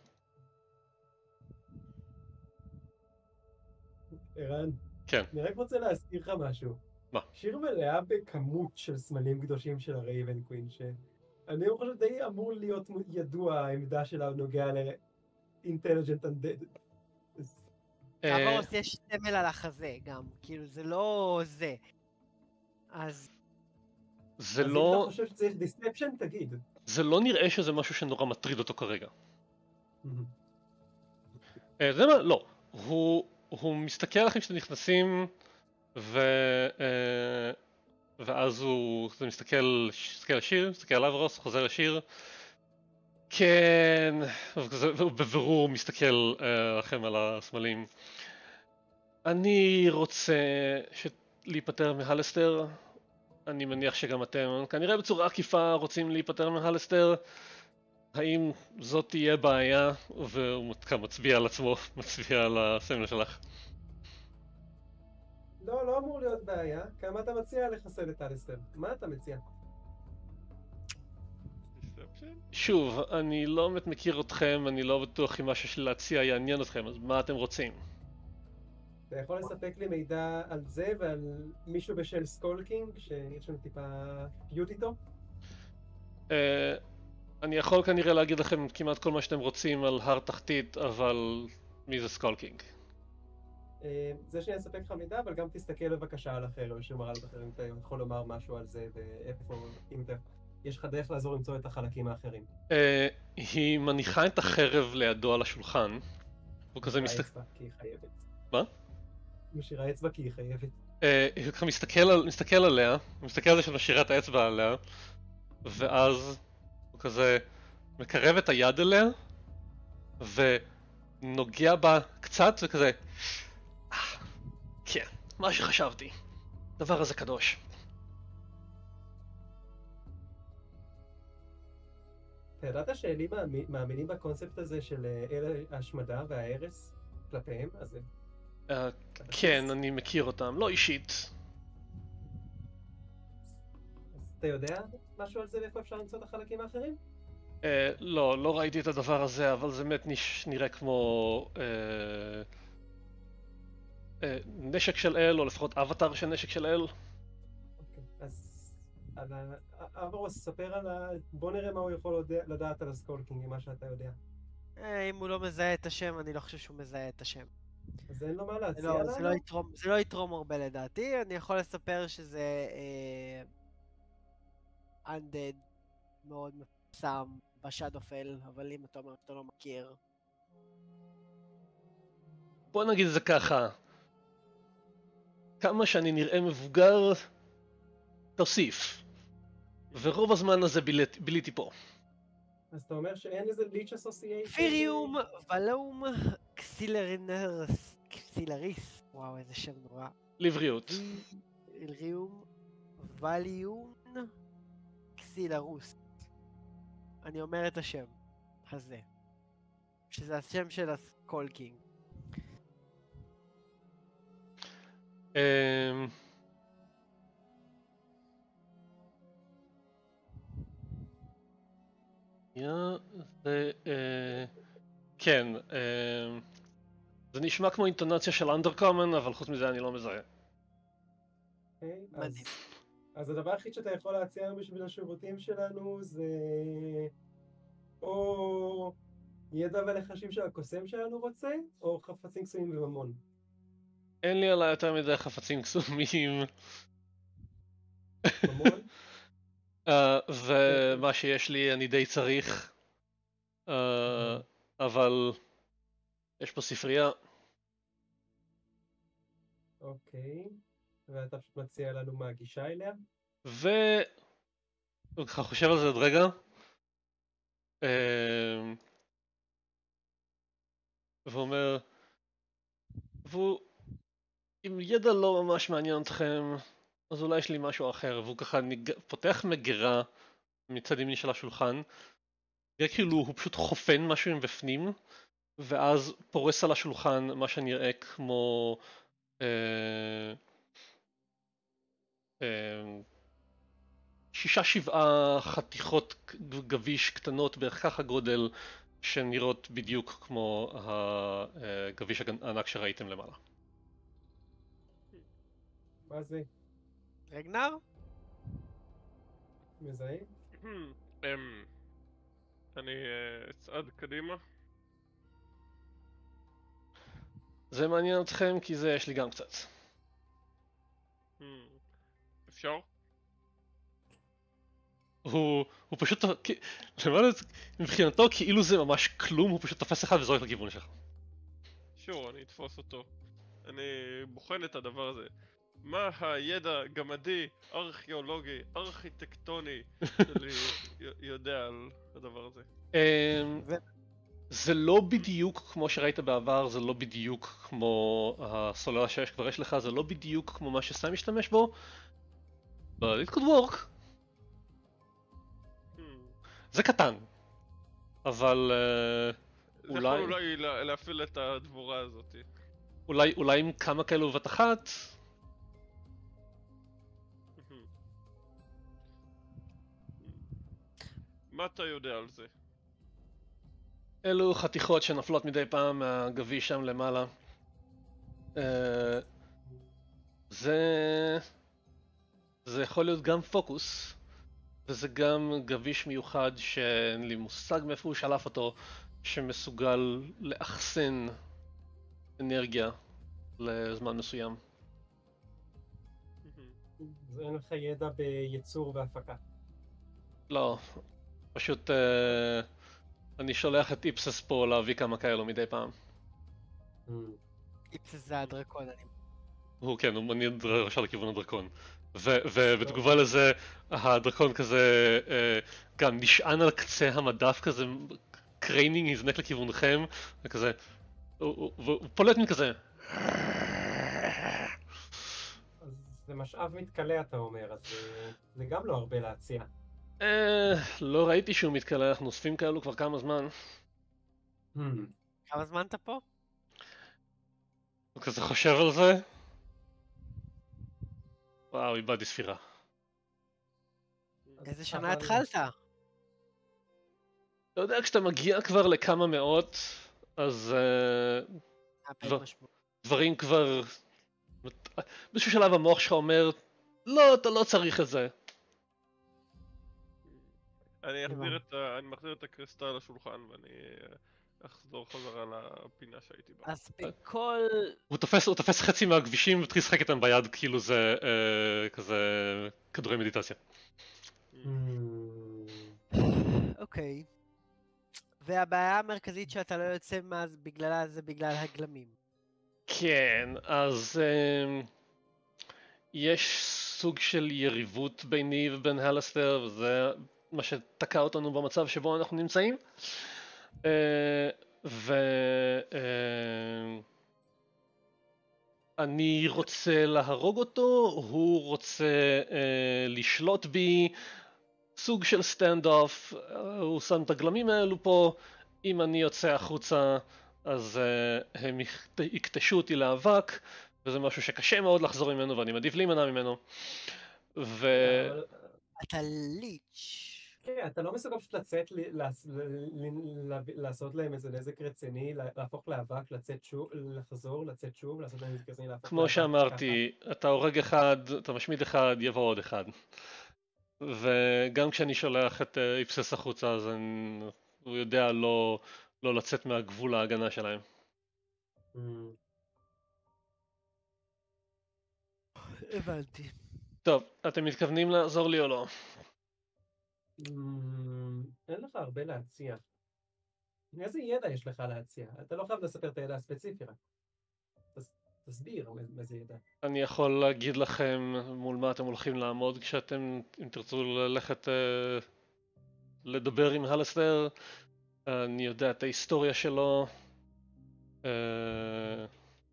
ערן, כן. אני רק רוצה להזכיר לך משהו. מה? שיר מלאה בכמות של סמלים קדושים של הרייבן קווין, שאני חושב די אמור להיות ידוע העמדה שלה נוגע ל-Intelligent Undead. קאבוס יש סמל על החזה גם, כאילו זה לא זה. אז... זה אז לא... אם אתה חושב שצריך דיספשן, תגיד. זה לא נראה שזה משהו שנורא מטריד אותו כרגע. זה מה? לא. הוא... הוא מסתכל עליכם כשאתם נכנסים, ו... ואז הוא מסתכל, מסתכל לשיר, מסתכל על אברוס, חוזר לשיר. כן, והוא בבירור מסתכל לכם על הסמלים. אני רוצה להיפטר מהלסטר. אני מניח שגם אתם, כנראה בצורה עקיפה, רוצים להיפטר מהלסטר. האם זאת תהיה בעיה? והוא מצביע על עצמו, מצביע על הסמל שלך. לא, לא אמור להיות בעיה. כמה אתה מציע לחסל את הלסטר? מה אתה מציע? שוב, אני לא באמת מכיר אתכם, אני לא בטוח אם מה שיש לי להציע יעניין אתכם, אז מה אתם רוצים? אתה יכול לספק לי מידע על זה ועל מישהו בשל סקולקינג, שיש לנו טיפה פיוט איתו? אני יכול כנראה להגיד לכם כמעט כל מה שאתם רוצים על הר תחתית, אבל מי זה סקולקינג? זה שאני אספק לך מידע, אבל גם תסתכל בבקשה על החרב שמראה על החרב, אם אתה יכול לומר משהו על זה ואיפה, אם אתה... יש לך דרך לעזור למצוא את החלקים האחרים. היא מניחה את החרב לידו על השולחן. הוא כזה מסתכל... משאירה אצבע כי היא חייבת. מה? משאירה אצבע כי היא חייבת. הוא ככה מסתכל עליה, הוא מסתכל על זה שמשאירה את האצבע עליה, ואז הוא כזה מקרב את היד אליה, ונוגע בה קצת, וכזה... כן, מה שחשבתי. הדבר הזה קדוש. אתה ידעת שאלים מאמינים בקונספט הזה של אל ההשמדה וההרס כלפיהם? אז... כן, אני מכיר אותם, לא אישית. אז אתה יודע משהו על זה ואיפה אפשר למצוא את החלקים האחרים? לא, לא ראיתי את הדבר הזה, אבל זה באמת נראה כמו נשק של אל, או לפחות אבטר של נשק של אל. אוקיי, אז... אברוס, ספר על ה... בוא נראה מה הוא יכול לדעת על הסקולקינג, מה שאתה יודע. אם הוא לא מזהה את השם, אני לא חושב שהוא מזהה את השם. אז אין לו מה להציע לנו? זה לא יתרום הרבה לדעתי, אני יכול לספר שזה Undead מאוד מפורסם בשאדופל, אבל אם אתה אומר שאתה לא מכיר... בוא נגיד את זה ככה, כמה שאני נראה מבוגר, תוסיף. ורוב הזמן הזה ביליתי פה. אז אתה אומר שאין איזה ליץ' אסוסיישן? פיריום, ולום, קסילרינרס, קסילריס, וואו איזה שם נורא. לבריאות. פיריום, וליון, קסילרוס. אני אומר את השם הזה, שזה השם של הסקולקינג. אממ... זה... כן, זה נשמע כמו אינטונציה של אנדרקומן, אבל חוץ מזה אני לא מזהה. מדהים. אז הדבר היחיד שאתה יכול להציע לנו בשביל השירותים שלנו זה... או ידע ולחשים של הקוסם שלנו רוצה, או חפצים קסומים וממון. אין לי עליי יותר מדי חפצים קסומים. ממון? אה, ומה שיש לי אני די צריך. אה, אבל יש פה ספרייה. אוקיי. ואתה פשוט מציע לנו מה הגישה אליה? ו... הוא ככה חושב על זה עוד רגע. אה, ואומר, והוא, אם ידע לא ממש מעניין אתכם, אז אולי יש לי משהו אחר. והוא ככה ניג... פותח מגירה מצד ימין של השולחן. נראה כאילו הוא פשוט חופן משהו מבפנים, ואז פורס על השולחן מה שנראה כמו אה, אה, שישה שבעה חתיכות גביש קטנות בערך ככה גודל, שנראות בדיוק כמו הגביש הענק שראיתם למעלה. מה זה? רגנר? מזהה? אמ, אני אה, אצעד קדימה. זה מעניין אתכם כי זה יש לי גם קצת. Hmm, אפשר? הוא, הוא פשוט, למעלה, מבחינתו כאילו זה ממש כלום, הוא פשוט תופס אחד וזורק לכיוון שלך. שור, אני אתפוס אותו. אני בוחן את הדבר הזה. מה הידע גמדי, ארכיאולוגי, ארכיטקטוני שלי י- יודע על הדבר הזה? אמ, זה לא בדיוק כמו שראית בעבר, זה לא בדיוק כמו הסוללה שיש כבר יש לך, זה לא בדיוק כמו מה שסם משתמש בו, but it could work. Hmm. זה קטן, אבל uh, זה יכול אולי, אולי לה- להפעיל את הדבורה הזאת. אולי, אולי עם כמה כאלו בבת אחת. מה אתה יודע על זה? אלו חתיכות שנופלות מדי פעם מהגביש שם למעלה. Uh, זה... זה יכול להיות גם פוקוס, וזה גם גביש מיוחד שאין לי מושג מאיפה הוא שלף אותו, שמסוגל לאחסן אנרגיה לזמן מסוים. אז אין לך ידע בייצור והפקה. לא, פשוט אה, אני שולח את איפסס פה להביא כמה כאלו מדי פעם. איפסס זה הדרקון, אני... הוא כן, הוא מניע ראשה לכיוון הדרקון. ו- ובתגובה לזה, הדרקון כזה אה, גם נשען על קצה המדף כזה, קריינינג נזנק לכיוונכם, וכזה, הוא, הוא, הוא פולט מכזה. אז זה משאב מתכלה אתה אומר, אז זה, זה גם לא הרבה להציע. אה, לא ראיתי שהוא מתכלה, אנחנו אוספים כאלו כבר כמה זמן. כמה זמן אתה פה? הוא כזה חושב על זה. וואו, איבדתי ספירה. איזה שנה אבל- התחלת? אתה יודע, כשאתה מגיע כבר לכמה מאות, אז uh, מאבד דבר- משמעות. דברים כבר... באיזשהו שלב המוח שלך אומר, לא, אתה לא צריך את זה. אני אחזיר את ה... אני מחזיר את הקריסטל לשולחן ואני אה, אחזור חזרה לפינה שהייתי בה. אז בכל... הוא תופס, הוא תופס חצי מהכבישים ומתחיל לשחק איתם ביד כאילו זה אה, כזה כדורי מדיטציה. אוקיי. והבעיה המרכזית שאתה לא יוצא מאז בגללה זה בגלל הגלמים. כן, אז אה, יש סוג של יריבות ביני ובין הלסטר, וזה מה שתקע אותנו במצב שבו אנחנו נמצאים. אה, ו... אה, אני רוצה להרוג אותו, הוא רוצה אה, לשלוט בי, סוג של סטנד אוף, הוא שם את הגלמים האלו פה, אם אני יוצא החוצה אז אה, הם יקטשו אותי לאבק, וזה משהו שקשה מאוד לחזור ממנו ואני מעדיף להימנע ממנו. ו... אבל- אתה ליץ'. כן, אתה לא מסוגל פשוט לצאת, ל- לעש- ל- ל- לעשות להם איזה נזק רציני, לה- להפוך לאבק, לצאת שוב, לחזור, לצאת שוב, לעשות להם נזק רציני, להפוך כמו לאבק, שאמרתי, אתה הורג אחד, אתה משמיד אחד, יבוא עוד אחד. וגם כשאני שולח את אה, איפסס החוצה, אז אני... הוא יודע לא, לא לצאת מהגבול ההגנה שלהם. ככה. הבנתי. טוב, אתם מתכוונים לעזור לי או לא? אין לך הרבה להציע. איזה ידע יש לך להציע? אתה לא חייב לספר את הידע הספציפי רק. תסביר איזה ידע. אני יכול להגיד לכם מול מה אתם הולכים לעמוד כשאתם, אם תרצו ללכת אה, לדבר עם הלסטר. אני יודע את ההיסטוריה שלו. אה,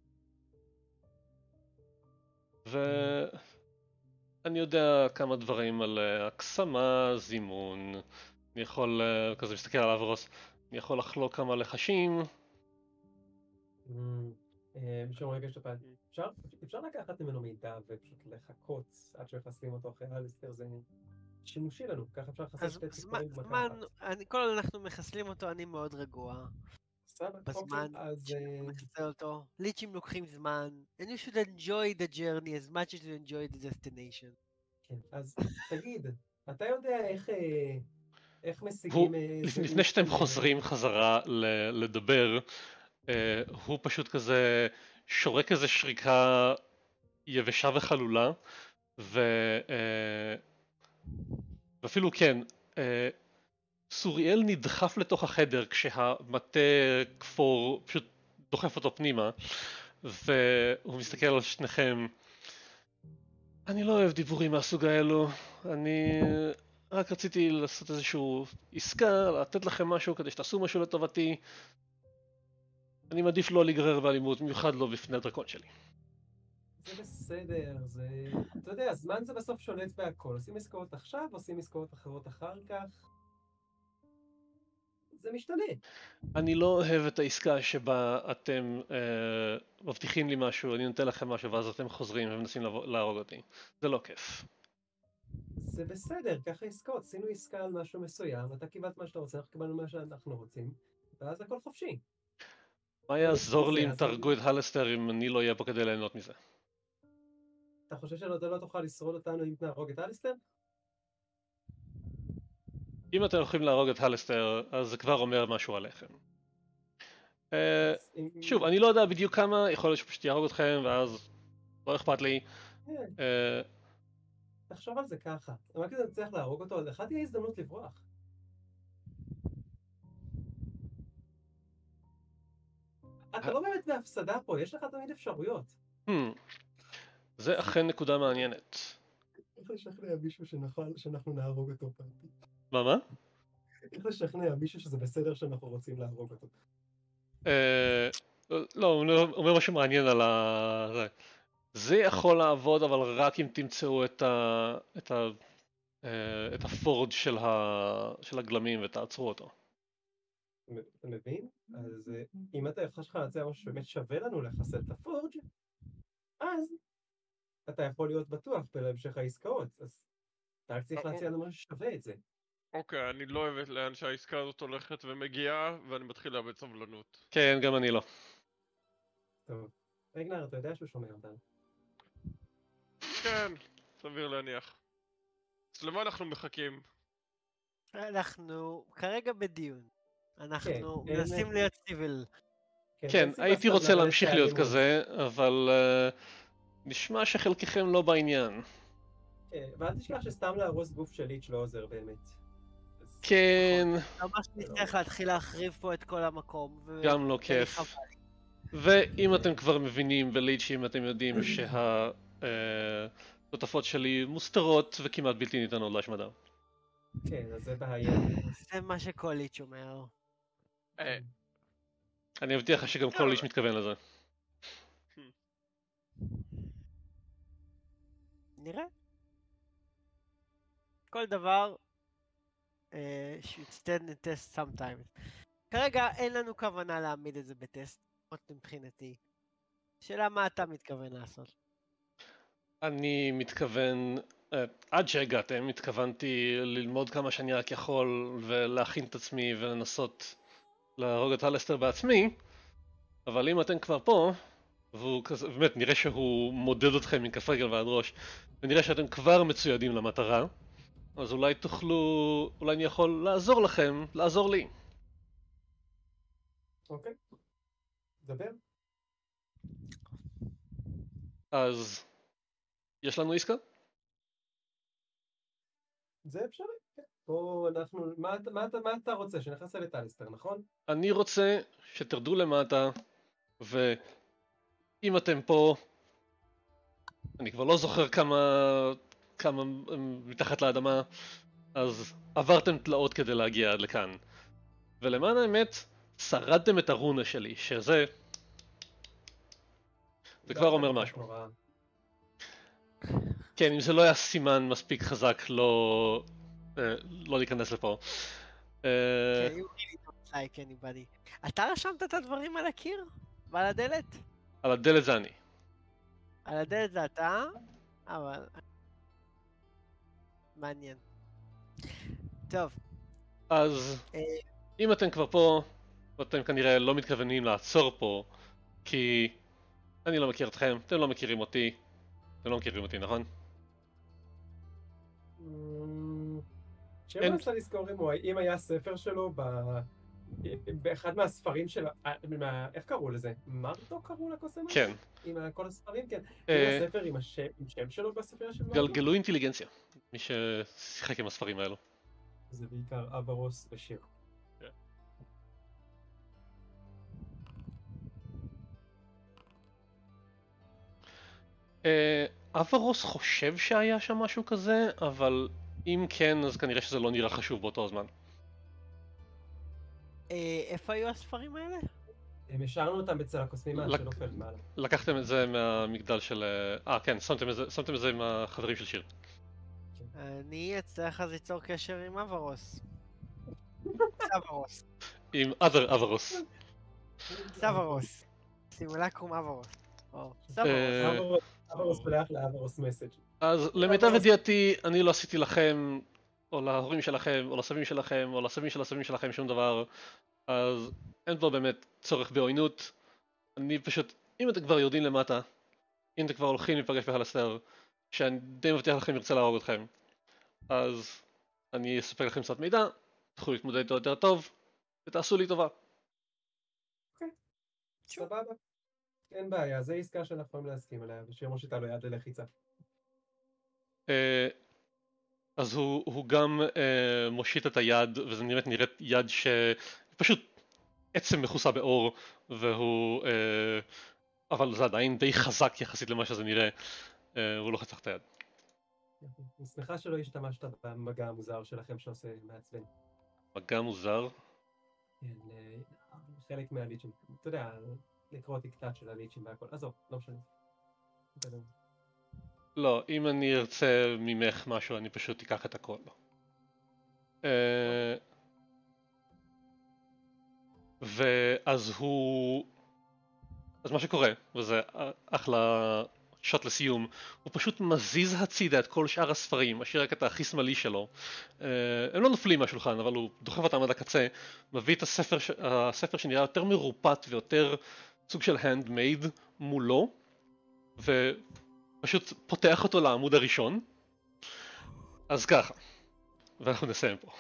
ואני יודע כמה דברים על אה, הקסמה, זימון. אני יכול, אה, כזה מסתכל על אברוס, אני יכול לחלוק כמה לחשים. בשום רגע שאתה... אפשר לקחת ממנו מידע ופשוט לחכות עד שמחסלים אותו אחרי הלסטר, זה שימושי לנו, ככה אפשר לחסל שתי ציפורים במכה אחת. כל עוד אנחנו מחסלים אותו אני מאוד רגוע. בזמן שמחסל אותו. ליצ'ים לוקחים זמן. And you should enjoy the journey as much as you enjoy the destination. כן, אז תגיד, אתה יודע איך... איך משיגים... לפני שאתם חוזרים חזרה לדבר, הוא פשוט כזה שורק איזה שריקה יבשה וחלולה, ואפילו כן, סוריאל נדחף לתוך החדר כשהמטה כפור פשוט דוחף אותו פנימה, והוא מסתכל על שניכם. אני לא אוהב דיבורים מהסוג האלו, אני רק רציתי לעשות איזשהו עסקה, לתת לכם משהו כדי שתעשו משהו לטובתי. אני מעדיף לא להיגרר באלימות, במיוחד לא בפני הדרקון שלי. זה בסדר, זה... אתה יודע, הזמן זה בסוף שולט בהכל. עושים עסקאות עכשיו, עושים עסקאות אחרות אחר כך. זה משתנה. אני לא אוהב את העסקה שבה אתם אה, מבטיחים לי משהו, אני נותן לכם משהו, ואז אתם חוזרים ומנסים להרוג אותי. זה לא כיף. זה בסדר, ככה עסקאות. עשינו עסקה על משהו מסוים, אתה קיבלת מה שאתה רוצה, אנחנו קיבלנו מה שאנחנו רוצים, ואז הכל חופשי. מה יעזור לי אם תהרגו את הלסטר אם אני לא אהיה פה כדי ליהנות מזה? אתה חושב שאתה לא תוכל לשרוד אותנו אם נהרוג את הלסטר? אם אתם הולכים להרוג את הלסטר, אז זה כבר אומר משהו עליכם. שוב, אני לא יודע בדיוק כמה, יכול להיות שפשוט יהרוג אתכם, ואז לא אכפת לי. תחשוב על זה ככה, אם רק אתה צריך להרוג אותו, לך תהיה הזדמנות לברוח. אתה לא באמת בהפסדה פה, יש לך תמיד אפשרויות. זה אכן נקודה מעניינת. איך לשכנע מישהו שאנחנו נהרוג אותו פעם? מה מה? איך לשכנע מישהו שזה בסדר שאנחנו רוצים להרוג אותו? לא, הוא אומר משהו מעניין על ה... זה יכול לעבוד, אבל רק אם תמצאו את הפורד של הגלמים ותעצרו אותו. אתה מבין? אז אם אתה יכול לך להציע משהו שבאמת שווה לנו לחסל את הפורג', אז אתה יכול להיות בטוח בהמשך העסקאות, אז אתה רק צריך להציע לנו משהו ששווה את זה. אוקיי, אני לא אוהבת לאן שהעסקה הזאת הולכת ומגיעה, ואני מתחיל לאבד סבלנות. כן, גם אני לא. טוב, רגנר, אתה יודע שהוא שומע אותנו. כן, סביר להניח. אז למה אנחנו מחכים? אנחנו כרגע בדיון. אנחנו מנסים להיות סיביל. כן, הייתי רוצה להמשיך להיות כזה, אבל נשמע שחלקכם לא בעניין. כן, ואל תשכח שסתם להרוס גוף של ליץ' לא עוזר באמת. כן. ממש נצטרך להתחיל להחריב פה את כל המקום. גם לא כיף. ואם אתם כבר מבינים בליץ'ים, אתם יודעים שהתותפות שלי מוסתרות וכמעט בלתי ניתנות להשמדה. כן, אז זה בעיה. זה מה שכל ליץ' אומר. אני מבטיח לך שגם כל ליץ' מתכוון לזה. נראה. כל דבר should stand in test sometimes. כרגע אין לנו כוונה להעמיד את זה בטסט, מבחינתי. שאלה מה אתה מתכוון לעשות? אני מתכוון, עד שהגעתם, התכוונתי ללמוד כמה שאני רק יכול ולהכין את עצמי ולנסות להרוג את הלסטר בעצמי, אבל אם אתם כבר פה, והוא כזה, באמת נראה שהוא מודד אתכם מכף רגל ועד ראש, ונראה שאתם כבר מצוידים למטרה, אז אולי תוכלו, אולי אני יכול לעזור לכם, לעזור לי. אוקיי, דבר. אז יש לנו עסקה? זה אפשרי, כן. פה אנחנו, מה, אתה- מה, אתה- מה אתה רוצה? שנכנס לטליסטר, נכון? אני רוצה שתרדו למטה, ואם אתם פה, אני כבר לא זוכר כמה, כמה מתחת לאדמה, אז עברתם תלאות כדי להגיע עד לכאן. ולמען האמת, שרדתם את הרונה שלי, שזה... זה כבר אומר משהו. נורא. כן, אם זה לא היה סימן מספיק חזק לא... אה, לא להיכנס לפה. אה, כן, you really don't like anybody. אתה רשמת את הדברים על הקיר? ועל הדלת? על הדלת זה אני. על הדלת זה אתה? אבל... מעניין. טוב. אז אה, אם אתם כבר פה, ואתם כנראה לא מתכוונים לעצור פה, כי אני לא מכיר אתכם, אתם לא מכירים אותי, אתם לא מכירים אותי, נכון? שם אין- מנסה לזכור אם הוא- אם היה ספר שלו ב- באחד מהספרים של... אה, מה- איך קראו לזה? מרדו קראו לקוסם? הזה? כן. עם ה- כל הספרים, כן. אה, היה ספר עם השם עם שם שלו בספר של מרדו? גלגלו אינטליגנציה, מי ששיחק עם הספרים האלו. זה בעיקר אברוס ושיר. אה, אברוס חושב שהיה שם משהו כזה, אבל אם כן, אז כנראה שזה לא נראה חשוב באותו הזמן. אה, איפה היו הספרים האלה? הם השארנו אותם אצל הקוסמים לק- של אופל מעלה. לקחתם את זה מהמגדל של... אה, כן, שמתם את זה, שמתם את זה עם החברים של שיר. אני אצטרך אז ליצור קשר עם אברוס. סברוס. עם other אברוס. סברוס. סימולקרום אברוס. או, סברוס. אה, אברוס- אברוס שולח לאברוס מסאג'. אז למיטב ידיעתי, אני לא עשיתי לכם, או להורים שלכם, או לסבים שלכם, או לסבים של הסבים שלכם שום דבר, אז אין פה באמת צורך בעוינות. אני פשוט, אם אתם כבר יורדים למטה, אם אתם כבר הולכים להיפגש בהלסטר, שאני די מבטיח לכם ירצה להרוג אתכם, אז אני אספק לכם קצת מידע, תוכלו להתמודד איתו יותר טוב, ותעשו לי טובה. סבבה. אין בעיה, זו עסקה שאנחנו יכולים להסכים עליה, ושיר מושיטה לו יד ללחיצה. אה, אז הוא, הוא גם אה, מושיט את היד, וזה נראית נראית יד שפשוט עצם מכוסה באור, והוא... אה, אבל זה עדיין די חזק יחסית למה שזה נראה, אה, הוא לוחץ לך את היד. אני שמחה שלא השתמשת במגע המוזר שלכם שעושה מעצבן. מגע מוזר. כן, אה, חלק מהליצ'ים, אתה יודע, לקרוא תקתת של הליצ'ים והכל, עזוב, לא משנה. בסדר. לא, אם אני ארצה ממך משהו אני פשוט אקח את הכל. אה, ואז הוא... אז מה שקורה, וזה אחלה שוט לסיום, הוא פשוט מזיז הצידה את כל שאר הספרים, משאיר רק את הכי שמאלי שלו. אה, הם לא נופלים מהשולחן, אבל הוא דוחף אותם עד הקצה, מביא את הספר, ש... הספר שנראה יותר מרופט ויותר סוג של handmade מולו, ופשוט פותח אותו לעמוד הראשון. אז ככה, ואנחנו נסיים פה.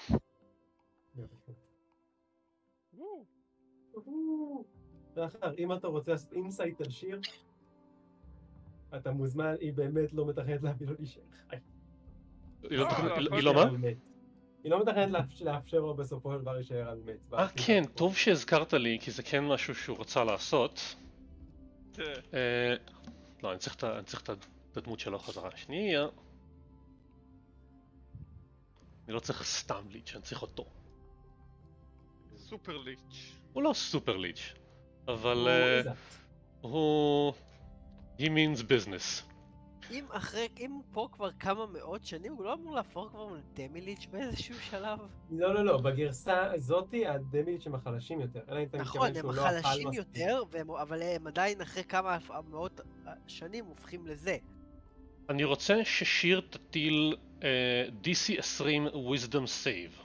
ואחר, אם אתה רוצה לעשות אינסייט על שיר, אתה מוזמן, היא באמת לא מתכנת להביא לו להישאר חי. היא לא לא, תכנ- לא, היא- הכל היא לא להישאר מה? על מת. היא לא מתכנת לאפ- לאפשר לו בסופו של דבר להישאר על מת. אה כן, טוב שהזכרת לי, כי זה כן משהו שהוא רצה לעשות. כן. אה, לא, אני צריך את ה- אני צריך את ה- את הדמות שלו חזרה. שנייה. אני לא צריך סתם ליץ', אני צריך אותו. סופר ליץ'. הוא לא סופר ליץ', אבל הוא אה, איזה. הוא... he means business. אם אחרי, אם הוא פה כבר כמה מאות שנים, הוא לא אמור להפוך כבר לדמיליץ' באיזשהו שלב? לא, לא, לא, בגרסה הזאתי הדמיליצ'ים החלשים יותר. אלא אם אתה נכון, מתכוון הם שהוא לא אכל חלשים מספיק. יותר, והם- אבל הם עדיין אחרי כמה מאות שנים הופכים לזה. אני רוצה ששיר תטיל אה, די סי עשרים wisdom save.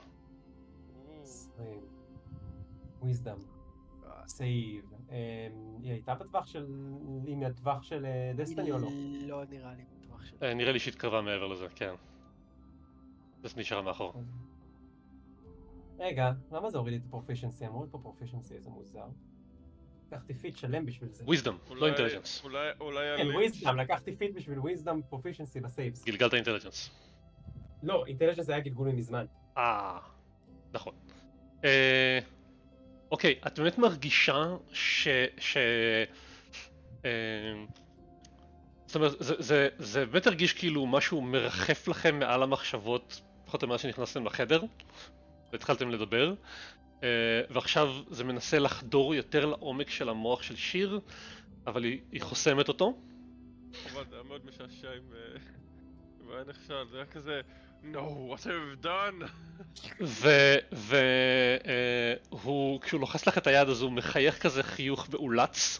וויזדם. סייב. היא הייתה בטווח של... עם הטווח של דסטיני או לא? לא נראה לי בטוח של... אה, נראה לי שהתקרבה מעבר לזה, כן. זה נשאר מאחור. רגע, למה זה הוריד לי את הפרופישנסי? אמרו לי פה פרופישנסי, איזה מוזר. לקחתי פיט שלם בשביל זה. וויזדום, לא אינטליג'נס. אולי, אולי כן, הלינץ'. וויזדום, לקחתי פיט בשביל וויזדום פרופישנסי בסייבס. גלגלת אינטליג'נס. לא, אינטליג'נס היה גלגול מזמן. אה, נכון. אה, אוקיי, את באמת מרגישה ש... ש... אה, זאת אומרת, זה, זה, זה באמת הרגיש כאילו משהו מרחף לכם מעל המחשבות, פחות או מאז שנכנסתם לחדר, והתחלתם לדבר, אה, ועכשיו זה מנסה לחדור יותר לעומק של המוח של שיר, אבל היא, היא חוסמת אותו. אבל זה היה מאוד משעשע עם... והיה נכשל, זה היה כזה... No, what have you done? והוא, כשהוא לוחס לך את היד אז הוא מחייך כזה חיוך מאולץ,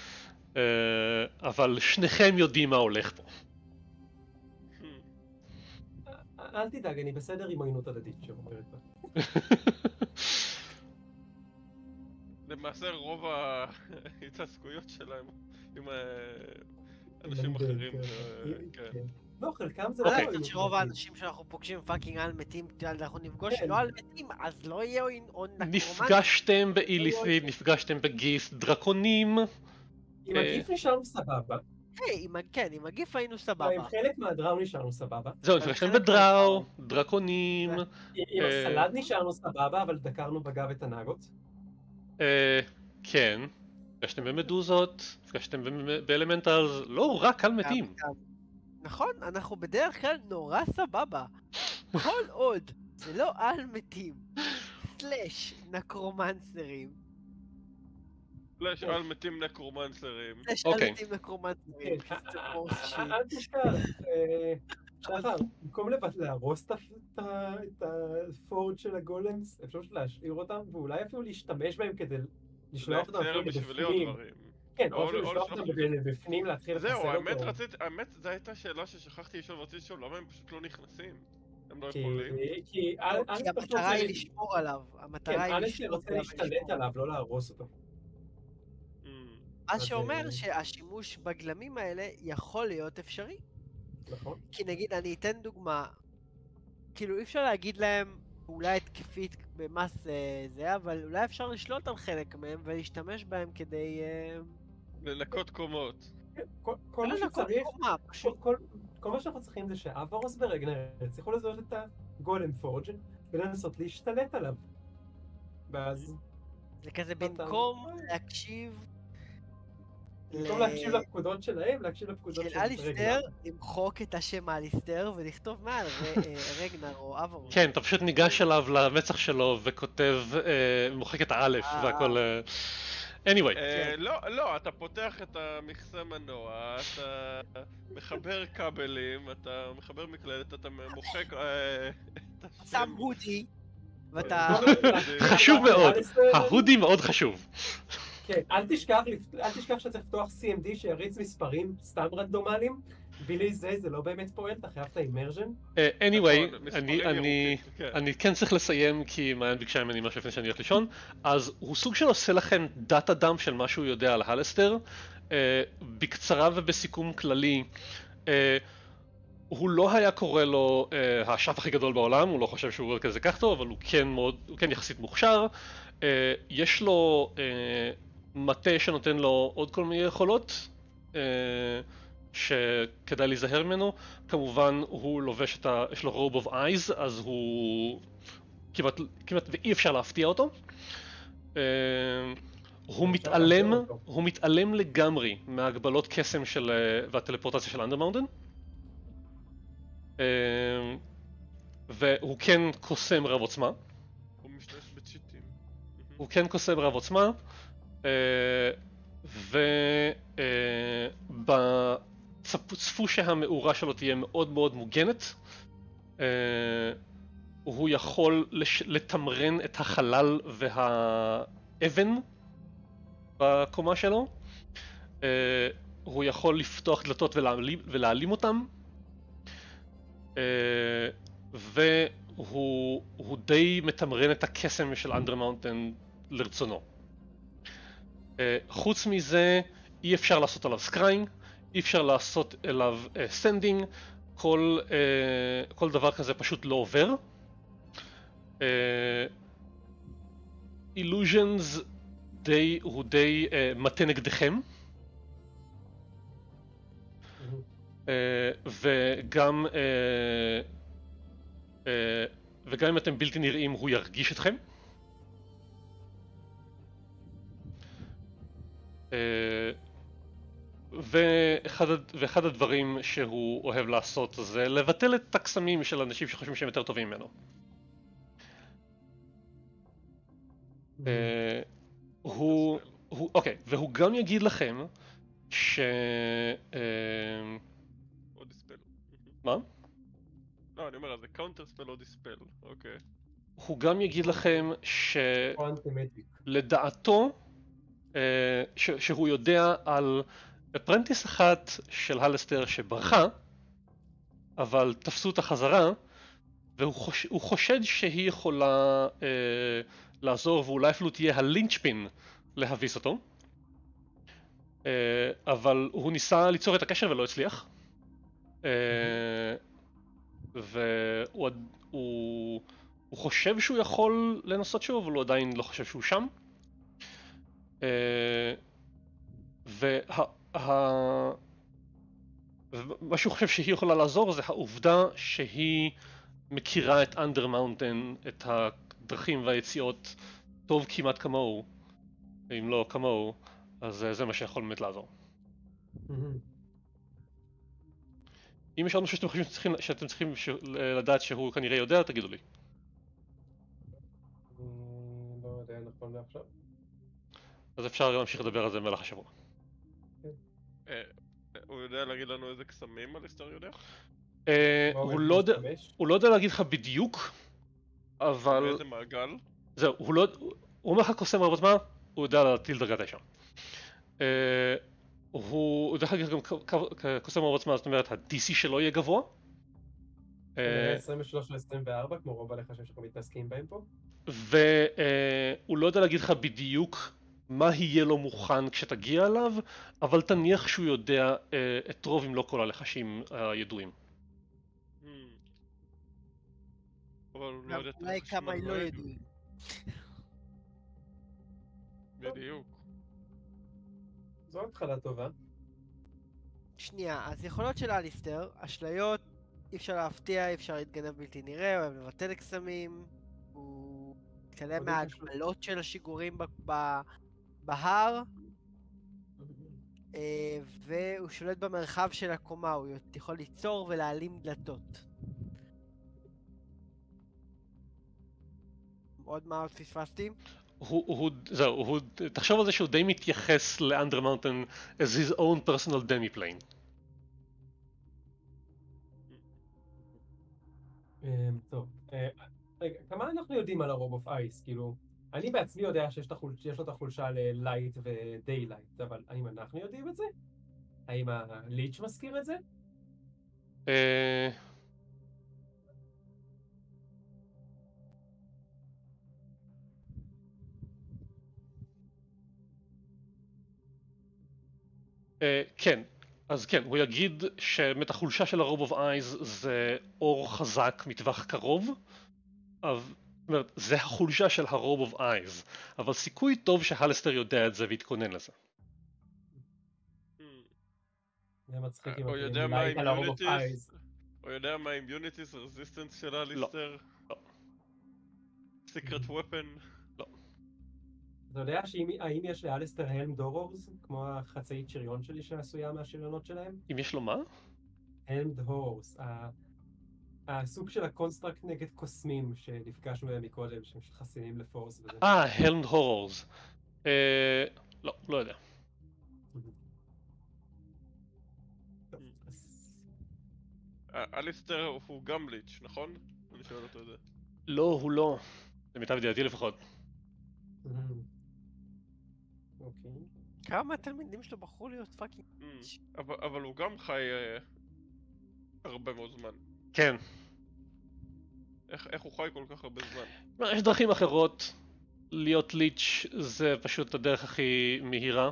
אבל שניכם יודעים מה הולך פה. אל תדאג, אני בסדר עם עוינות הדדית שאומרת בה. למעשה רוב ההתעסקויות שלהם עם אנשים אחרים, כן. לא, חלקם זה לא... אני חושבת שרוב האנשים שאנחנו פוגשים פאקינג על מתים, אנחנו נפגוש לא על מתים, אז לא יהיה עון נקרומנט. נפגשתם באילית'ריד, נפגשתם בגיס, דרקונים. עם הגיף נשארנו סבבה. כן, עם הגיף היינו סבבה. עם חלק מהדראו נשארנו סבבה. זהו, נפגשתם בדראו, דרקונים. עם הסלד נשארנו סבבה, אבל דקרנו בגב את הנאגות. כן, נפגשתם במדוזות, נפגשתם באלמנטלס, לא רק על מתים. נכון, אנחנו בדרך כלל נורא סבבה. כל עוד זה לא על מתים, סלש נקרומנסרים. סלש על מתים נקרומנסרים. סלש על מתים נקרומנסרים. אל תשכח, שחר, במקום להרוס את הפורד של הגולמס, אפשר להשאיר אותם, ואולי אפילו להשתמש בהם כדי לשלוח אותם אפילו בפנים. כן, או אפילו לשלוח אותם בפנים להתחיל לחסל אותו. זהו, האמת רציתי, האמת זו הייתה שאלה ששכחתי לשאול, רציתי לשאול, למה הם פשוט לא נכנסים? הם לא יכולים? כי המטרה היא לשמור עליו, המטרה היא לשמור עליו. כן, אלף רוצה להשתלט עליו, לא להרוס אותו. מה שאומר שהשימוש בגלמים האלה יכול להיות אפשרי. נכון. כי נגיד, אני אתן דוגמה, כאילו אי אפשר להגיד להם אולי התקפית במס זה, אבל אולי אפשר לשלוט על חלק מהם ולהשתמש בהם כדי... לנקות קומות. כל מה שצריך, כל מה שאנחנו צריכים זה שאברוס ורגנר צריכו לזהות את הגולם פורג' ולנסות להשתלט עליו. ואז... זה כזה במקום להקשיב... במקום להקשיב לפקודות שלהם, להקשיב לפקודות של רגנר. של אליסטר, למחוק את השם אליסטר ולכתוב מעל רגנר או אברוס. כן, אתה פשוט ניגש אליו למצח שלו וכותב, מוחק את האלף והכל... anyway. לא, לא, אתה פותח את המכסה מנוע, אתה מחבר כבלים, אתה מחבר מקלדת, אתה מוחק... שם הודי, ואתה... חשוב מאוד, ההודי מאוד חשוב. כן, אל תשכח, אל תשכח שצריך לפתוח סי אם די שיריץ מספרים סתם רנדומליים. בלי זה, זה לא באמת פועל, אתה חייב את האימרז'ן. anyway, אני כן צריך לסיים כי מעיין ביקשה ממני משהו לפני שאני הולך לישון. אז הוא סוג של עושה לכם דאטה דאמפ של מה שהוא יודע על הלסטר. בקצרה ובסיכום כללי, הוא לא היה קורא לו האשף הכי גדול בעולם, הוא לא חושב שהוא כזה כך טוב, אבל הוא כן מאוד, הוא כן יחסית מוכשר. יש לו מטה שנותן לו עוד כל מיני יכולות שכדאי להיזהר ממנו. כמובן הוא לובש את ה... יש לו רוב אוף אייז, אז הוא כמעט, כמעט ואי אפשר להפתיע אותו. הוא מתעלם, הוא מתעלם לגמרי מהגבלות קסם של... והטלפורטציה של אנדרמאונטן. והוא כן קוסם רב עוצמה. הוא משתמש בצ'יטים. הוא כן קוסם רב עוצמה. ובצפו שהמאורה שלו תהיה מאוד מאוד מוגנת. הוא יכול לתמרן את החלל והאבן בקומה שלו. הוא יכול לפתוח דלתות ולהעלים אותם. והוא די מתמרן את הקסם של אנדרמאונטן לרצונו. חוץ מזה, אי אפשר לעשות עליו סקריינג, אי אפשר לעשות אליו סנדינג, כל, כל דבר כזה פשוט לא עובר. אילוז'נס די, הוא די uh, מטה נגדכם. Uh, וגם, uh, uh, וגם אם אתם בלתי נראים הוא ירגיש אתכם. Uh, ואחד, ואחד הדברים שהוא אוהב לעשות זה לבטל את הקסמים של אנשים שחושבים שהם יותר טובים ממנו. Uh, הוא, הוא, אוקיי, והוא גם יגיד לכם ש... Uh, או דיספל. מה? לא, אני אומר, זה קאונטר ספל או דיספל, אוקיי. הוא גם יגיד לכם שלדעתו, ש... שהוא יודע על אפרנטיס אחת של הלסטר שברחה, אבל תפסו אותה חזרה, והוא חוש... חושד שהיא יכולה אה, לעזור, ואולי אפילו תהיה הלינצ'פין להביס אותו. אה, אבל הוא ניסה ליצור את הקשר ולא הצליח. אה, והוא הוא... הוא חושב שהוא יכול לנסות שוב, אבל הוא עדיין לא חושב שהוא שם. אה, וה... ה... מה שהוא חושב שהיא יכולה לעזור זה העובדה שהיא מכירה את אנדר מאונטן, את הדרכים והיציאות טוב כמעט כמוהו, אם לא כמוהו, אז זה מה שיכול באמת לעזור. אם יש עוד משהו שאתם חושבים שצריכים, שאתם צריכים ש... לדעת שהוא כנראה יודע, תגידו לי. לא יודע נכון לעכשיו. אז אפשר להמשיך לדבר על זה במהלך השבוע. הוא יודע להגיד לנו איזה קסמים הליסטר יודע? הוא לא יודע להגיד לך בדיוק, אבל... באיזה מעגל? זהו, הוא לא... הוא אומר לך קוסם הרבה זמן, הוא יודע להטיל דרגת תשע. הוא יודע להגיד גם קוסם הרבה זמן, זאת אומרת, ה-די סי שלו יהיה גבוה. עשרים ושלוש ו-עשרים וארבע, כמו רוב הלחשים שאנחנו מתעסקים בהם פה. והוא לא יודע להגיד לך בדיוק מה יהיה לו מוכן כשתגיע אליו, אבל תניח שהוא יודע את רוב אם לא כל הלחשים הידועים. אולי כמה לא ידועים. בדיוק. זו התחלה טובה. שנייה, אז יכולות של אליסטר, אשליות, אי אפשר להפתיע, אי אפשר להתגנב בלתי נראה, אוהב לבטל קסמים, הוא מתעלם מהגבלות של השיגורים בהר, והוא שולט במרחב של הקומה, הוא יכול ליצור ולהעלים דלתות. עוד מה עוד פספסתי? הוא, זהו, הוא, תחשוב על זה שהוא די מתייחס לאנדר מאונטן as his own personal demi-plane. טוב, רגע, כמה אנחנו יודעים על הרוב אוף אייס? כאילו, אני בעצמי יודע שיש לו את החולשה ללייט ודיילייט, אבל האם אנחנו יודעים את זה? האם הליץ' מזכיר את זה? אה... כן, אז כן, הוא יגיד שבאמת החולשה של הרוב אוף אייז זה אור חזק מטווח קרוב, זאת אומרת, זה החולשה של הרוב אוף אייז, אבל סיכוי טוב שהלסטר יודע את זה והתכונן לזה. זה מצחיק אם הוא יודע מה הוא יודע מה אימיוניטיס רזיסטנס של הלסטר? לא. סיקרט ופן? לא. אתה יודע האם יש לאליסטר הלם דורורס, כמו החצאית שריון שלי שעשויה מהשריונות שלהם? אם יש לו מה? הלם דורורס, הסוג של הקונסטרקט נגד קוסמים שנפגשנו בהם מקודם, שהם חסינים לפורס וזה. אה, הלם דורורס. לא, לא יודע. אליסטר הוא גם ליץ', נכון? אני שואל אותו את זה. לא, הוא לא. למיטב ידיעתי לפחות. אוקיי. כמה מהתלמידים שלו בחרו להיות פאקינג ליץ'? אבל הוא גם חי הרבה מאוד זמן. כן. איך הוא חי כל כך הרבה זמן? יש דרכים אחרות. להיות ליץ' זה פשוט הדרך הכי מהירה.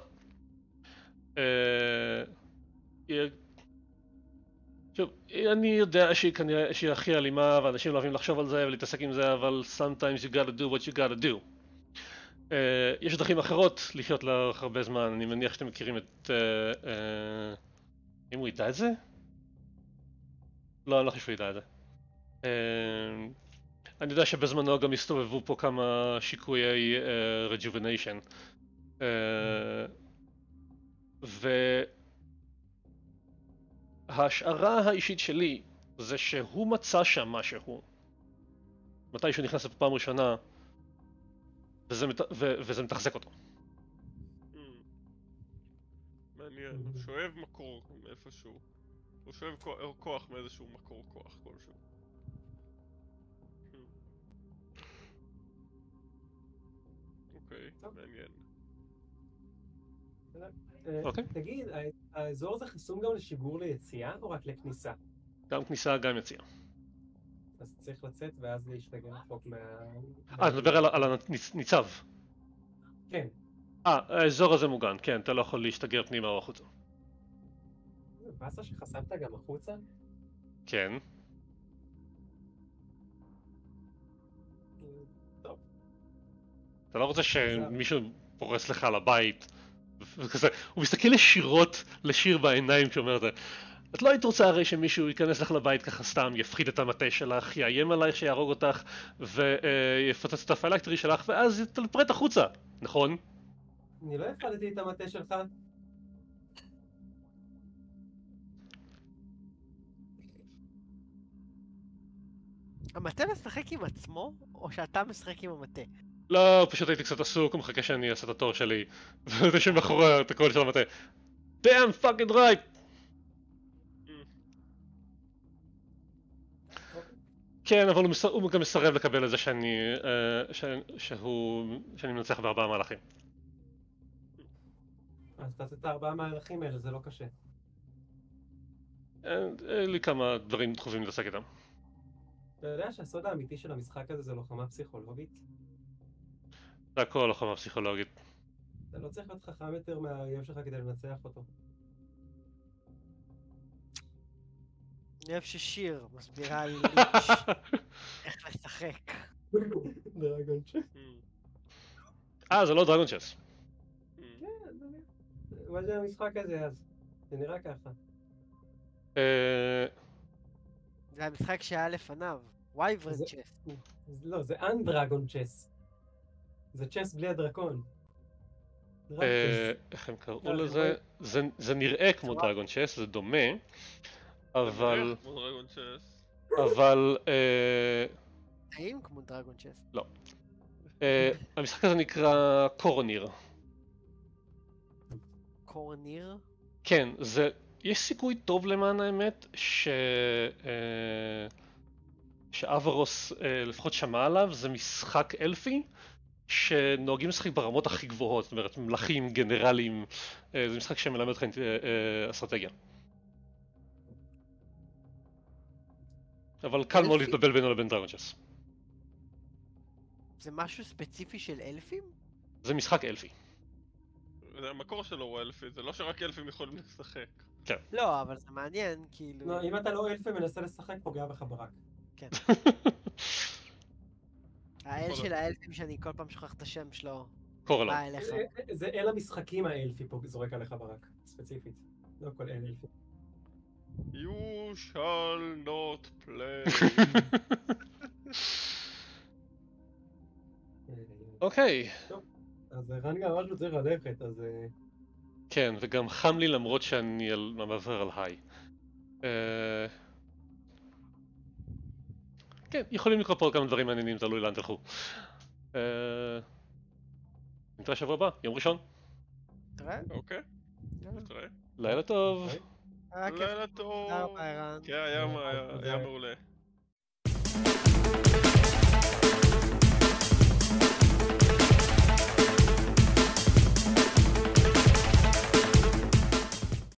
שוב, אני יודע שהיא כנראה, שהיא הכי אלימה ואנשים לא אוהבים לחשוב על זה ולהתעסק עם זה, אבל sometimes you gotta do what you gotta do. יש דרכים אחרות לחיות לאורך הרבה זמן, אני מניח שאתם מכירים את... אם הוא ידע את זה? לא, אני לא חושב שהוא ידע את זה. אני יודע שבזמנו גם הסתובבו פה כמה שיקויי רג'ובניישן. וההשערה האישית שלי זה שהוא מצא שם משהו. מתי שהוא נכנס בפעם ראשונה, וזה, מת... ו... וזה מתחזק אותו. מעניין, הוא שואב מקור מאיפשהו. הוא שואב כוח מאיזשהו מקור כוח כלשהו. אוקיי, מעניין. תגיד, האזור הזה חסום גם לשיגור ליציאה או רק לכניסה? גם כניסה, גם יציאה. אז צריך לצאת ואז להשתגר רחוק מה... אה, אתה מדבר על הניצב. כן. אה, האזור הזה מוגן, כן, אתה לא יכול להשתגר פנימה או החוצה. באסה שחסמת גם החוצה? כן. טוב. אתה לא רוצה שמישהו פורס לך על הבית, וכזה, הוא מסתכל ישירות לשיר בעיניים כשאומר את זה. את לא היית רוצה הרי שמישהו ייכנס לך לבית ככה סתם, יפחיד את המטה שלך, יאיים עלייך שיהרוג אותך, ויפוצץ את הפאלקטרי שלך, ואז יתלפרט החוצה, נכון? אני לא הפחדתי את המטה שלך. המטה משחק עם עצמו, או שאתה משחק עם המטה? לא, פשוט הייתי קצת עסוק, ומחכה שאני אעשה את התור שלי, ואתה שמאחורי את הקול של המטה. damn fucking right! כן, אבל הוא, מס... הוא גם מסרב לקבל את זה שאני, uh, ש... שהוא... שאני מנצח בארבעה מהלכים. אז תעשה את הארבעה מהלכים האלה, זה לא קשה. אין לי כמה דברים דחופים להתעסק איתם. אתה יודע שהסוד האמיתי של המשחק הזה זה לוחמה פסיכולוגית? זה הכל לוחמה פסיכולוגית. אתה לא צריך להיות חכם יותר מהאויב שלך כדי לנצח אותו. אני אוהב ששיר מסבירה לי ליץ' איך לשחק. דרגון צ'ס. אה, זה לא דרגון צ'ס. כן, מה זה המשחק הזה אז? זה נראה ככה. זה המשחק שהיה לפניו, וייברן צ'ס. לא, זה אנדרגון צ'ס. זה צ'ס בלי הדרקון. איך הם קראו לזה? זה נראה כמו דרגון צ'ס, זה דומה. אבל... כמו דרגון צ'ס. אבל... האם כמו דרגון צ'ס? לא. המשחק הזה נקרא קורניר. קורניר? כן, זה... יש סיכוי טוב למען האמת ש... שאברוס לפחות שמע עליו, זה משחק אלפי שנוהגים לשחק ברמות הכי גבוהות, זאת אומרת מלכים, גנרלים, זה משחק שמלמד אתכם אסטרטגיה. אבל קל מאוד להתבלבל בינו לבין דרגון צ'ס. זה משהו ספציפי של אלפים? זה משחק אלפי. המקור שלו הוא אלפי, זה לא שרק אלפים יכולים לשחק. כן. לא, אבל זה מעניין, כאילו... לא, אם אתה לא אלפי מנסה לשחק פוגע בך ברק. כן. האל של האלפים שאני כל פעם שוכח את השם שלו. קורא לו. בא אליך. זה אל המשחקים האלפי פה זורק עליך ברק, ספציפית. לא כל אל אלפי. You shall not play. אוקיי. טוב, אז רן גם ממש לא צריך ללכת, אז... כן, וגם חם לי למרות שאני מעבר על היי. כן, יכולים לקרוא פה כמה דברים מעניינים, תלוי לאן תלכו. נתראה שבוע הבא, יום ראשון. תראה? אוקיי. נתראה. לילה טוב. לילה טוב. תודה רבה, ערן. כן, היה מעולה.